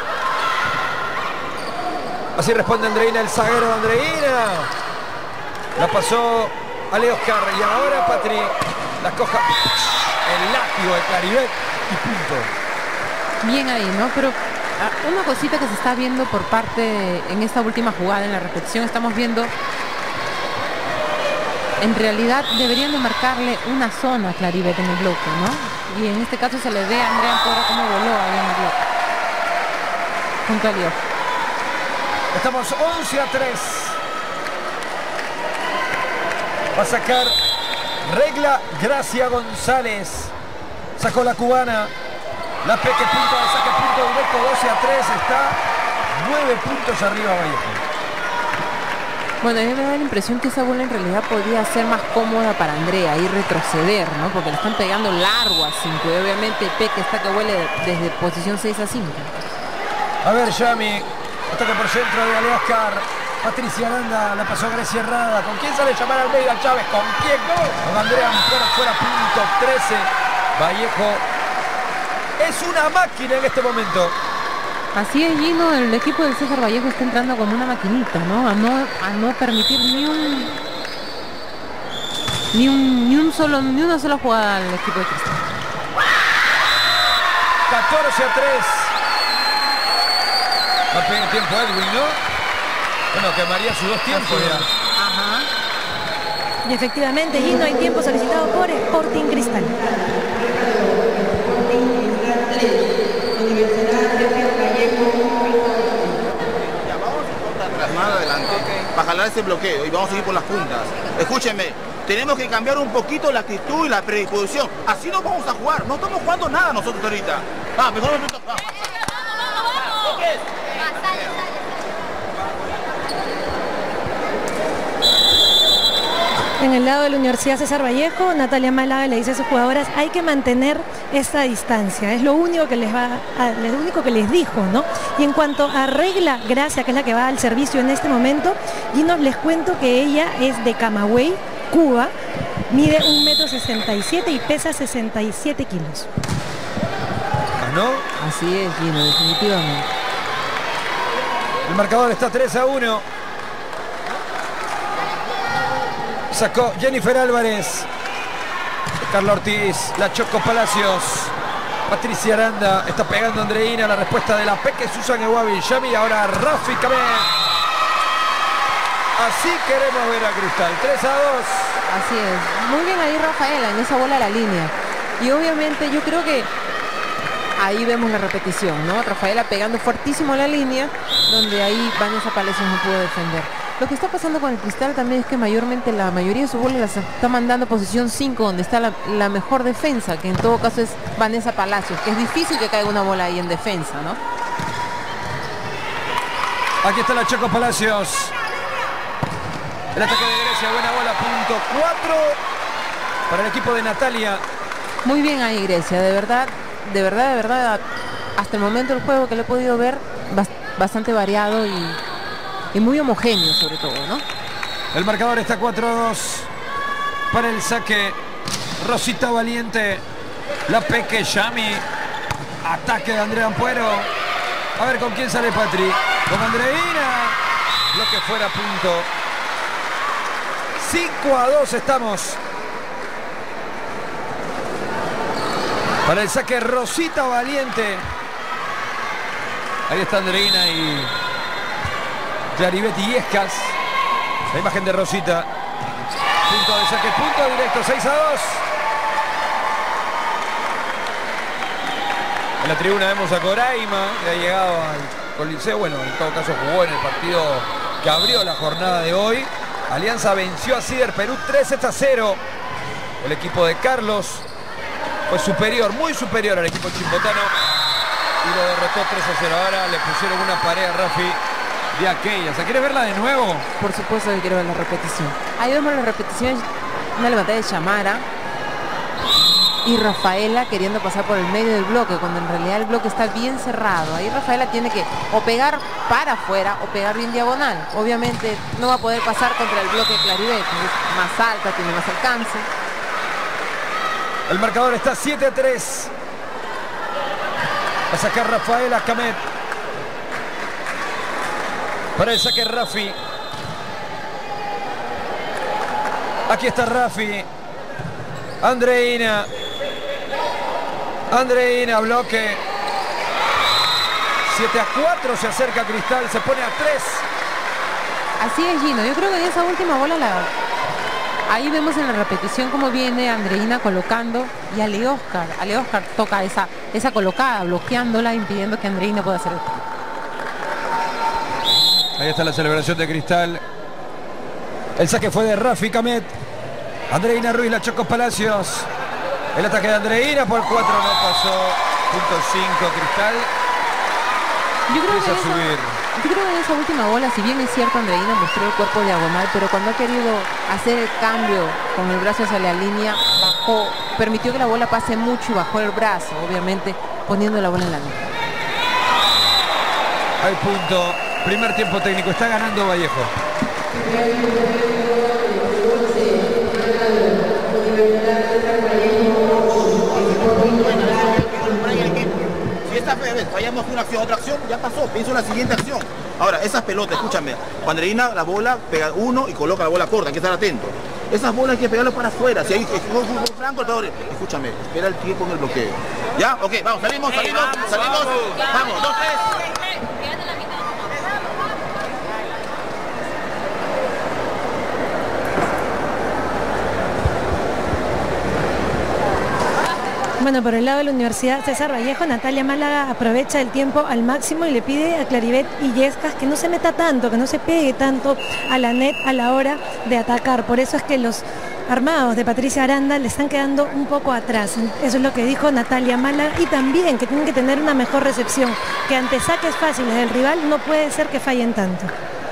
Así responde Andreina, el zaguero de Andreina. La pasó a Leo Oscar y ahora Patri la coja. El látigo de Clarivet y punto. Bien ahí, ¿no? Pero una cosita que se está viendo por parte, en esta última jugada, en la repetición, estamos viendo, en realidad deberían de marcarle una zona a Clarivet en el bloque, ¿no? Y en este caso se le ve a Andrea Ampuero cómo voló ahí en el bloque, junto a Leo. Estamos 11-3. Va a sacar regla Gracia González. Sacó la cubana. La Peque punto de saque, punto directo, 12-3. Está 9 puntos arriba Vallejo. Bueno, a mí me da la impresión que esa bola en realidad podría ser más cómoda para Andrea y retroceder, ¿no? Porque le están pegando largo a 5 y obviamente Peque está que huele desde posición 6 a 5. A ver, Yami. Ataque por centro de Ale Oscar. Patricia Aranda, la pasó Grecia Herrada. ¿Con quién sale Yabar Almeida Chávez? ¿Con quién? Con Andrea Ampuero fuera, punto 13. Vallejo es una máquina en este momento. Así es, Gino, el equipo del César Vallejo está entrando como una maquinita, ¿no? A no permitir ni una sola jugada al equipo de Cristal. 14-3. Va a pedir tiempo Edwin, ¿no? Bueno, que María sus 2 tiempos ya. Ajá. Y efectivamente, y no hay tiempo solicitado por Sporting Cristal. Ya, vamos a contra atrás, más adelante, para jalar ese bloqueo y vamos a seguir por las puntas. Escúchenme, tenemos que cambiar un poquito la actitud y la predisposición. Así no vamos a jugar, no estamos jugando nada nosotros ahorita. Mejor me toca. En el lado de la Universidad César Vallejo, Natalia Málaga le dice a sus jugadoras, hay que mantener esta distancia, es lo único que les dijo, ¿no? Y en cuanto a Regla Gracia, que es la que va al servicio en este momento, Gino, les cuento que ella es de Camagüey, Cuba, mide 1,67 m y pesa 67 kilos. ¿No? Así es, Gino, definitivamente. El marcador está 3-1. Sacó Jennifer Álvarez, Carla Ortiz, la Choco Palacios, Patricia Aranda, está pegando Andreina, la respuesta de la Peque Susan Ewabi, Yami, ahora Rafi Camet. Así queremos ver a Cristal, 3-2. Así es, muy bien ahí Rafaela en esa bola a la línea. Y obviamente yo creo que ahí vemos la repetición, ¿no? Rafaela pegando fuertísimo a la línea, donde ahí Vanessa Palacios no pudo defender. Lo que está pasando con el Cristal también es que mayormente la mayoría de sus bolas las está mandando a posición 5, donde está la mejor defensa, que en todo caso es Vanessa Palacios, que es difícil que caiga una bola ahí en defensa, ¿no? Aquí está la Choco Palacios. El ataque de Grecia, buena bola, punto 4 para el equipo de Natalia. Muy bien ahí Grecia, de verdad, hasta el momento del juego que lo he podido ver, bastante variado y muy homogéneo sobre todo, ¿no? El marcador está 4-2 para el saque. Rosita Valiente, la Peque Yami, ataque de Andrea Ampuero. A ver con quién sale Patri. Con Andreina. Bloque fuera, punto. 5-2 estamos. Para el saque Rosita Valiente. Ahí está Andreina y Claribet Illescas. La imagen de Rosita. Punto de saque, punto directo, 6-2. En la tribuna vemos a Coraima, que ha llegado al Coliseo. Bueno, en todo caso jugó en el partido que abrió la jornada de hoy. Alianza venció a Cider Perú 3-0. El equipo de Carlos fue superior, muy superior al equipo chimbotano y lo derrotó 3-0. Ahora le pusieron una pared a Rafi de aquellas. ¿Quieres verla de nuevo? Por supuesto que quiero ver la repetición. Ahí vemos la repetición, una levantada de Chamara y Rafaela queriendo pasar por el medio del bloque, cuando en realidad el bloque está bien cerrado. Ahí Rafaela tiene que o pegar para afuera o pegar bien diagonal. Obviamente no va a poder pasar contra el bloque de Claribet, que es más alta, tiene más alcance. El marcador está 7-3. Va a sacar Rafaela Camet. Para el saque Rafi. Aquí está Rafi. Andreina. Andreina, bloque. 7-4 se acerca Cristal, se pone a 3. Así es, Gino. Yo creo que en esa última bola ahí vemos en la repetición cómo viene Andreina colocando y Ale Oscar toca esa colocada, bloqueándola, impidiendo que Andreina pueda hacer esto. Ahí está la celebración de Cristal. El saque fue de Rafi Camet. Andreina Ruiz, la Choco Palacios. El ataque de Andreina por 4 no pasó. Punto 5 Cristal. Yo creo que en esa última bola, si bien es cierto, Andreina mostró el cuerpo diagonal, pero cuando ha querido hacer el cambio con el brazo hacia la línea, bajó, permitió que la bola pase mucho y bajó el brazo, obviamente poniendo la bola en la línea. Hay punto. Primer tiempo técnico. Está ganando Vallejo. Si esta vez fallamos una acción, otra acción, ya pasó. Pienso en la siguiente acción. Ahora, esas pelotas, escúchame. Cuando Andreina la bola pega uno y coloca la bola corta, hay que estar atento. Esas bolas hay que pegarlas para afuera. Si hay franco, escúchame, espera el tiempo en el bloqueo. ¿Ya? Ok, vamos, salimos. Vamos, 2, 3. Bueno, por el lado de la Universidad César Vallejo, Natalia Málaga aprovecha el tiempo al máximo y le pide a Claribet Illescas que no se meta tanto, que no se pegue tanto a la net a la hora de atacar. Por eso es que los armados de Patricia Aranda le están quedando un poco atrás. Eso es lo que dijo Natalia Málaga, y también que tienen que tener una mejor recepción, que ante saques fáciles del rival no puede ser que fallen tanto.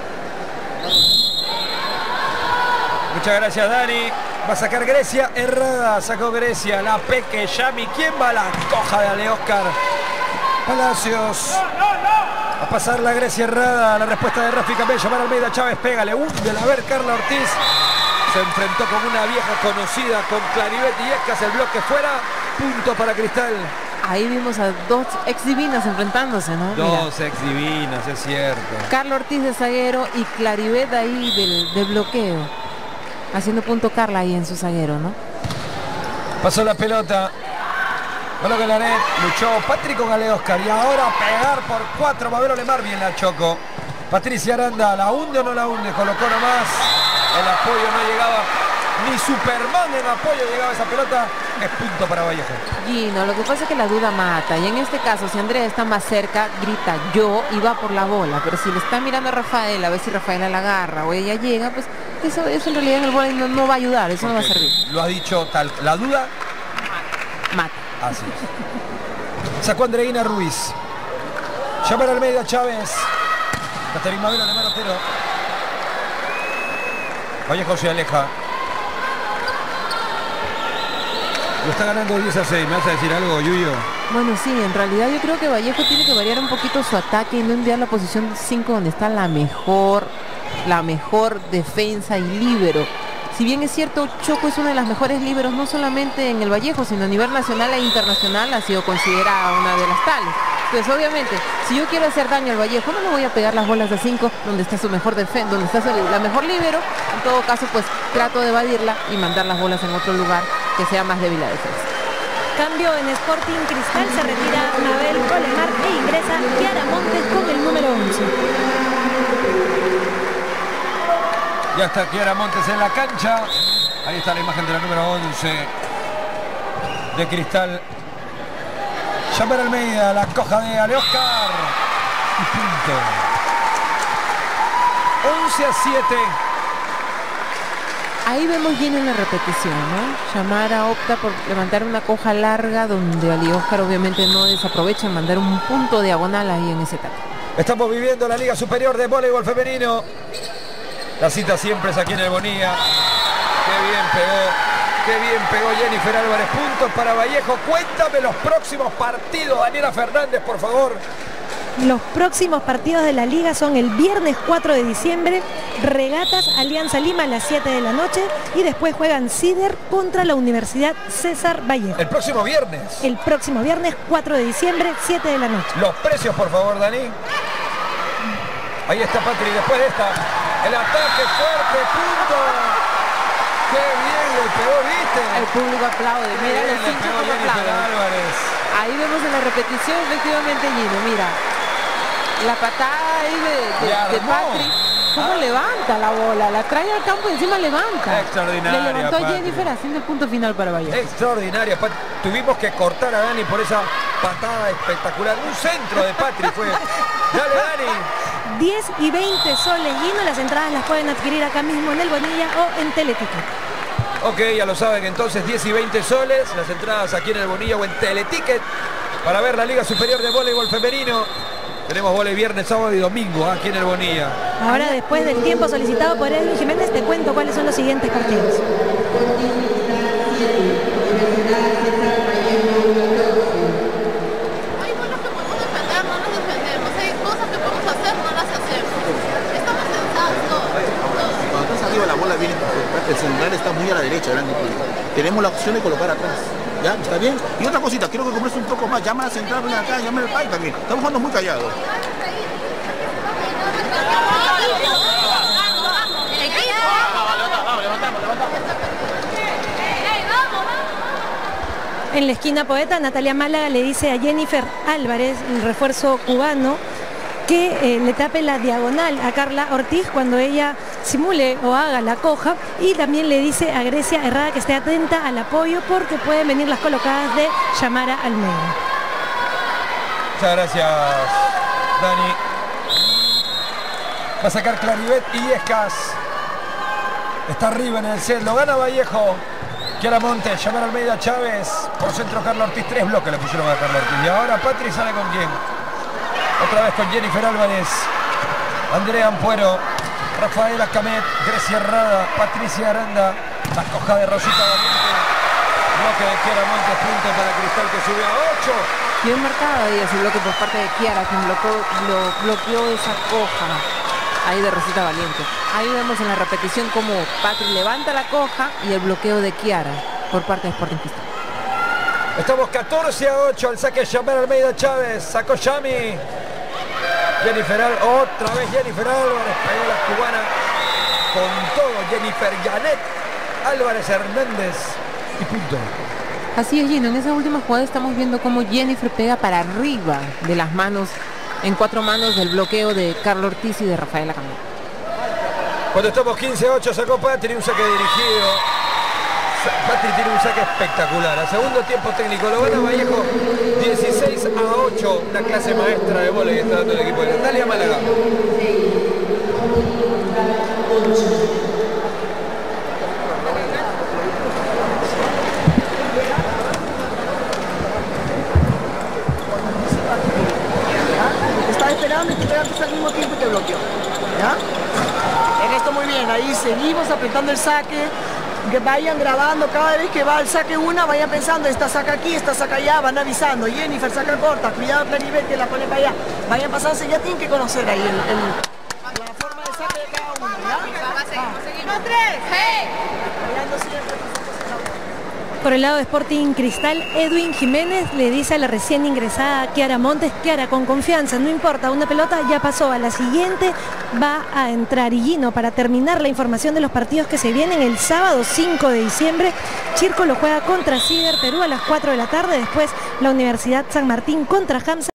Muchas gracias, Dani. Va a sacar Grecia Herrada, sacó Grecia, la Peque Yami. ¿Quién va? La coja de Ale Oscar Palacios. A pasar la Grecia Herrada, la respuesta de Rafi Campbell, llamar a Almeida Chávez, pégale, húndela, a ver Carla Ortiz. Se enfrentó con una vieja conocida, con Claribet Illescas, el bloque fuera, punto para Cristal. Ahí vimos a dos ex divinas enfrentándose, ¿no? Dos ex divinas, es cierto. Carla Ortiz de zaguero y Claribet ahí del bloqueo. Haciendo punto Carla ahí en su zaguero, ¿no? Pasó la pelota. Bueno, que la net luchó Patrick con Ale Oscar. Y ahora pegar por 4. Mabel Olemar, bien la chocó. Patricia Aranda, ¿la hunde o no la hunde? Colocó nomás. El apoyo no llegaba. Ni Superman en apoyo llegaba esa pelota. Es punto para Vallejo. Gino, lo que pasa es que la duda mata. Y en este caso, si Andrea está más cerca, grita yo y va por la bola. Pero si le está mirando a Rafael, a ver si Rafaela la agarra o ella llega, pues eso en realidad en el vóley no va a ayudar. Eso no va a servir. Lo ha dicho tal. La duda mata. Así es. Sacó Andreina Ruiz. Llamar a Almeida Chávez. Caterina Mabel Olemar Otero. Vallejo se aleja. Lo está ganando 10-6. ¿Me vas a decir algo, Yuyo? Bueno, sí, en realidad yo creo que Vallejo tiene que variar un poquito su ataque y no enviar la posición 5 donde está la mejor defensa y líbero. Si bien es cierto, Choco es una de las mejores líberos, no solamente en el Vallejo, sino a nivel nacional e internacional, ha sido considerada una de las tales. Pues obviamente, si yo quiero hacer daño al Vallejo, no le voy a pegar las bolas de 5 donde está su mejor defensa, donde está la mejor líbero. En todo caso, pues trato de evadirla y mandar las bolas en otro lugar que sea más débil la defensa. Cambio en Sporting Cristal, se retira Mabel Olemar e ingresa Kiara Montes con el número 11. Ya está Kiara Montes en la cancha. Ahí está la imagen de la número 11 de Cristal. Llamar Almeida, la coja de Ale Oscar. Y punto. 11-7. Ahí vemos Gino en la repetición, ¿no? Yamara opta por levantar una coja larga donde Ali Oscar obviamente no desaprovecha en mandar un punto diagonal ahí en ese ataque. Estamos viviendo la Liga Superior de Voleibol Femenino. La cita siempre es aquí en el Bonilla. Qué bien pegó Jennifer Álvarez. Puntos para Vallejo. Cuéntame los próximos partidos, Daniela Fernández, por favor. Los próximos partidos de la liga son el viernes 4 de diciembre, Regatas Alianza Lima a las 7 de la noche y después juegan Cider contra la Universidad César Vallejo. El próximo viernes. El próximo viernes 4 de diciembre, 7 de la noche. Los precios, por favor, Dani. Ahí está Patri, después de esta. El ataque fuerte, punto. Qué bien le pegó, ¿viste? El público aplaude. Mira los hinchas como aplauden. Álvarez. Ahí vemos en la repetición efectivamente Gino, mira. La patada ahí de Patrick. ¿Cómo levanta la bola? La trae al campo y encima levanta. Extraordinaria. Le levantó Patri. Jennifer haciendo el punto final para Vallejo. Extraordinaria. Tuvimos que cortar a Dani por esa patada espectacular. Un centro de Patri fue. Dale, Dani. 10 y 20 soles Gino, las entradas las pueden adquirir acá mismo en el Bonilla o en Teleticket. Ok, ya lo saben, entonces 10 y 20 soles, las entradas aquí en el Bonilla o en Teleticket para ver la Liga Superior de Voleibol Femenino. Tenemos vóley viernes, sábado y domingo aquí en el Bonilla. Ahora, después del tiempo solicitado por Edwin Jiménez, te cuento cuáles son los siguientes partidos. Hay bolas que podemos defender, no las defendemos. Hay cosas que podemos hacer, no las hacemos. Estamos cansados todos. Cuando estás arriba la bola viene, el celular está muy a la derecha, grande. Tenemos la opción de colocar atrás. ¿Ya? ¿Está bien? Y otra cosita, quiero que compres un poco más. Llama a la central, ven acá, llama al país también. Estamos jugando muy callados. En la esquina poeta, Natalia Málaga le dice a Jennifer Álvarez, el refuerzo cubano, que le tape la diagonal a Carla Ortiz cuando ella simule o haga la coja, y también le dice a Grecia Herrada que esté atenta al apoyo porque pueden venir las colocadas de Yamara Almeida. Muchas gracias, Dani. Va a sacar Claribet Illescas. Está arriba en el set, lo gana Vallejo. Kiara Montes, Yamara Almeida Chávez. Por centro Carla Ortiz, 3 bloques le pusieron a Carla Ortiz. Y ahora Patri sale con quién. Otra vez con Jennifer Álvarez, Andrea Ampuero, Rafaela Camet, Grecia Herrada, Patricia Aranda. La coja de Rosita Valiente. Bloque de Kiara Montes, punto para Cristal que sube a 8. Bien marcado ahí ese bloque por parte de Kiara, quien bloqueó esa coja ahí de Rosita Valiente. Ahí vemos en la repetición como Patri levanta la coja y el bloqueo de Kiara por parte de Sporting Cristal. Estamos 14-8 al saque Yamara Almeida Chávez, sacó Yami. Jennifer Álvarez, otra vez Jennifer Álvarez, ahí la cubana con todo, Jennifer Janet Álvarez Hernández y punto. Así es, Gino, en esa última jugada estamos viendo cómo Jennifer pega para arriba de las manos, en 4 manos del bloqueo de Carla Ortiz y de Rafaela Camilo. Cuando estamos 15-8 sacó Patri, un saque dirigido. Patri tiene un saque espectacular. A segundo tiempo técnico lo gana Vallejo 16-8. Una clase maestra de vóley que está dando el equipo de Natalia Málaga. Estaba esperando y te pegaste al mismo tiempo y te bloqueó. ¿Ya? En esto muy bien, ahí seguimos apretando el saque, que vayan grabando cada vez que va el saque una, vayan pensando, esta saca aquí, esta saca allá, van avisando, Jennifer saca corta, cuidado Claribet que la pone para allá, vayan pasándose, ya tienen que conocer ahí la forma de saque de cada uno, ¿ya? Seguimos 3, ¡hey! Por el lado de Sporting Cristal, Edwin Jiménez le dice a la recién ingresada Kiara Montes: Kiara, con confianza, no importa, una pelota ya pasó, a la siguiente va a entrar. Y Gino, para terminar la información de los partidos que se vienen, el sábado 5 de diciembre, Chirco lo juega contra Cider Perú a las 4 de la tarde, después la Universidad San Martín contra Hamza.